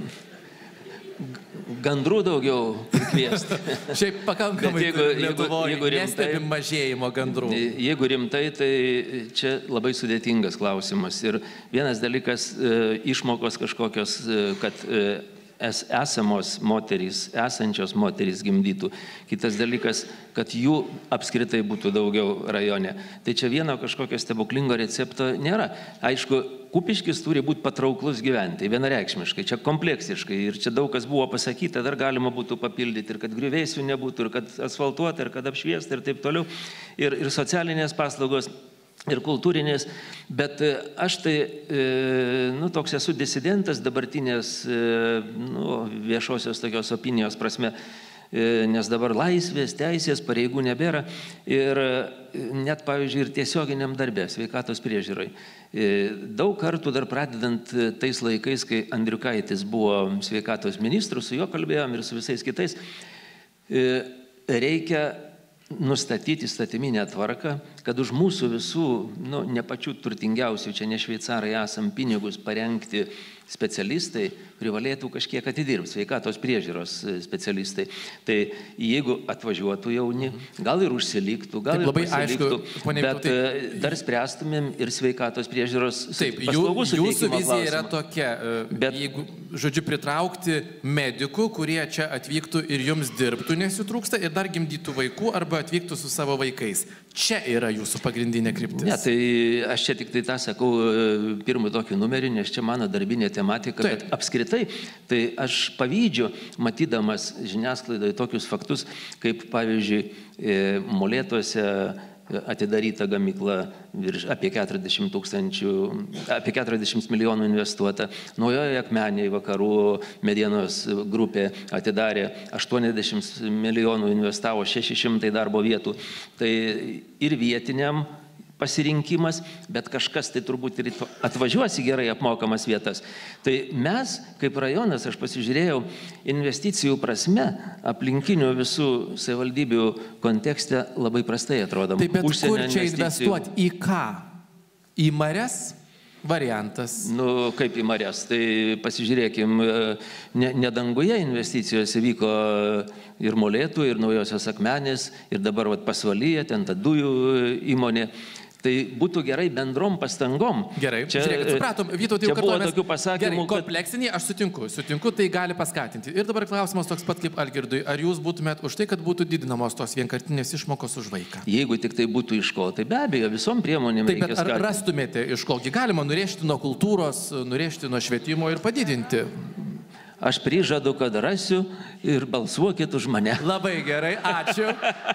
Gandrų daugiau prikviesti. Šiaip pakankamai jeigu, Lietuvoje nestebim mažėjimo gandrų. Jeigu rimtai, tai čia labai sudėtingas klausimas. Ir vienas dalykas, išmokos kažkokios, kad esamos moterys, esančios moterys gimdytų. Kitas dalykas, kad jų apskritai būtų daugiau rajone. Tai čia vieno kažkokio stebuklingo recepto nėra. Aišku, Kupiškis turi būti patrauklus gyventi, vienareikšmiškai, čia kompleksiškai. Ir čia daug kas buvo pasakyta, dar galima būtų papildyti, ir kad griuvėsių nebūtų, ir kad asfaltuota, ir kad apšviesta, ir taip toliau. Ir, ir socialinės paslaugos, ir kultūrinės. Bet aš tai, nu, toks esu disidentas dabartinės, nu, viešosios tokios opinijos prasme, nes dabar laisvės, teisės, pareigų nebėra. Ir net, pavyzdžiui, ir tiesioginiam darbė, sveikatos priežiūrai. Daug kartų dar pradedant tais laikais, kai Andriukaitis buvo sveikatos ministrus, su juo kalbėjom ir su visais kitais, reikia nustatyti įstatyminę tvarką, kad už mūsų visų, nu, ne pačių turtingiausių, čia ne šveicarai esam, pinigus parengti specialistai privalėtų kažkiek atidirbti, sveikatos priežiūros specialistai. Tai jeigu atvažiuotų jauni, gal ir užsiliktų, gal taip, ir pasiliktų, aišku, ponia, bet tai dar spręstumėm ir sveikatos priežiūros taip, paslaugų suteikimo jūsų vizija klausimą. yra tokia, bet jeigu, žodžiu, pritraukti medikų, kurie čia atvyktų ir jums dirbtų, nes jų trūksta, ir dar gimdytų vaikų arba atvyktų su savo vaikais. Čia yra jūsų pagrindinė kryptis. Ne, tai aš čia tik tai tą sakau pirmą tokį numerį, nes čia mano darbinė tematika, bet apskritai, tai aš pavydžiu, matydamas žiniasklaidoje tokius faktus, kaip pavyzdžiui, Molėtuose atidaryta gamykla, virš, apie keturiasdešimt tūkstančių, apie keturiasdešimt milijonų investuota. Naujoje Akmenėje vakarų medienos grupė atidarė aštuoniasdešimt milijonų, investavo šeši šimtai darbo vietų. Tai ir vietiniam pasirinkimas, bet kažkas tai turbūt ir atvažiuos į gerai apmokamas vietas. Tai mes, kaip rajonas, aš pasižiūrėjau, investicijų prasme, aplinkinių visų savivaldybių kontekste labai prastai atrodom. Taip, bet kur čia investuoti? Į ką? Į marias? Variantas. Nu, kaip į marias. Tai pasižiūrėkim, ne, ne danguje investicijos vyko ir Molėtų, ir Naujosios Akmenės, ir dabar vat, Pasvalyje, ten ta dujų įmonė. Tai būtų gerai bendrom pastangom. Gerai, čia, žiūrėkit, supratom, Vytautai, jau buvo tokių pasakymų. Gerai, kompleksiniai, aš sutinku, sutinku, tai gali paskatinti. Ir dabar klausimas toks pat kaip Algirdui. Ar jūs būtumėt už tai, kad būtų didinamos tos vienkartinės išmokos už vaiką? Jeigu tik tai būtų iš ko, tai be abejo, visom priemonėm taip, reikia skatinti. skatinti. Ar rastumėte iš ko? Galima nurėžti nuo kultūros, nurėžti nuo švietimo ir padidinti. Aš prižadu, kad rasiu ir balsuokit už mane. Labai gerai, ačiū.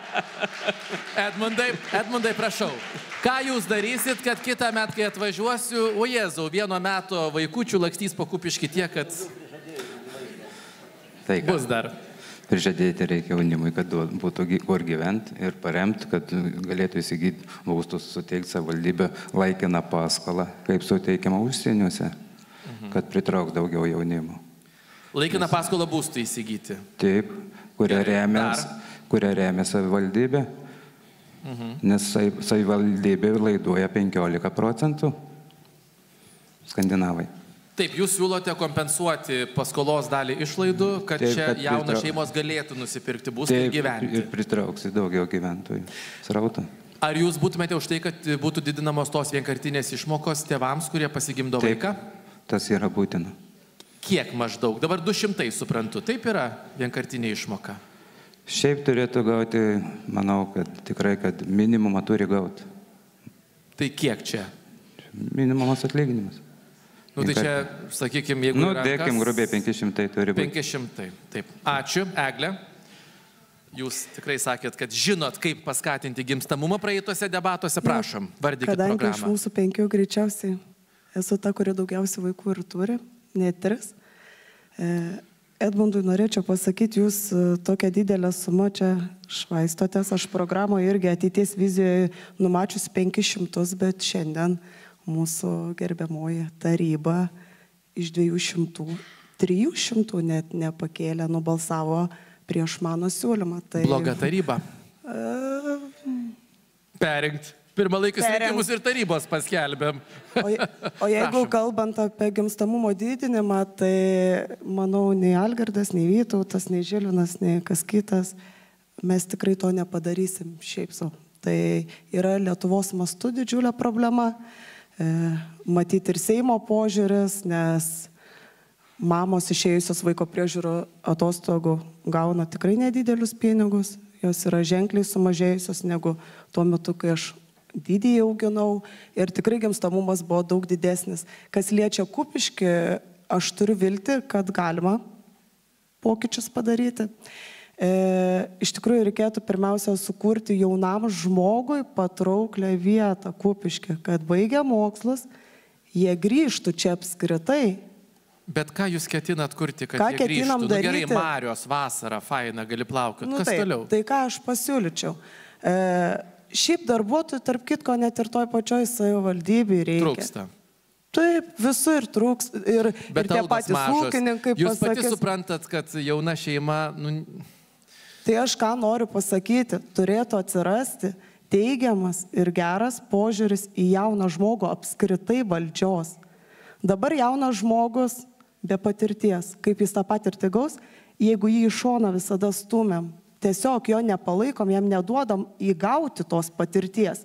Edmundai, Edmundai, prašau. Ką jūs darysit, kad kitą metą, kai atvažiuosiu, o Jėzau, vieno meto vaikučių lakstys po Kupiškį tiek, kad tai bus dar. prižadėti reikia jaunimui, kad būtų kur gyventi ir paremti, kad galėtų įsigyti būstus, suteikti savivaldybę laikiną paskolą, kaip suteikiama užsieniuose, mhm. kad pritrauks daugiau jaunimo. Laikiną paskolą būstų įsigyti? Taip, kurią remia, kurią remia savivaldybė, mhm. nes savivaldybė laiduoja penkiolika procentų skandinavai. Taip, jūs siūlote kompensuoti paskolos dalį išlaidų, kad Taip, čia kad jaunos pritrauk... šeimos galėtų nusipirkti būstą ir gyventi. Ir pritrauksi daugiau gyventojų srautą. Ar jūs būtumėte už tai, kad būtų didinamos tos vienkartinės išmokos tėvams, kurie pasigimdo Taip, vaiką? Tas yra būtina. Kiek maždaug? Dabar du šimtai, suprantu. Taip yra vienkartinė išmoka? Šiaip turėtų gauti, manau, kad tikrai, kad minimumą turi gauti. Tai kiek čia? Minimumas atlyginimas. Nu, tai čia, sakykime, jeigu... Nu, dėkim, grubiai penki šimtai turi būti. penki šimtai, taip. Ačiū, Eglė. Jūs tikrai sakėt, kad žinot, kaip paskatinti gimstamumą praeituose debatuose. Prašom, vardykit Kadangi programą. Kadangi iš mūsų penkių greičiausiai esu ta, kuri daugiausiai vaikų ir turi, ne tris. Edmundui norėčiau pasakyti, jūs tokią didelę sumą čia švaistotės. Aš programoje irgi ateities vizijoje numačius penkis šimtus, bet šiandien mūsų gerbiamoji taryba iš dviejų šimtų, trijų šimtų net nepakėlė, nubalsavo prieš mano siūlymą. Tai... Bloga taryba. Uh... Perrinkt. Pirmalaikius rinkimus ir tarybos paskelbėm. O, o jeigu kalbant apie gimstamumo didinimą, tai manau, nei Algirdas, nei Vytautas, nei Žilvinas, nei kas kitas, mes tikrai to nepadarysim šiaip sau. Tai yra Lietuvos mastu didžiulė problema. Matyti ir Seimo požiūris, nes mamos išėjusios vaiko priežiūro atostogų gauna tikrai nedidelius pinigus, jos yra ženkliai sumažėjusios negu tuo metu, kai aš didįjį auginau ir tikrai gimstamumas buvo daug didesnis. Kas liečia Kupiškį, aš turiu viltį, kad galima pokyčius padaryti. E, iš tikrųjų reikėtų pirmiausia sukurti jaunam žmogui patrauklę vietą Kupiškį, kad baigę mokslus, jie grįžtų čia apskritai. Bet ką jūs ketinat kurti, kad ką jie grįžtų? Nu, gerai, daryti? Marios, vasara, faina, gali plaukioti. Nu, Kas taip, toliau? Tai ką aš pasiūlyčiau? E, šiaip darbuotojų, tarp kitko, net ir toj pačioj savivaldybėje reikia. Trūksta. Taip, visur trūks. Ir, Bet ir tie patys ūkininkai pasakys. Jūs pati suprantat, kad jauna šeima... Nu... Tai aš ką noriu pasakyti, turėtų atsirasti teigiamas ir geras požiūris į jauną žmogų apskritai valdžios. Dabar jaunas žmogus be patirties, kaip jis tą patirtį gaus, jeigu jį iš šono visada stumėm, tiesiog jo nepalaikom, jam neduodam įgauti tos patirties.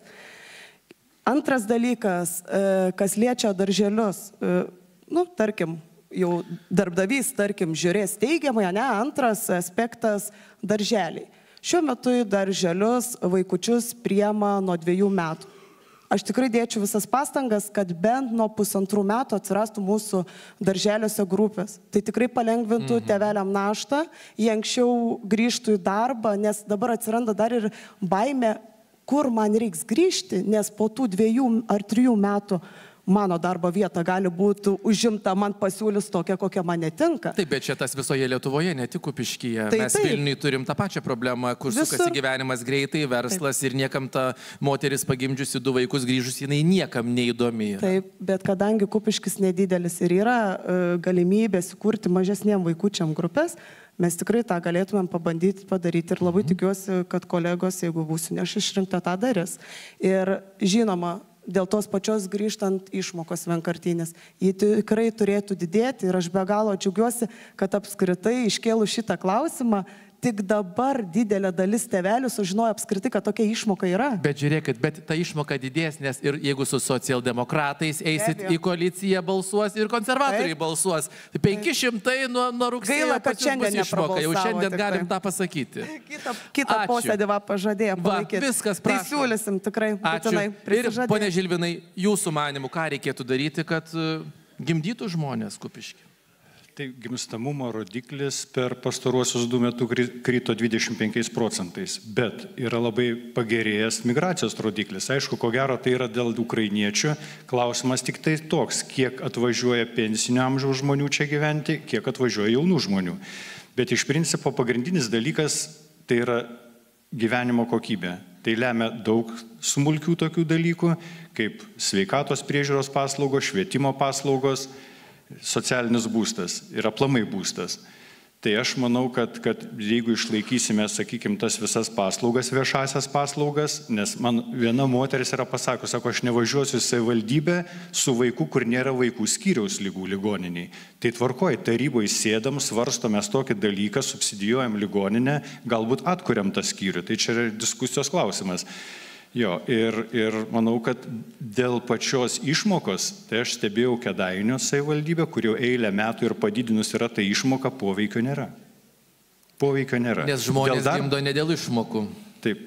Antras dalykas, kas liečia darželius, nu, tarkim, jau darbdavys, tarkim, žiūrės teigiamai, ne, antras aspektas darželiai. Šiuo metu į darželius vaikučius priema nuo dviejų metų. Aš tikrai dėčiau visas pastangas, kad bent nuo pusantrų metų atsirastų mūsų darželiuose grupės. Tai tikrai palengvintų mhm. tėveliam naštą, jie anksčiau grįžtų į darbą, nes dabar atsiranda dar ir baimė, kur man reiks grįžti, nes po tų dviejų ar trijų metų mano darbo vieta gali būti užimta, man pasiūlys tokia, kokia man netinka. Taip, bet čia tas visoje Lietuvoje, ne tik Kupiškyje. Tai, Mes taip. Vilniui turim tą pačią problemą, kur Visur. sukasi gyvenimas greitai, verslas taip. Ir niekam ta moteris pagimdžiusi du vaikus grįžus, jinai niekam neįdomi. Taip, bet kadangi Kupiškis nedidelis ir yra uh, galimybė sukurti mažesniem vaikučiam grupės, mes tikrai tą galėtumėm pabandyti padaryti ir labai mhm. tikiuosi, kad kolegos, jeigu būsiu ne aš išrinkta, tą darys. Ir žinoma, dėl tos pačios grįžtant išmokos vienkartinės. Ji tikrai turėtų didėti ir aš be galo džiaugiuosi, kad apskritai iškėlų šitą klausimą, tik dabar didelė dalis tėvelių sužinojo apskritai, kad tokia išmoka yra. Bet žiūrėkit, bet ta išmoka didės, nes ir jeigu su socialdemokratais eisit į koaliciją balsuos ir konservatoriai Taip. balsuos, tai penki šimtai nuo, nuo rugsėjo Gaila, kad šiandien išmoka. Jau šiandien tikrai. galim tą pasakyti. Kitą, kitą posėdį va pažadėjo palaikyti. Va, viskas, prašom. Tai siūlysim tikrai, būtinai. Ir, ponė Žilvinai, jūsų manimų, ką reikėtų daryti, kad uh, gimdytų žmonės Kupiškį? Tai gimstamumo rodiklis per pastaruosius du metus krito dvidešimt penkiais procentais, bet yra labai pagerėjęs migracijos rodiklis. Aišku, ko gero tai yra dėl ukrainiečių. Klausimas tik tai toks, kiek atvažiuoja pensinio amžiaus žmonių čia gyventi, kiek atvažiuoja jaunų žmonių. Bet iš principo pagrindinis dalykas tai yra gyvenimo kokybė. Tai lemia daug smulkių tokių dalykų, kaip sveikatos priežiūros paslaugos, švietimo paslaugos, socialinis būstas ir aplamai būstas. Tai aš manau, kad, kad jeigu išlaikysime, sakykime, tas visas paslaugas, viešasias paslaugas, nes man viena moteris yra pasakus, sako, aš nevažiuosiu į savivaldybę su vaiku, kur nėra vaikų skyriaus lygų ligoniniai. Tai tvarkoj, taryboje sėdam, svarstomės tokį dalyką, subsidijuojam ligoninę, galbūt atkuriam tą skyrių. Tai čia yra diskusijos klausimas. Jo, ir, ir manau, kad dėl pačios išmokos, tai aš stebėjau Kėdainių savivaldybę, kur jau eilę metų ir padidinus yra tai išmoka, poveikio nėra. Poveikio nėra. Nes žmonės dar... gimdo ne dėl išmokų. Taip.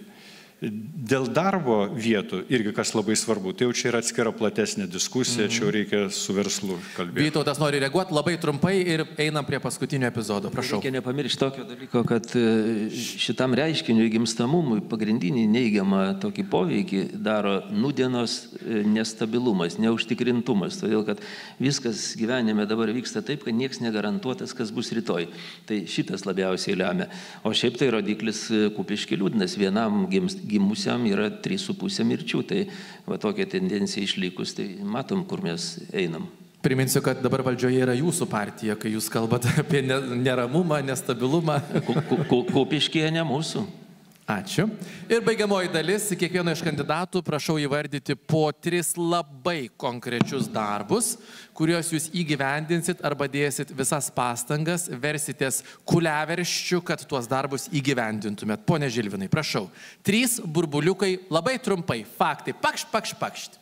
Dėl darbo vietų, irgi kas labai svarbu, tai jau čia yra atskira platesnė diskusija, mm-hmm. čia jau reikia su verslu kalbėti. Vytautas nori reaguoti labai trumpai ir einam prie paskutinio epizodo. Prašau. Reikia nepamiršti tokio dalyko, kad šitam reiškiniui gimstamumui pagrindinį neigiamą tokį poveikį daro nūdienos nestabilumas, neužtikrintumas, todėl kad viskas gyvenime dabar vyksta taip, kad niekas negarantuotas, kas bus rytoj. Tai šitas labiausiai lemia. O šiaip tai rodiklis Kupišky liūdnas, vienam gimst gimusiam yra trys su pusė mirčių, tai va tokia tendencija išlikus, tai matom, kur mes einam. Priminsiu, kad dabar valdžioje yra jūsų partija, kai jūs kalbate apie neramumą, nestabilumą. Kupiškyje ne mūsų. Ačiū. Ir baigiamoji dalis, kiekvieno iš kandidatų prašau įvardyti po tris labai konkrečius darbus, kuriuos jūs įgyvendinsit arba dėsit visas pastangas, versitės kuliaverščių, kad tuos darbus įgyvendintumėt. Pone Žilvinai, prašau. Trys burbuliukai, labai trumpai, faktai, pakšt, pakšt, pakšt.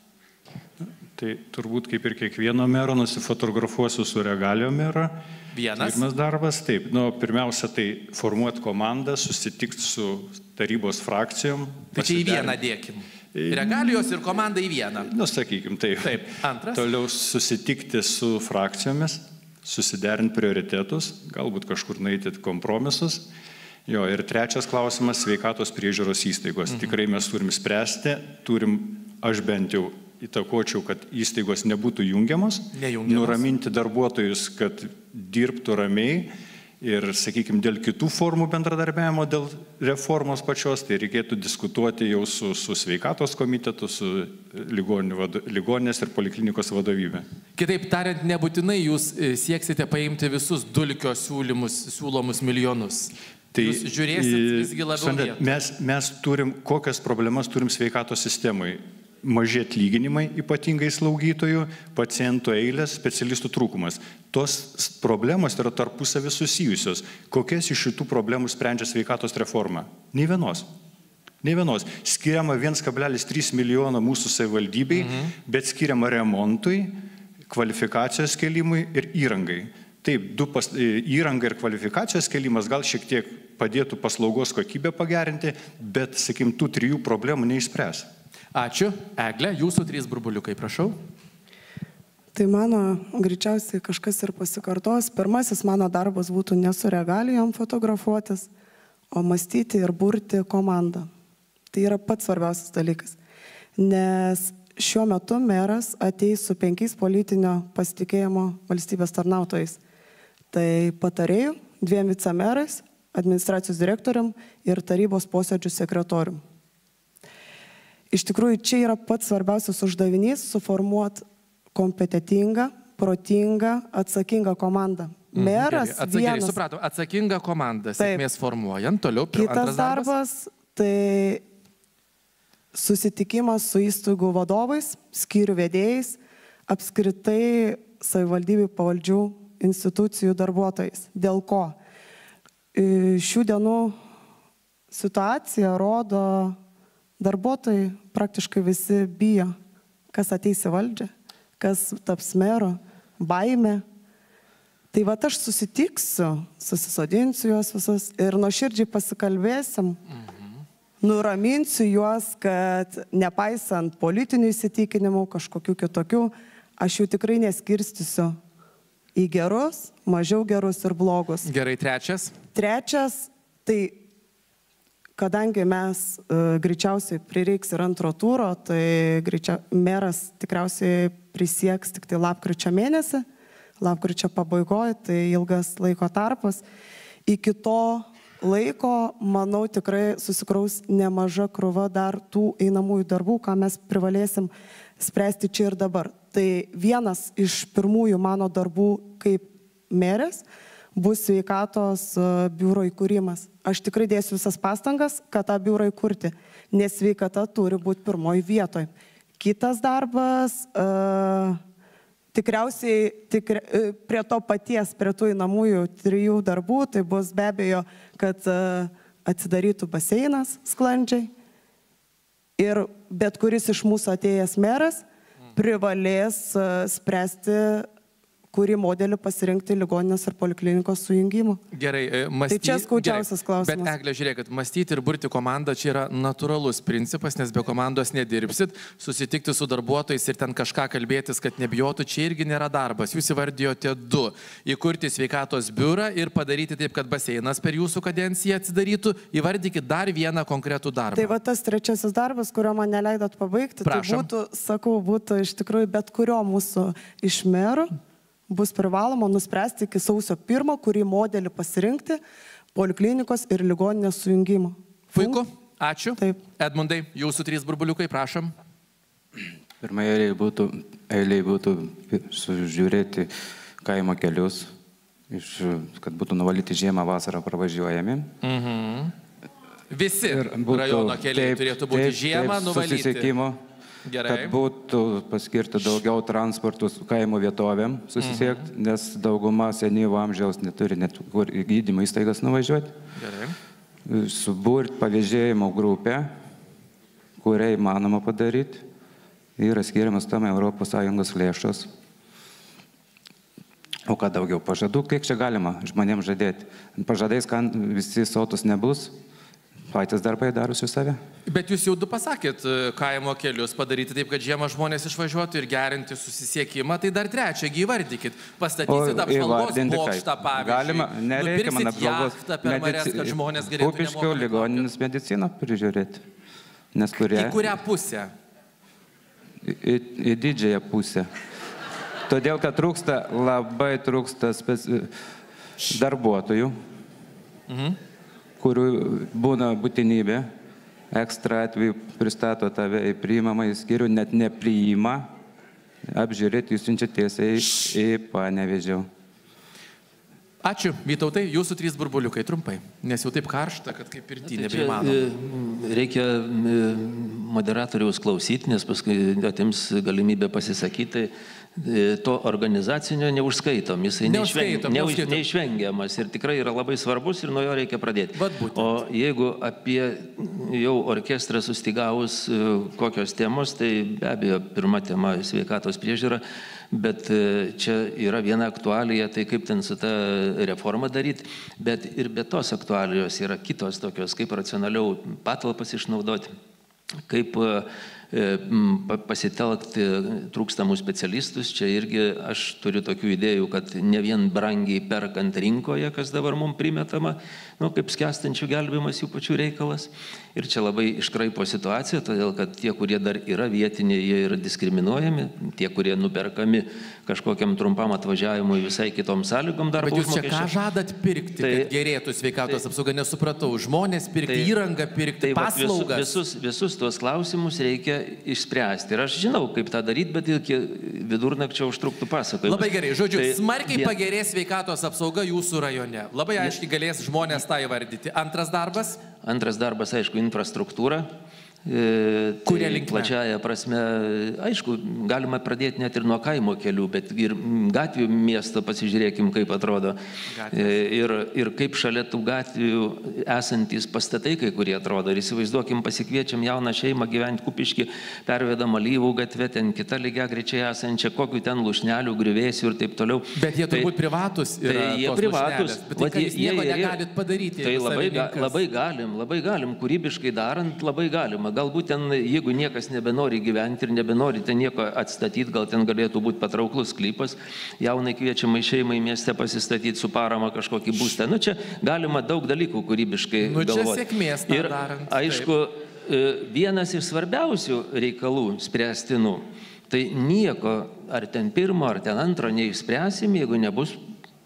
Tai turbūt kaip ir kiekvieno mero nusifotografuosiu su regalio mero. Vienas. Pirmas darbas, taip. Nu, pirmiausia, tai formuoti komandą, susitikti su tarybos frakcijom. Tai čia į vieną dėkim. Regalijos ir komanda į vieną. Nu, sakykim, taip. Taip. Antras. Toliau susitikti su frakcijomis, susiderinti prioritetus, galbūt kažkur nueiti kompromisus. Jo, ir trečias klausimas - sveikatos priežiūros įstaigos. Mhm. Tikrai mes turim spręsti, turim, aš bent jau įtakočiau, kad įstaigos nebūtų jungiamos, Nejungiamos. Nuraminti darbuotojus, kad dirbtų ramiai ir, sakykime, dėl kitų formų bendradarbiavimo, dėl reformos pačios, tai reikėtų diskutuoti jau su, su sveikatos komitetu, su ligoninės ir poliklinikos vadovybė. Kitaip tariant, nebūtinai jūs sieksite paimti visus dulkio siūlymus, siūlomus milijonus. Tai jūs žiūrėsit visgi labiau vietų. Mes, mes turim, kokias problemas turim sveikatos sistemai. Maži atlyginimai, ypatingai slaugytojų, pacientų eilės, specialistų trūkumas. Tos problemos yra tarpusavį susijusios. Kokias iš šitų problemų sprendžia sveikatos reforma? Nei vienos. Nei vienos. Skiriama vienas kablelis trys milijono mūsų savivaldybei, mhm. bet skiriama remontui, kvalifikacijos kelimui ir įrangai. Taip, du pas, įranga ir kvalifikacijos kelimas gal šiek tiek padėtų paslaugos kokybę pagerinti, bet, sakykim, tų trijų problemų neišspręs. Ačiū. Egle, jūsų trys burbuliukai, prašau. Tai mano greičiausiai kažkas ir pasikartos. Pirmasis mano darbas būtų ne su regalijom fotografuotis, o mąstyti ir burti komandą. Tai yra pats svarbiausias dalykas. Nes šiuo metu meras ateis su penkiais politinio pasitikėjimo valstybės tarnautojais. Tai patarėjų, dviem vicemerais, administracijos direktorium ir tarybos posėdžių sekretorium. Iš tikrųjų, čia yra pats svarbiausias uždavinys - suformuoti kompetitingą, protingą, atsakingą komandą. Meras Atsakė, vienas... Supratau, atsakingą komandą, sėkmės formuojant. Toliau, kitas darbas - tai susitikimas su įstaigų vadovais, skyrių vedėjais, apskritai savivaldybių pavaldžių institucijų darbuotojais. Dėl ko? Šių dienų situacija rodo, darbuotojai praktiškai visi bijo, kas ateis į valdžią, kas taps mero, baimė. Tai va aš susitiksiu, susisodinsiu juos visus ir nuoširdžiai pasikalbėsim, mhm. nuraminsiu juos, kad nepaisant politinių įsitikinimų, kažkokių kitokių, aš jų tikrai neskirstysiu į gerus, mažiau gerus ir blogus. Gerai, trečias. Trečias, tai kadangi mes uh, greičiausiai prireiks ir antro turo, tai greičia, meras tikriausiai prisieks tik tai lapkričio mėnesį, lapkričio pabaigoje, tai ilgas laiko tarpas. Iki to laiko, manau, tikrai susikraus nemaža krūva dar tų einamųjų darbų, ką mes privalėsim spręsti čia ir dabar. Tai vienas iš pirmųjų mano darbų kaip merės bus sveikatos biuro įkūrimas. Aš tikrai dėsiu visas pastangas, kad tą biurą įkurti, nes sveikata turi būti pirmoji vietoje. Kitas darbas, uh, tikriausiai tikri, prie to paties, prie tų einamųjų trijų darbų, tai bus be abejo, kad uh, atsidarytų baseinas sklandžiai ir bet kuris iš mūsų atėjęs meras privalės uh, spręsti, kurį modelį pasirinkti ligoninės ar poliklinikos sujungimo. Gerai, mąstyti. Tai čia skaudžiausias klausimas. Bet Eglė, žiūrėkit, mąstyti ir burti komandą čia yra natūralus principas, nes be komandos nedirbsit, susitikti su darbuotojais ir ten kažką kalbėtis, kad nebijotų, čia irgi nėra darbas. Jūs įvardijote du. Įkurti sveikatos biurą ir padaryti taip, kad baseinas per jūsų kadenciją atsidarytų. Įvardykit dar vieną konkretų darbą. Tai va tas trečiasis darbas, kurio man neleidot pabaigti, Prašom. Tai būtų, sakau, būtų iš tikrųjų bet kurio mūsų iš merų bus privaloma nuspręsti iki sausio pirmo, kurį modelį pasirinkti poliklinikos ir ligoninės sujungimo. Puiku, ačiū. Taip. Edmundai, jūsų trys burbuliukai, prašom. Pirmąjį eilėje būtų, eilėje būtų sužiūrėti kaimo kelius, iš, kad būtų nuvalyti žiemą, vasarą pravažiuojami. Mhm. Visi būtų, rajono keliai taip, turėtų būti taip, žiemą taip, nuvalyti. Susisiekimo. Gerai. Kad būtų paskirti daugiau transportų kaimo vietovėm susisiekti, mhm. nes dauguma senyvo amžiaus neturi net kur į gydymo įstaigas nuvažiuoti. Gerai. Suburti pavėžėjimo grupę, kuriai įmanoma padaryti, yra skiriamas tam Europos Sąjungos lėšos. O ką daugiau pažadų, kiek čia galima žmonėms žadėti? Pažadais, kad visi sotus nebus. Patys darbai darusiu save. Bet jūs jau du pasakėt, kaimo kelius padaryti taip, kad žiemą žmonės išvažiuotų ir gerinti susisiekimą, tai dar trečią įvardykit. Pastatysit apžvalgos bokštą, pavyzdžiui. Galima, nereikia man apžvalgos. Per marias, kad žmonės galėtų Kupiškio ligoninės mediciną prižiūrėti. Nes kurie... Į kurią pusę? Į, į, į didžiąją pusę. Todėl, kad trūksta, labai trūksta speci... darbuotojų. Mhm. Kurių būna būtinybė, ekstra atveju pristato tave į priimamą į skyrių, net nepriima, apžiūrėti, jūs siunčia tiesiai į Panevėžį. Ačiū, Vytautai, jūsų trys burbuliukai trumpai, nes jau taip karšta, kad kaip pirty nebeįmanoma. Reikia moderatoriaus klausyti, nes paskui atims galimybę pasisakyti. To organizacinio neužskaitom, jisai neužskaitom, neišvengiamas, neišvengiamas ir tikrai yra labai svarbus ir nuo jo reikia pradėti. O jeigu apie jau orkestrą sustigavus kokios temos, tai be abejo pirma tema sveikatos priežiūra, bet čia yra viena aktualija, tai kaip ten su ta reforma daryti, bet ir be tos aktualijos yra kitos tokios, kaip racionaliau patalpas išnaudoti, kaip pasitelkti trūkstamus specialistus. Čia irgi aš turiu tokių idėjų, kad ne vien brangiai perkant rinkoje, kas dabar mums primetama, nu, kaip skęstančių gelbimas jų pačių reikalas. Ir čia labai iškraipo situaciją, todėl kad tie, kurie dar yra vietiniai, jie yra diskriminuojami, tie, kurie nuperkami kažkokiam trumpam atvažiavimui visai kitom sąlygom darbo užmokesčio. Bet jūs čia ką žadat pirkti, tai, kad gerėtų sveikatos tai, apsauga, nesupratau, žmonės pirkti, tai, įrangą pirkti, tai, paslaugas. Visus, visus tuos klausimus reikia išspręsti. Ir aš žinau, kaip tą daryti, bet iki vidurnakčio užtruktų pasakojimus. Labai gerai, žodžiu, tai, smarkiai vien... pagerės sveikatos apsauga jūsų rajone. Labai aiškiai galės žmonės tą įvardyti. Antras darbas? Antras darbas, aišku, infrastruktūra. E, Kuria tai linkme? Plačiaja prasme, aišku, galima pradėti net ir nuo kaimo kelių, bet ir gatvių miesto pasižiūrėkim, kaip atrodo. E, ir, ir kaip šalia tų gatvių esantys pastatai, kai kurie atrodo. Ir įsivaizduokim, pasikviečiam jauną šeimą gyventi Kupiškį, pervedam Alyvų gatvę, ten kita lygiagrečiai esančia, kokiu ten lušnelių, griuvėsių ir taip toliau. Bet jie turbūt tai, privatus yra. Tai jie privatus. Bet tai, kad jūs nieko negalit padaryti. Tai labai, ga, labai galim, labai galim, kūrybiškai darant, labai galima. Galbūt ten, jeigu niekas nebenori gyventi ir nebenori ten nieko atstatyti, gal ten galėtų būti patrauklus sklypas, jaunai kviečiamai šeimai mieste pasistatyti su parama kažkokį būstą. Nu, čia galima daug dalykų kūrybiškai nu, čia galvoti. Sėkmės tą ir, darant. aišku, taip. Vienas iš svarbiausių reikalų spręstinų, tai nieko ar ten pirmo, ar ten antro neišspręsim, jeigu nebus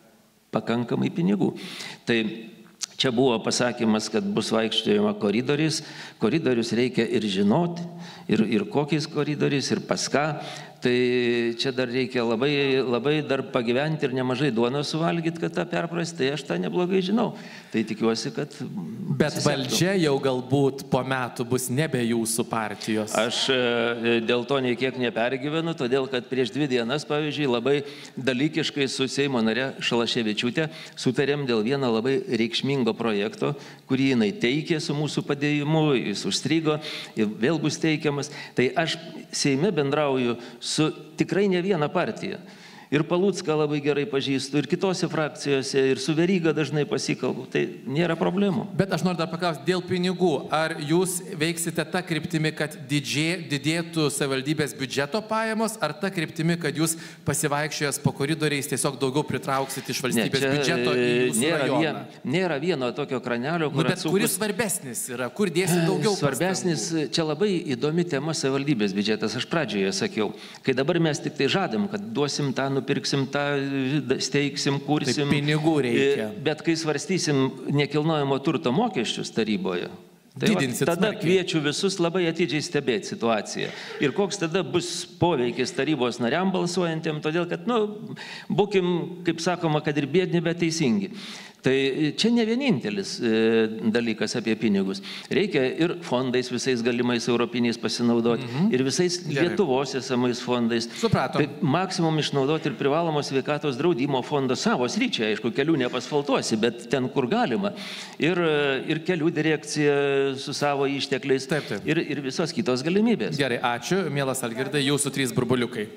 pakankamai pinigų. Tai čia buvo pasakymas, kad bus vaikščiojama koridoriais. Koridorius reikia ir žinoti, ir, ir kokiais koridoriais, ir pas ką. Tai čia dar reikia labai, labai dar pagyventi ir nemažai duonos suvalgyti, kad tą perprasti. Tai aš tą neblogai žinau. Tai tikiuosi, kad... Bet valdžia jau galbūt po metų bus nebe jūsų partijos. Aš dėl to nei kiek nepergyvenu, todėl kad prieš dvi dienas, pavyzdžiui, labai dalykiškai su Seimo nare Šalaševičiūtė sutarėm dėl vieno labai reikšmingo projekto, kurį jinai teikė su mūsų padėjimu, jis užstrigo ir vėl bus teikiamas. Tai aš Seime bendrauju su tikrai ne viena partija. Ir Palucką labai gerai pažįstu, ir kitose frakcijose, ir su Veryga dažnai pasikalbu. Tai nėra problemų. Bet aš noriu dar paklausti, dėl pinigų, ar jūs veiksite tą kryptimį, kad didžė, didėtų savivaldybės biudžeto pajamos, ar tą kryptimį, kad jūs pasivaikščiojęs po koridoriais tiesiog daugiau pritrauksit iš valstybės ne, biudžeto į jūsų nėra rajoną? Vien, nėra vieno tokio kranelio, kur nu, bet atsukus... kuris svarbesnis yra? Kur dėsit daugiau Svarbesnis, pastangų? Čia labai įdomi tema savivaldybės biudžetas, aš pradžioje sakiau. Kai dabar mes tik tai žadam, kad duosim tą nupirksim tą, steigsim, kursim. Tai pinigų reikia. Bet kai svarstysim nekilnojamo turto mokesčius taryboje, tai va, tada smarkiai. Kviečiu visus labai atidžiai stebėti situaciją. Ir koks tada bus poveikis tarybos nariam balsuojantiem, todėl kad, nu, būkim, kaip sakoma, kad ir biedni, bet teisingi. Tai čia ne vienintelis dalykas apie pinigus. Reikia ir fondais visais galimais europiniais pasinaudoti, mhm. ir visais Gerai. Lietuvos esamais fondais. Supratom. Tai maksimum išnaudoti ir privalomos sveikatos draudimo fondo savo sričiai. Aišku, kelių nepasfaltuosi, bet ten, kur galima. Ir, ir kelių direkcija su savo ištekliais. Taip, taip. Ir, ir visos kitos galimybės. Gerai, ačiū. Mielas Algirdai, jūsų trys burbuliukai.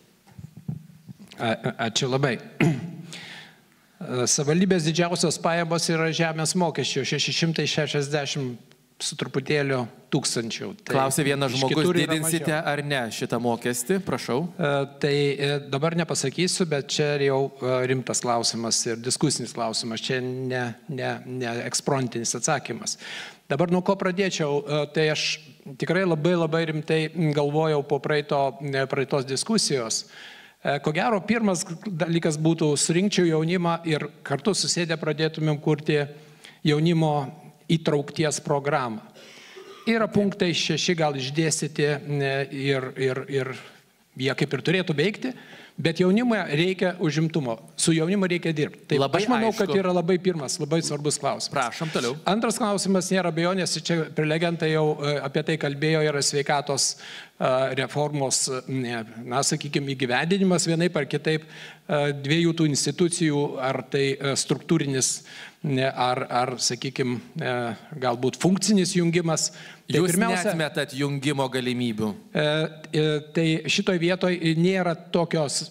A, ačiū labai. Savivaldybės didžiausios pajamos yra žemės mokesčio, šeši šimtai šešiasdešimt su truputėliu tūkstančių. Tai Klausė vienas žmogus, didinsite ar ne šitą mokestį, prašau. Tai dabar nepasakysiu, bet čia jau rimtas klausimas ir diskusinis klausimas, čia ne, ne, ne eksprontinis atsakymas. Dabar nuo ko pradėčiau, tai aš tikrai labai labai rimtai galvojau po praeito, praeitos diskusijos. Ko gero, pirmas dalykas būtų surinkčiau jaunimą ir kartu susėdę pradėtumėm kurti jaunimo įtraukties programą. Yra punktai šeši gal išdėstyti ir, ir, ir jie kaip ir turėtų veikti, bet jaunimui reikia užimtumo, su jaunimu reikia dirbti. Tai labai aš manau, aišku. kad yra labai pirmas, labai svarbus klausimas. Prašom toliau. Antras klausimas nėra abejonės, čia prelegentai jau apie tai kalbėjo, yra sveikatos reformos, na, sakykime, įgyvendinimas vienaip ar kitaip dviejų tų institucijų, ar tai struktūrinis, ar, ar sakykime, galbūt funkcinis jungimas. Tai Jūs pirmiausia, neatmetat jungimo galimybių. Tai šitoj vietoj nėra tokios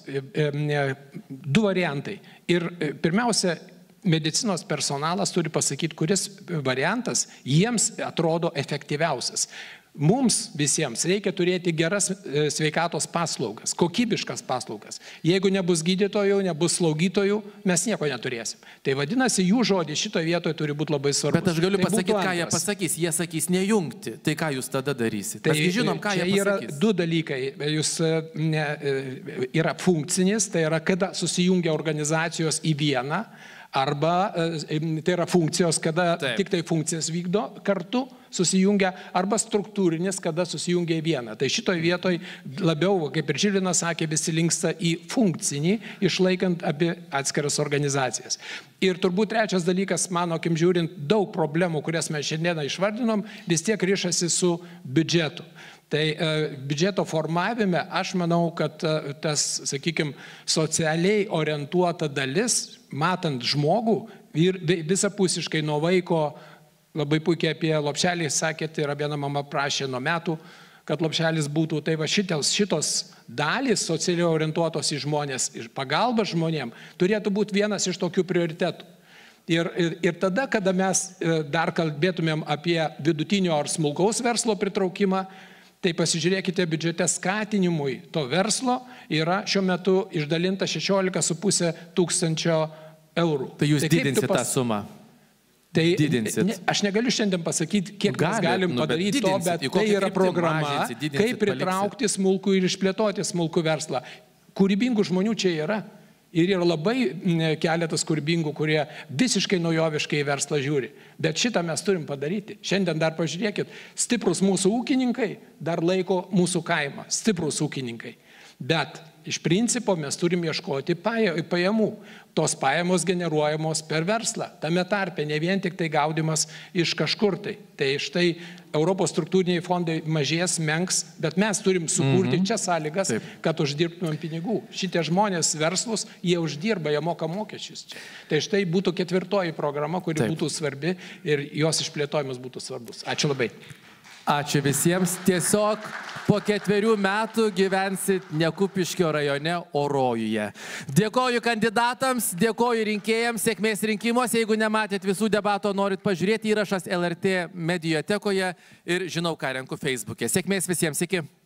du variantai. Ir pirmiausia, medicinos personalas turi pasakyti, kuris variantas jiems atrodo efektyviausias. Mums visiems reikia turėti geras sveikatos paslaugas, kokybiškas paslaugas. Jeigu nebus gydytojų, nebus slaugytojų, mes nieko neturėsim. Tai vadinasi, jų žodis šitoje vietoje turi būti labai svarbus. Bet aš galiu tai pasakyti, ką jie pasakys. Jie sakys nejungti. Tai ką jūs tada darysite? Tai mes žinom, ką jie pasakys. Yra du dalykai. Jūs, ne, yra funkcinis, tai yra kada susijungia organizacijos į vieną, arba tai yra funkcijos, kada Taip. Tik tai funkcijas vykdo kartu, susijungia, arba struktūrinis, kada susijungia į vieną. Tai šitoj vietoj labiau, kaip ir Žilinas sakė, visi linksta į funkcinį, išlaikant abi atskiras organizacijas. Ir turbūt trečias dalykas, mano akim žiūrint, daug problemų, kurias mes šiandieną išvardinom, vis tiek ryšasi su biudžetu. Tai e, biudžeto formavime aš manau, kad e, tas, sakykime, socialiai orientuota dalis, matant žmogų ir visapusiškai nuo vaiko, labai puikiai apie lopšelį sakėte, ir viena mama prašė nuo metų, kad lopšelis būtų, tai va šitos, šitos dalys socialiai orientuotos į žmonės ir pagalba žmonėm turėtų būti vienas iš tokių prioritetų. Ir, ir, ir tada, kada mes dar kalbėtumėm apie vidutinio ar smulkaus verslo pritraukimą, tai pasižiūrėkite, biudžete skatinimui to verslo yra šiuo metu išdalinta šešiolika su puse tūkstančio eurų. Tai jūs tai didinsit pas... tą sumą? Tai ne, aš negaliu šiandien pasakyti, kiek Gali, mes galim nu, padaryti didinsit, to, bet tai yra programa, mažinsit, didinsit, kaip pritraukti paliksit. Smulkų ir išplėtoti smulkų verslą. Kūrybingų žmonių čia yra. Ir yra labai keletas kūrybingų, kurie visiškai naujoviškai į verslą žiūri. Bet šitą mes turim padaryti. Šiandien dar pažiūrėkit, stiprus mūsų ūkininkai dar laiko mūsų kaimą. Stiprus ūkininkai. Bet iš principo mes turim ieškoti pajamų. Tos pajamos generuojamos per verslą. Tame tarpe ne vien tik tai gaudimas iš kažkur tai. Tai štai Europos struktūriniai fondai mažės, menks, bet mes turim sukurti mm-hmm. čia sąlygas, Taip. Kad uždirbtumėm pinigų. Šitie žmonės verslus, jie uždirba, jie moka mokesčius čia. Tai štai būtų ketvirtoji programa, kuri Taip. Būtų svarbi ir jos išplėtojimas būtų svarbus. Ačiū labai. Ačiū visiems. Tiesiog po ketverių metų gyvensit ne Kupiškio rajone, o rojuje. Dėkoju kandidatams, dėkoju rinkėjams, sėkmės rinkimuose. Jeigu nematėt visų debato, norit pažiūrėti, įrašas L R T mediatekoje ir žinau, ką renku Facebook'e. Sėkmės visiems, iki.